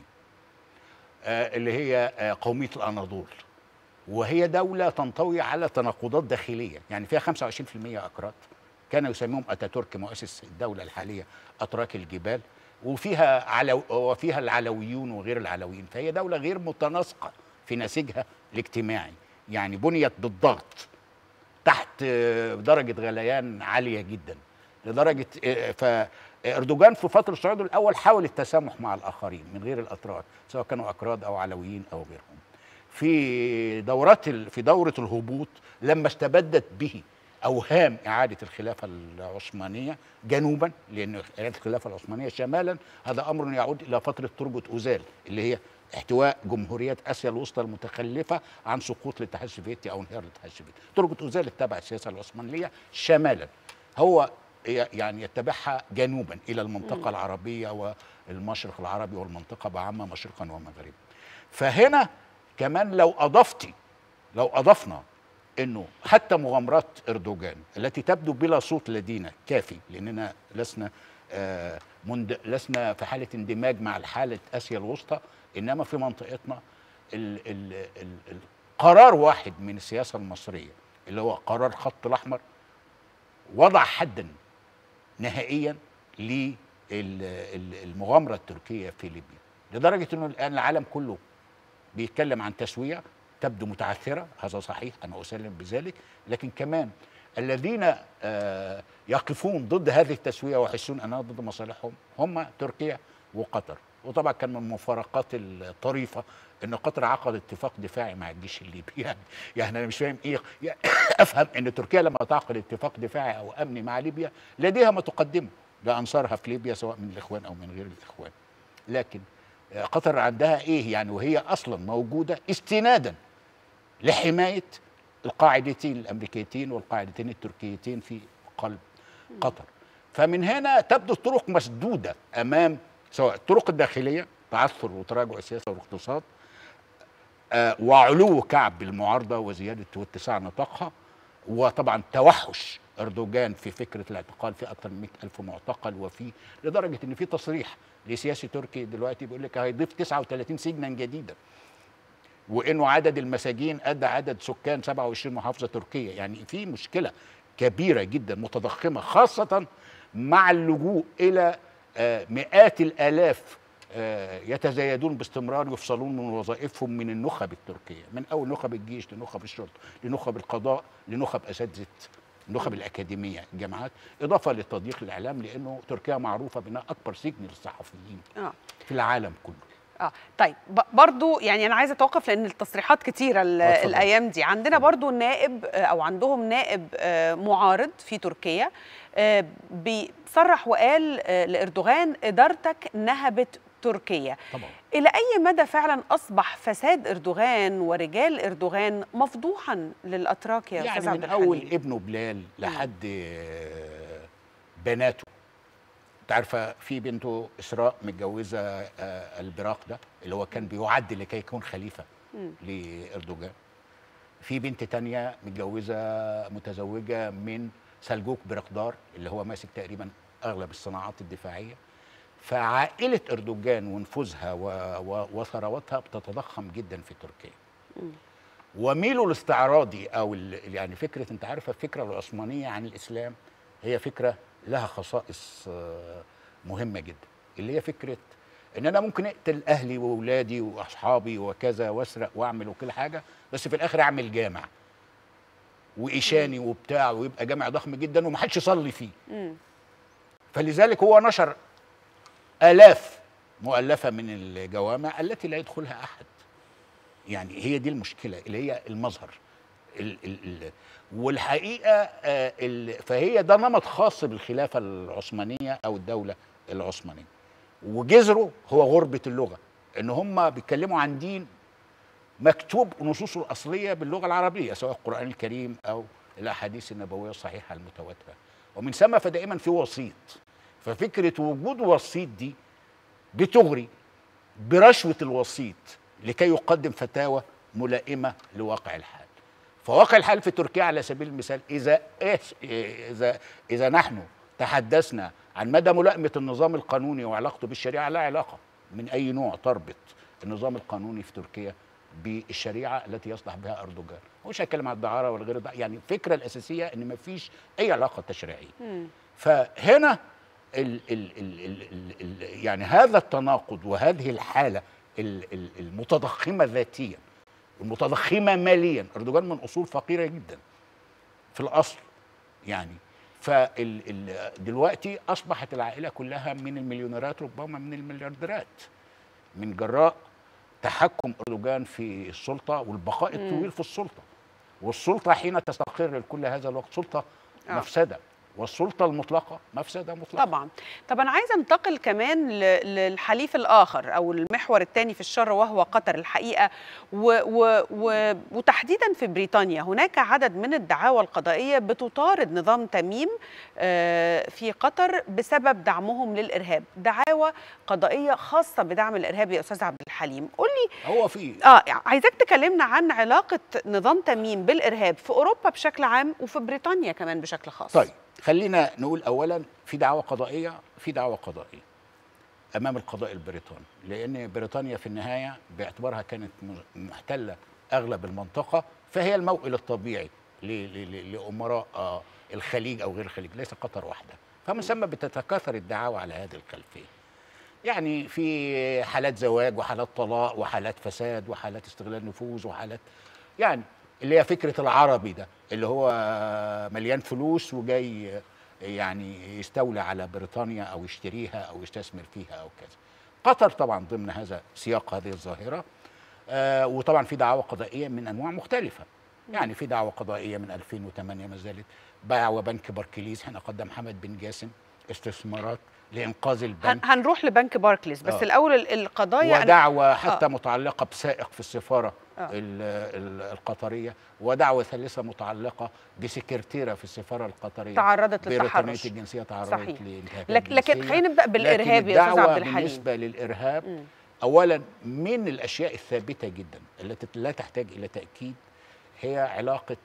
آه اللي هي آه قوميه الاناضول، وهي دولة تنطوي على تناقضات داخلية، يعني فيها خمسة وعشرين بالمئة أكراد كان يسميهم أتاتورك مؤسس الدولة الحالية أتراك الجبال، وفيها علو وفيها العلويون وغير العلويين، فهي دولة غير متناسقة في نسيجها الاجتماعي، يعني بنيت بالضغط تحت درجة غليان عالية جدا لدرجة فأردوغان في فترة صعوده الأول حاول التسامح مع الآخرين من غير الأتراك سواء كانوا أكراد أو علويين أو غيرهم. في دورات في دورة الهبوط لما استبدت به أوهام إعادة الخلافة العثمانية جنوبا، لأن إعادة الخلافة العثمانية شمالا هذا أمر يعود إلى فترة تربة أوزال اللي هي احتواء جمهوريات آسيا الوسطى المتخلفة عن سقوط الاتحاد السوفيتي أو انهيار الاتحاد السوفيتي. تربة أوزال اتبع السياسة العثمانية شمالا، هو يعني يتبعها جنوبا إلى المنطقة العربية والمشرق العربي والمنطقة بعامة مشرقا ومغربا. فهنا كمان لو أضفتي لو أضفنا أنه حتى مغامرات أردوغان التي تبدو بلا صوت لدينا كافي، لأننا لسنا آه مند... لسنا في حالة اندماج مع حالة آسيا الوسطى، إنما في منطقتنا ال... ال... ال... القرار واحد من السياسة المصرية اللي هو قرار خط الأحمر وضع حدا نهائيا للمغامرة التركية في ليبيا، لدرجة أنه الآن العالم كله بيتكلم عن تسوية تبدو متعثرة، هذا صحيح أنا أسلم بذلك، لكن كمان الذين آه يقفون ضد هذه التسوية ويحسون أنها ضد مصالحهم هم تركيا وقطر. وطبعا كان من المفارقات الطريفة أن قطر عقد اتفاق دفاعي مع الجيش الليبي، يعني, يعني أنا مش فاهم إيه أفهم أن تركيا لما تعقد اتفاق دفاعي أو أمني مع ليبيا لديها ما تقدمه لأنصارها في ليبيا سواء من الإخوان أو من غير الإخوان، لكن قطر عندها ايه يعني وهي اصلا موجوده استنادا لحمايه القاعدتين الامريكيتين والقاعدتين التركيتين في قلب قطر. فمن هنا تبدو الطرق مسدوده امام سواء الطرق الداخليه تعثر وتراجع السياسه والاقتصاد، آه وعلو كعب المعارضه وزياده واتساع نطاقها، وطبعا توحش اردوغان في فكره الاعتقال في اكثر من مئة ألف معتقل، وفي لدرجه ان في تصريح لسياسي تركي دلوقتي بيقول لك هيضيف تسعة وثلاثين سجنا جديدا، وانه عدد المساجين قد عدد سكان سبعة وعشرين محافظه تركيه. يعني في مشكله كبيره جدا متضخمه، خاصه مع اللجوء الى مئات الالاف يتزايدون باستمرار يفصلون من وظائفهم من النخب التركيه، من اول نخب الجيش لنخب الشرطه لنخب القضاء لنخب اساتذه النخب الاكاديميه الجامعات، اضافه لتضييق الاعلام، لانه تركيا معروفه بانها اكبر سجن للصحفيين آه. في العالم كله. اه طيب برضو يعني انا عايزه اتوقف لان التصريحات كتيره الايام دي. عندنا برضو نائب او عندهم نائب معارض في تركيا بيصرح وقال لاردوغان ادارتك نهبت تركيا. طبعا. الى اي مدى فعلا اصبح فساد اردوغان ورجال اردوغان مفضوحا للاتراك يا يعني استاذ عبد الحليم؟ من اول ابنه بلال لحد بناته. انت عارفه في بنته اسراء متجوزه البراق ده اللي هو كان بيعد لكي يكون خليفه لاردوغان. في بنت تانية متجوزه متزوجه من سلجوك برقدار اللي هو ماسك تقريبا اغلب الصناعات الدفاعيه. فعائله اردوغان ونفوذها وثروتها بتتضخم جدا في تركيا. وميله الاستعراضي او يعني فكره، انت عارفه الفكره العثمانيه عن الاسلام هي فكره لها خصائص مهمه جدا، اللي هي فكره ان انا ممكن اقتل اهلي واولادي واصحابي وكذا واسرق واعمل وكل حاجه، بس في الاخر اعمل جامع وايشاني وبتاع ويبقى جامع ضخم جدا ومحدش يصلي فيه. فلذلك هو نشر آلاف مؤلفة من الجوامع التي لا يدخلها أحد. يعني هي دي المشكلة اللي هي المظهر ال ال ال والحقيقة آه ال فهي ده نمط خاص بالخلافة العثمانية أو الدولة العثمانية، وجذره هو غربة اللغة، إن هم بيتكلموا عن دين مكتوب نصوصه الأصلية باللغة العربية سواء القرآن الكريم أو الأحاديث النبوية الصحيحة المتواترة، ومن ثم فدائما في وسيط. ففكرة وجود وسيط دي بتغري برشوة الوسيط لكي يقدم فتاوى ملائمة لواقع الحال. فواقع الحال في تركيا على سبيل المثال، إذا إذا إذا نحن تحدثنا عن مدى ملائمة النظام القانوني وعلاقته بالشريعة، لا علاقة من أي نوع تربط النظام القانوني في تركيا بالشريعة التي يصلح بها أردوغان. مش هتكلم عن الدعارة ولا غير الدعارة، يعني الفكرة الأساسية إن ما فيش أي علاقة تشريعية. فهنا ال ال ال ال ال ال يعني هذا التناقض وهذه الحالة المتضخمة ذاتيا المتضخمة ماليا. أردوغان من أصول فقيرة جدا في الأصل يعني. فدلوقتي أصبحت العائلة كلها من المليونيرات ربما من المليارديرات، من جراء تحكم أردوغان في السلطة والبقاء الطويل في السلطة. والسلطة حين تستقر لكل هذا الوقت سلطة آه. مفسدة، والسلطة المطلقة مفسدة مطلقة. طبعا. طب أنا عايزة أنتقل كمان للحليف الآخر أو المحور الثاني في الشر وهو قطر الحقيقة، و و و وتحديدا في بريطانيا هناك عدد من الدعاوى القضائية بتطارد نظام تميم في قطر بسبب دعمهم للإرهاب، دعاوى قضائية خاصة بدعم الإرهاب يا أستاذ عبد الحليم. قول لي هو في آه عايزاك تكلمنا عن علاقة نظام تميم بالإرهاب في أوروبا بشكل عام وفي بريطانيا كمان بشكل خاص. طيب خلينا نقول اولا في دعوى قضائيه في دعوى قضائيه امام القضاء البريطاني، لان بريطانيا في النهايه باعتبارها كانت محتله اغلب المنطقه فهي الموئل الطبيعي لامراء الخليج او غير الخليج، ليس قطر وحدها. فمن ثم بتتكاثر الدعاوى على هذه الخلفيه، يعني في حالات زواج وحالات طلاق وحالات فساد وحالات استغلال نفوذ وحالات يعني اللي هي فكرة العربي ده اللي هو مليان فلوس وجاي يعني يستولي على بريطانيا أو يشتريها أو يستثمر فيها أو كذا. قطر طبعا ضمن هذا سياق هذه الظاهرة. آه وطبعا في دعوى قضائية من أنواع مختلفة، يعني في دعوى قضائية من ألفين وثمانية ما زالت، دعوى بنك باركليز حين قدم حمد بن جاسم استثمارات لإنقاذ البنك. هنروح لبنك باركليز بس آه. الأول القضايا ودعوى حتى آه. متعلقة بسائق في السفارة آه. القطرية، ودعوة ثالثة متعلقة بسكرتيرة في السفارة القطرية تعرضت للتحرش، بريطانية الجنسية تعرضت لانتهاكات لك لكن خلينا نبدأ بالإرهاب يا أستاذ عبد الحليم. بالنسبة للإرهاب م. أولا من الأشياء الثابتة جدا التي لا تحتاج إلى تأكيد هي علاقة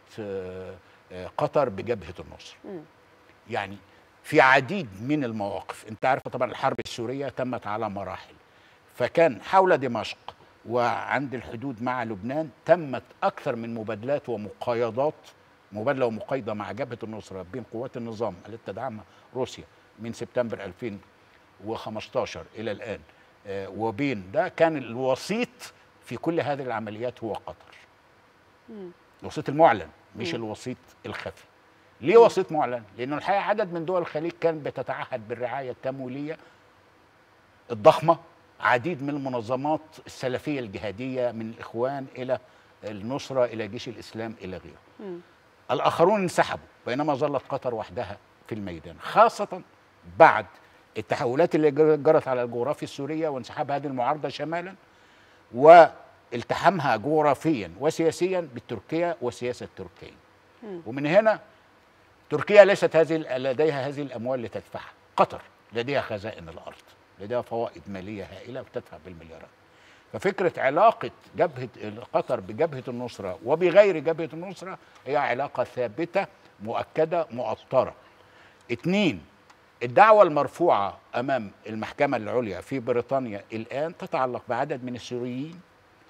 قطر بجبهة النصر. م. يعني في عديد من المواقف، انت عارفه طبعا الحرب السوريه تمت على مراحل، فكان حول دمشق وعند الحدود مع لبنان تمت اكثر من مبادلات ومقايضات، مبادله ومقايضه مع جبهه النصره بين قوات النظام التي تدعمها روسيا من سبتمبر ألفين وخمسطاشر الى الان، وبين ده كان الوسيط في كل هذه العمليات هو قطر. الوسيط المعلن مش الوسيط الخفي. ليه وسيط معلن؟ لأنه الحقيقة عدد من دول الخليج كان بتتعهد بالرعاية التمويلية الضخمة، عديد من المنظمات السلفية الجهادية من الإخوان إلى النصرة إلى جيش الإسلام إلى غيره. م. الآخرون انسحبوا بينما ظلت قطر وحدها في الميدان، خاصة بعد التحولات اللي جرت على الجغرافيا السورية وانسحاب هذه المعارضة شمالا والتحامها جغرافيا وسياسيا بالتركية وسياسة تركيا. م. ومن هنا تركيا ليست هذه لديها هذه الاموال لتدفعها، قطر لديها خزائن الارض، لديها فوائد ماليه هائله وتدفع بالمليارات. ففكره علاقه جبهه قطر بجبهه النصره وبغير جبهه النصره هي علاقه ثابته مؤكده مؤطره. اثنين، الدعوه المرفوعه امام المحكمه العليا في بريطانيا الان تتعلق بعدد من السوريين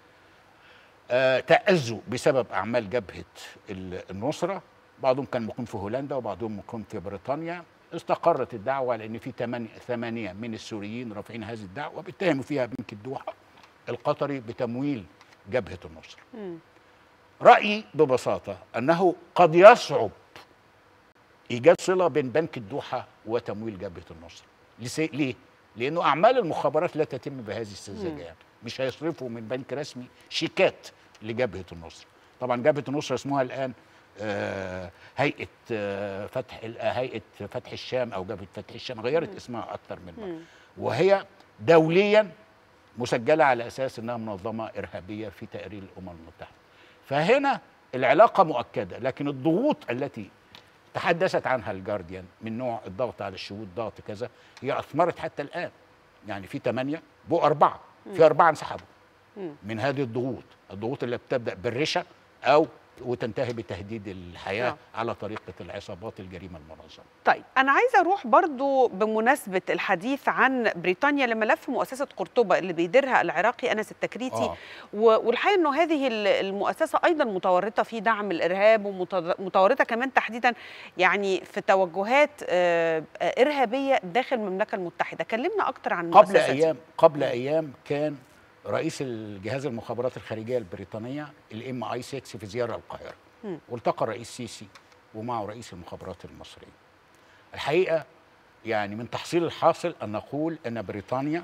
آه تأذوا بسبب اعمال جبهه النصره، بعضهم كان مقيم في هولندا وبعضهم مقيم في بريطانيا. استقرت الدعوه لان في ثمانيه من السوريين رافعين هذه الدعوه وبيتهموا فيها بنك الدوحه القطري بتمويل جبهه النصر. م. رايي ببساطه انه قد يصعب ايجاد صله بين بنك الدوحه وتمويل جبهه النصر. ليه؟ لانه اعمال المخابرات لا تتم بهذه السذاجه، يعني مش هيصرفوا من بنك رسمي شيكات لجبهه النصر. طبعا جبهه النصر اسمها الان آه هيئه آه فتح هيئه فتح الشام او جبهه فتح الشام، غيرت اسمها اكثر من مره، وهي دوليا مسجله على اساس انها منظمه ارهابيه في تقرير الامم المتحده. فهنا العلاقه مؤكده، لكن الضغوط التي تحدثت عنها الجارديان من نوع الضغط على الشهود، ضغط كذا، هي اثمرت حتى الان. يعني في ثمانيه بقوا اربعه، في اربعه انسحبوا من هذه الضغوط، الضغوط اللي بتبدا بالرشا او وتنتهي بتهديد الحياة أوه. على طريقة العصابات الجريمة المنظمة. طيب أنا عايزة أروح برضو بمناسبة الحديث عن بريطانيا لملف مؤسسة قرطبة اللي بيديرها العراقي أنس التكريتي. آه. والحقيقة أنه هذه المؤسسة أيضا متورطة في دعم الإرهاب ومتورطة كمان تحديدا يعني في توجهات إرهابية داخل المملكة المتحدة. كلمنا أكتر عن قبل أيام قبل أيام كان رئيس الجهاز المخابرات الخارجيه البريطانيه الام اي ستة في زياره القاهره، والتقى الرئيس السيسي ومعه رئيس المخابرات المصريه. الحقيقه يعني من تحصيل الحاصل ان نقول ان بريطانيا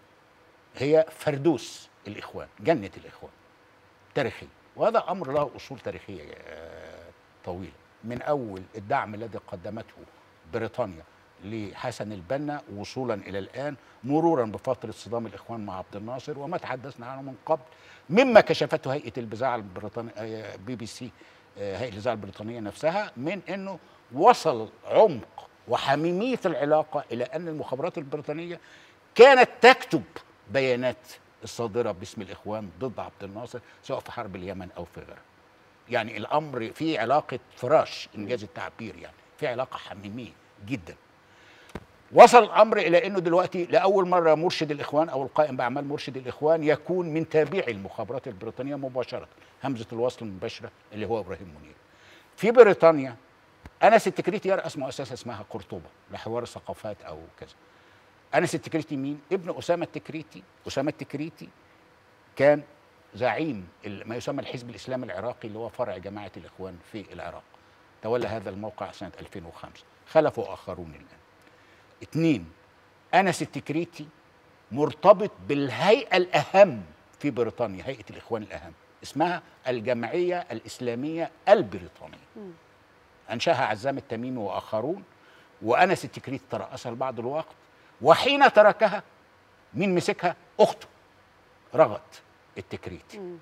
هي فردوس الاخوان، جنه الاخوان تاريخيا، وهذا امر له اصول تاريخيه طويله، من اول الدعم الذي قدمته بريطانيا لحسن البنا وصولا الى الان، مرورا بفتره صدام الاخوان مع عبد الناصر وما تحدثنا عنه من قبل، مما كشفته هيئه الاذاعه البريطانيه بي بي سي، هيئه الاذاعه البريطانيه نفسها، من انه وصل عمق وحميميه العلاقه الى ان المخابرات البريطانيه كانت تكتب بيانات الصادره باسم الاخوان ضد عبد الناصر سواء في حرب اليمن او في غيرها. يعني الامر فيه علاقه فراش انجاز التعبير، يعني في علاقه حميميه جدا. وصل الامر الى انه دلوقتي لاول مره مرشد الاخوان او القائم باعمال مرشد الاخوان يكون من تابعي المخابرات البريطانيه مباشره، همزه الوصل المباشره اللي هو ابراهيم منير. في بريطانيا انس التكريتي يرأس مؤسسه اسمها قرطبه لحوار الثقافات او كذا. انس التكريتي مين؟ ابن اسامه التكريتي. اسامه التكريتي كان زعيم ما يسمى الحزب الاسلامي العراقي اللي هو فرع جماعه الاخوان في العراق. تولى هذا الموقع سنه ألفين وخمسة، خلفه اخرون الان. اثنين، انس التكريتي مرتبط بالهيئه الاهم في بريطانيا، هيئه الاخوان الاهم، اسمها الجمعيه الاسلاميه البريطانيه. م. انشاها عزام التميمي واخرون، وانس التكريتي ترأسها لبعض الوقت، وحين تركها مين مسكها؟ اخته رغد التكريتي. م.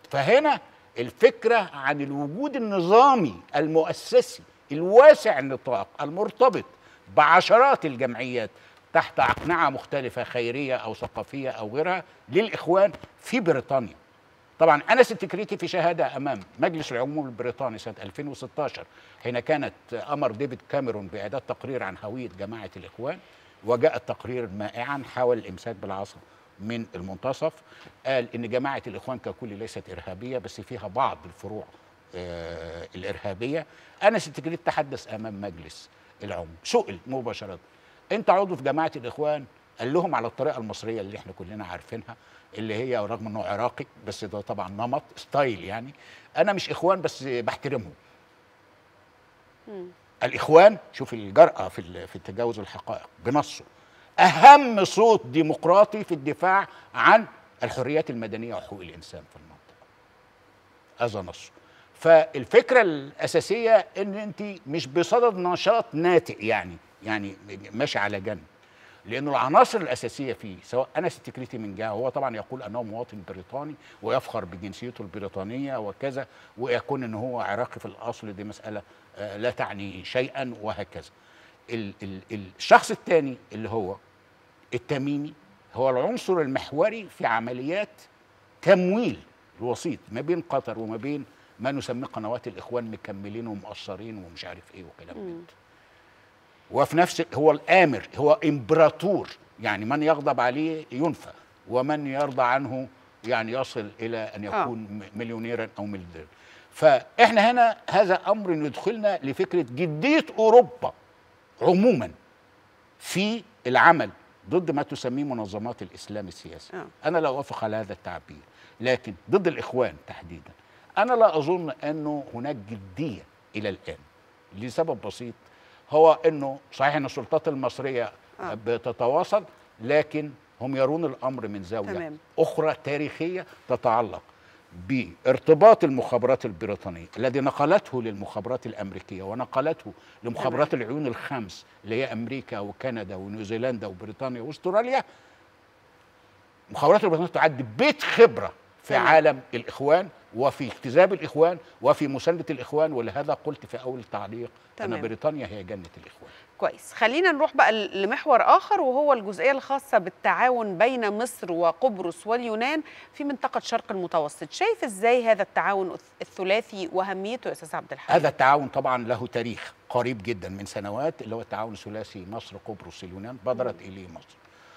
فهنا الفكرة عن الوجود النظامي المؤسسي الواسع النطاق المرتبط بعشرات الجمعيات تحت أقنعة مختلفة خيرية أو ثقافية أو غيرها للإخوان في بريطانيا. طبعا أنس التكريتي في شهادة أمام مجلس العموم البريطاني سنة ألفين وستاشر حين كانت أمر ديفيد كاميرون بإعداد تقرير عن هوية جماعة الإخوان، وجاء التقرير مائعا حاول الإمساك بالعصا من المنتصف، قال إن جماعة الإخوان ككل ليست إرهابية بس فيها بعض الفروع آه الإرهابية. أنس التكريتي تحدث أمام مجلس العموم، سئل مباشرة أنت عضو في جماعة الإخوان؟ قال لهم على الطريقة المصرية اللي احنا كلنا عارفينها، اللي هي رغم انه عراقي بس ده طبعا نمط ستايل، يعني انا مش اخوان بس بحترمهم. مم. الاخوان، شوف الجرأة في في التجاوز الحقائق بنصه، اهم صوت ديمقراطي في الدفاع عن الحريات المدنية وحقوق الانسان في المنطقة. هذا نصه. فالفكرة الاساسية ان انت مش بصدد نشاط ناتئ، يعني يعني ماشي على جنب، لأنه العناصر الأساسية فيه سواء أنس التكريتي من جهة، هو طبعا يقول أنه مواطن بريطاني ويفخر بجنسيته البريطانية وكذا، ويكون أنه هو عراقي في الأصل، دي مسألة لا تعني شيئا وهكذا. ال ال الشخص الثاني اللي هو التميمي هو العنصر المحوري في عمليات تمويل الوسيط ما بين قطر وما بين ما نسميه قنوات الإخوان مكملين ومقصرين ومش عارف إيه وكلام من ده. وفي نفس هو الآمر، هو إمبراطور، يعني من يغضب عليه ينفى ومن يرضى عنه يعني يصل إلى أن يكون آه. مليونيرا أو مليارديرا. فإحنا هنا هذا أمر يدخلنا لفكرة جدية أوروبا عموما في العمل ضد ما تسميه منظمات الإسلام السياسي. آه. أنا لا أوافق على هذا التعبير، لكن ضد الإخوان تحديدا أنا لا أظن أنه هناك جدية إلى الآن لسبب بسيط، هو انه صحيح ان السلطات المصريه آه. بتتواصل، لكن هم يرون الامر من زاويه تمام. اخرى تاريخيه تتعلق بارتباط المخابرات البريطانيه الذي نقلته للمخابرات الامريكيه ونقلته لمخابرات تمام. العيون الخمس اللي هي امريكا وكندا ونيوزيلندا وبريطانيا واستراليا. مخابرات البريطانيه تعد بيت خبره في تمام. عالم الاخوان وفي اجتذاب الاخوان وفي مسانده الاخوان، ولهذا قلت في اول التعليق تمام. ان بريطانيا هي جنه الاخوان. كويس، خلينا نروح بقى لمحور اخر وهو الجزئيه الخاصه بالتعاون بين مصر وقبرص واليونان في منطقه شرق المتوسط. شايف ازاي هذا التعاون الثلاثي واهميته يا استاذ عبد الحليم؟ هذا التعاون طبعا له تاريخ قريب جدا من سنوات، اللي هو التعاون الثلاثي مصر قبرص اليونان، بادرت اليه مصر.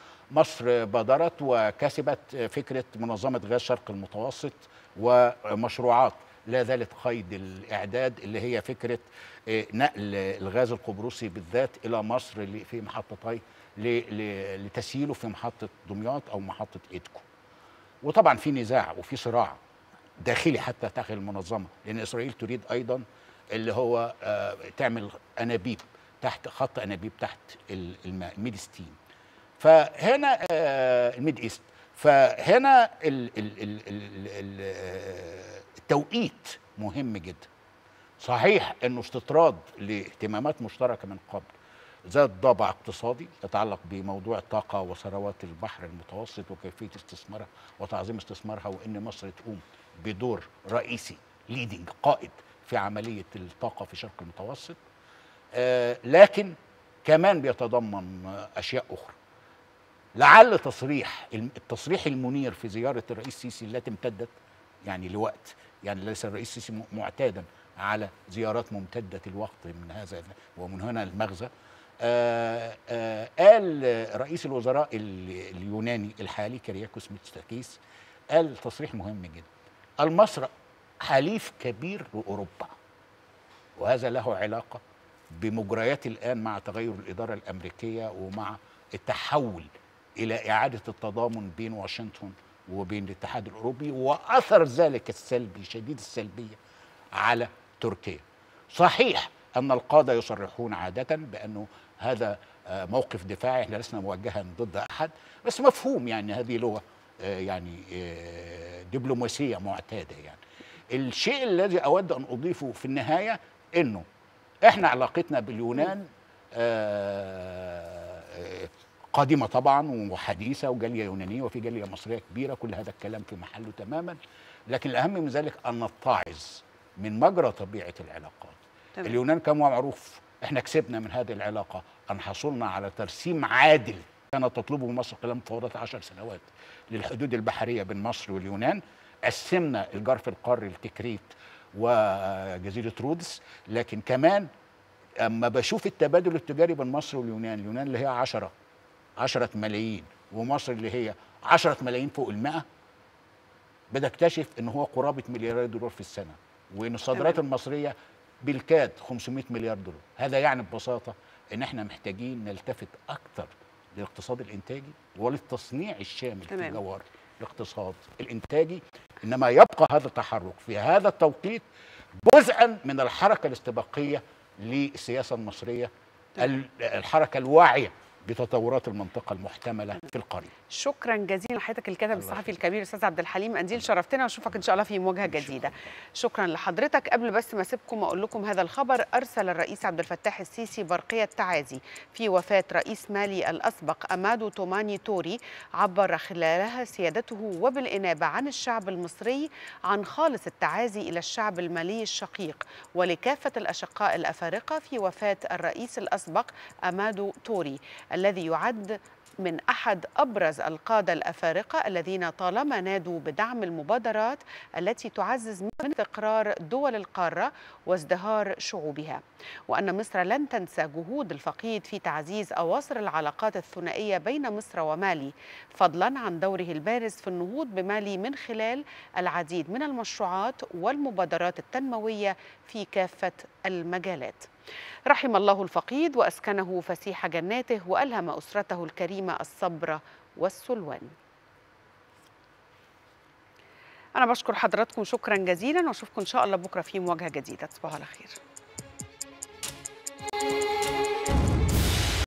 مصر بادرت وكسبت فكره منظمه غاز شرق المتوسط ومشروعات لا زالت قيد الاعداد، اللي هي فكره نقل الغاز القبرصي بالذات الى مصر في محطتي لتسييله في محطه دمياط او محطه إيدكو. وطبعا في نزاع وفي صراع داخلي حتى داخل المنظمه، لان اسرائيل تريد ايضا اللي هو تعمل انابيب تحت خط انابيب تحت الماء الميد ستيم. فهنا الميد ايست، فهنا ال ال ال ال التوقيت مهم جدا. صحيح انه استطراد لاهتمامات مشتركه من قبل ذات طابع اقتصادي يتعلق بموضوع الطاقه وثروات البحر المتوسط وكيفيه استثمارها وتعظيم استثمارها، وان مصر تقوم بدور رئيسي ليدنج قائد في عمليه الطاقه في شرق المتوسط. آه لكن كمان بيتضمن اشياء اخرى. لعل تصريح التصريح المنير في زياره الرئيس السيسي التي امتدت يعني لوقت، يعني ليس الرئيس السيسي معتادا على زيارات ممتده الوقت من هذا ومن هنا المغزى. آآ آآ قال رئيس الوزراء اليوناني الحالي كيرياكوس ميتسوتاكيس قال تصريح مهم جدا: مصر حليف كبير لاوروبا، وهذا له علاقه بمجريات الان مع تغير الاداره الامريكيه ومع التحول الى اعاده التضامن بين واشنطن وبين الاتحاد الاوروبي، واثر ذلك السلبي شديد السلبيه على تركيا. صحيح ان القاده يصرحون عاده بانه هذا موقف دفاعي، احنا لسنا موجها ضد احد، بس مفهوم يعني هذه لغه يعني دبلوماسيه معتاده. يعني الشيء الذي اود ان اضيفه في النهايه انه احنا علاقتنا باليونان قادمه طبعا وحديثه، وجاليه يونانيه وفي جاليه مصريه كبيره، كل هذا الكلام في محله تماما. لكن الاهم من ذلك ان نتعظ من مجرى طبيعه العلاقات. تمام. اليونان كما معروف احنا كسبنا من هذه العلاقه ان حصلنا على ترسيم عادل كانت تطلبه مصر خلال مفاوضات عشر سنوات للحدود البحريه بين مصر واليونان. قسمنا الجرف القاري لتكريت وجزيره رودس، لكن كمان اما بشوف التبادل التجاري بين مصر واليونان، اليونان اللي هي عشرة عشرة ملايين ومصر اللي هي عشرة ملايين فوق المئة، بدأ اكتشف ان هو قرابه مليارات دولار في السنه، وان الصادرات المصريه بالكاد خمسمائة مليار دولار. هذا يعني ببساطه ان احنا محتاجين نلتفت اكثر للاقتصاد الانتاجي وللتصنيع الشامل في جوهر الاقتصاد الانتاجي. انما يبقى هذا التحرك في هذا التوقيت جزءا من الحركه الاستباقيه للسياسه المصريه، الحركه الواعيه بتطورات المنطقه المحتمله في القريه. شكرا جزيلا لحضرتك الكاتب الصحفي الكبير استاذ عبد الحليم قنديل، شرفتنا واشوفك ان شاء الله في مواجهه جديده. شكرا لحضرتك. قبل بس ما اسيبكم اقول لكم هذا الخبر، ارسل الرئيس عبد الفتاح السيسي برقيه تعازي في وفاه رئيس مالي الاسبق امادو توماني توري، عبر خلالها سيادته وبالانابه عن الشعب المصري عن خالص التعازي الى الشعب المالي الشقيق ولكافه الاشقاء الافارقه في وفاه الرئيس الاسبق امادو توري الذي يعد من أحد أبرز القادة الأفارقة الذين طالما نادوا بدعم المبادرات التي تعزز من استقرار دول القارة وازدهار شعوبها، وأن مصر لن تنسى جهود الفقيد في تعزيز أواصر العلاقات الثنائية بين مصر ومالي، فضلا عن دوره البارز في النهوض بمالي من خلال العديد من المشروعات والمبادرات التنموية في كافة المجالات. رحم الله الفقيد وأسكنه فسيح جناته وألهم أسرته الكريمة الصبر والسلوان. أنا بشكر حضراتكم شكرا جزيلا وأشوفكم إن شاء الله بكرة في مواجهة جديدة. تصبحوا على خير.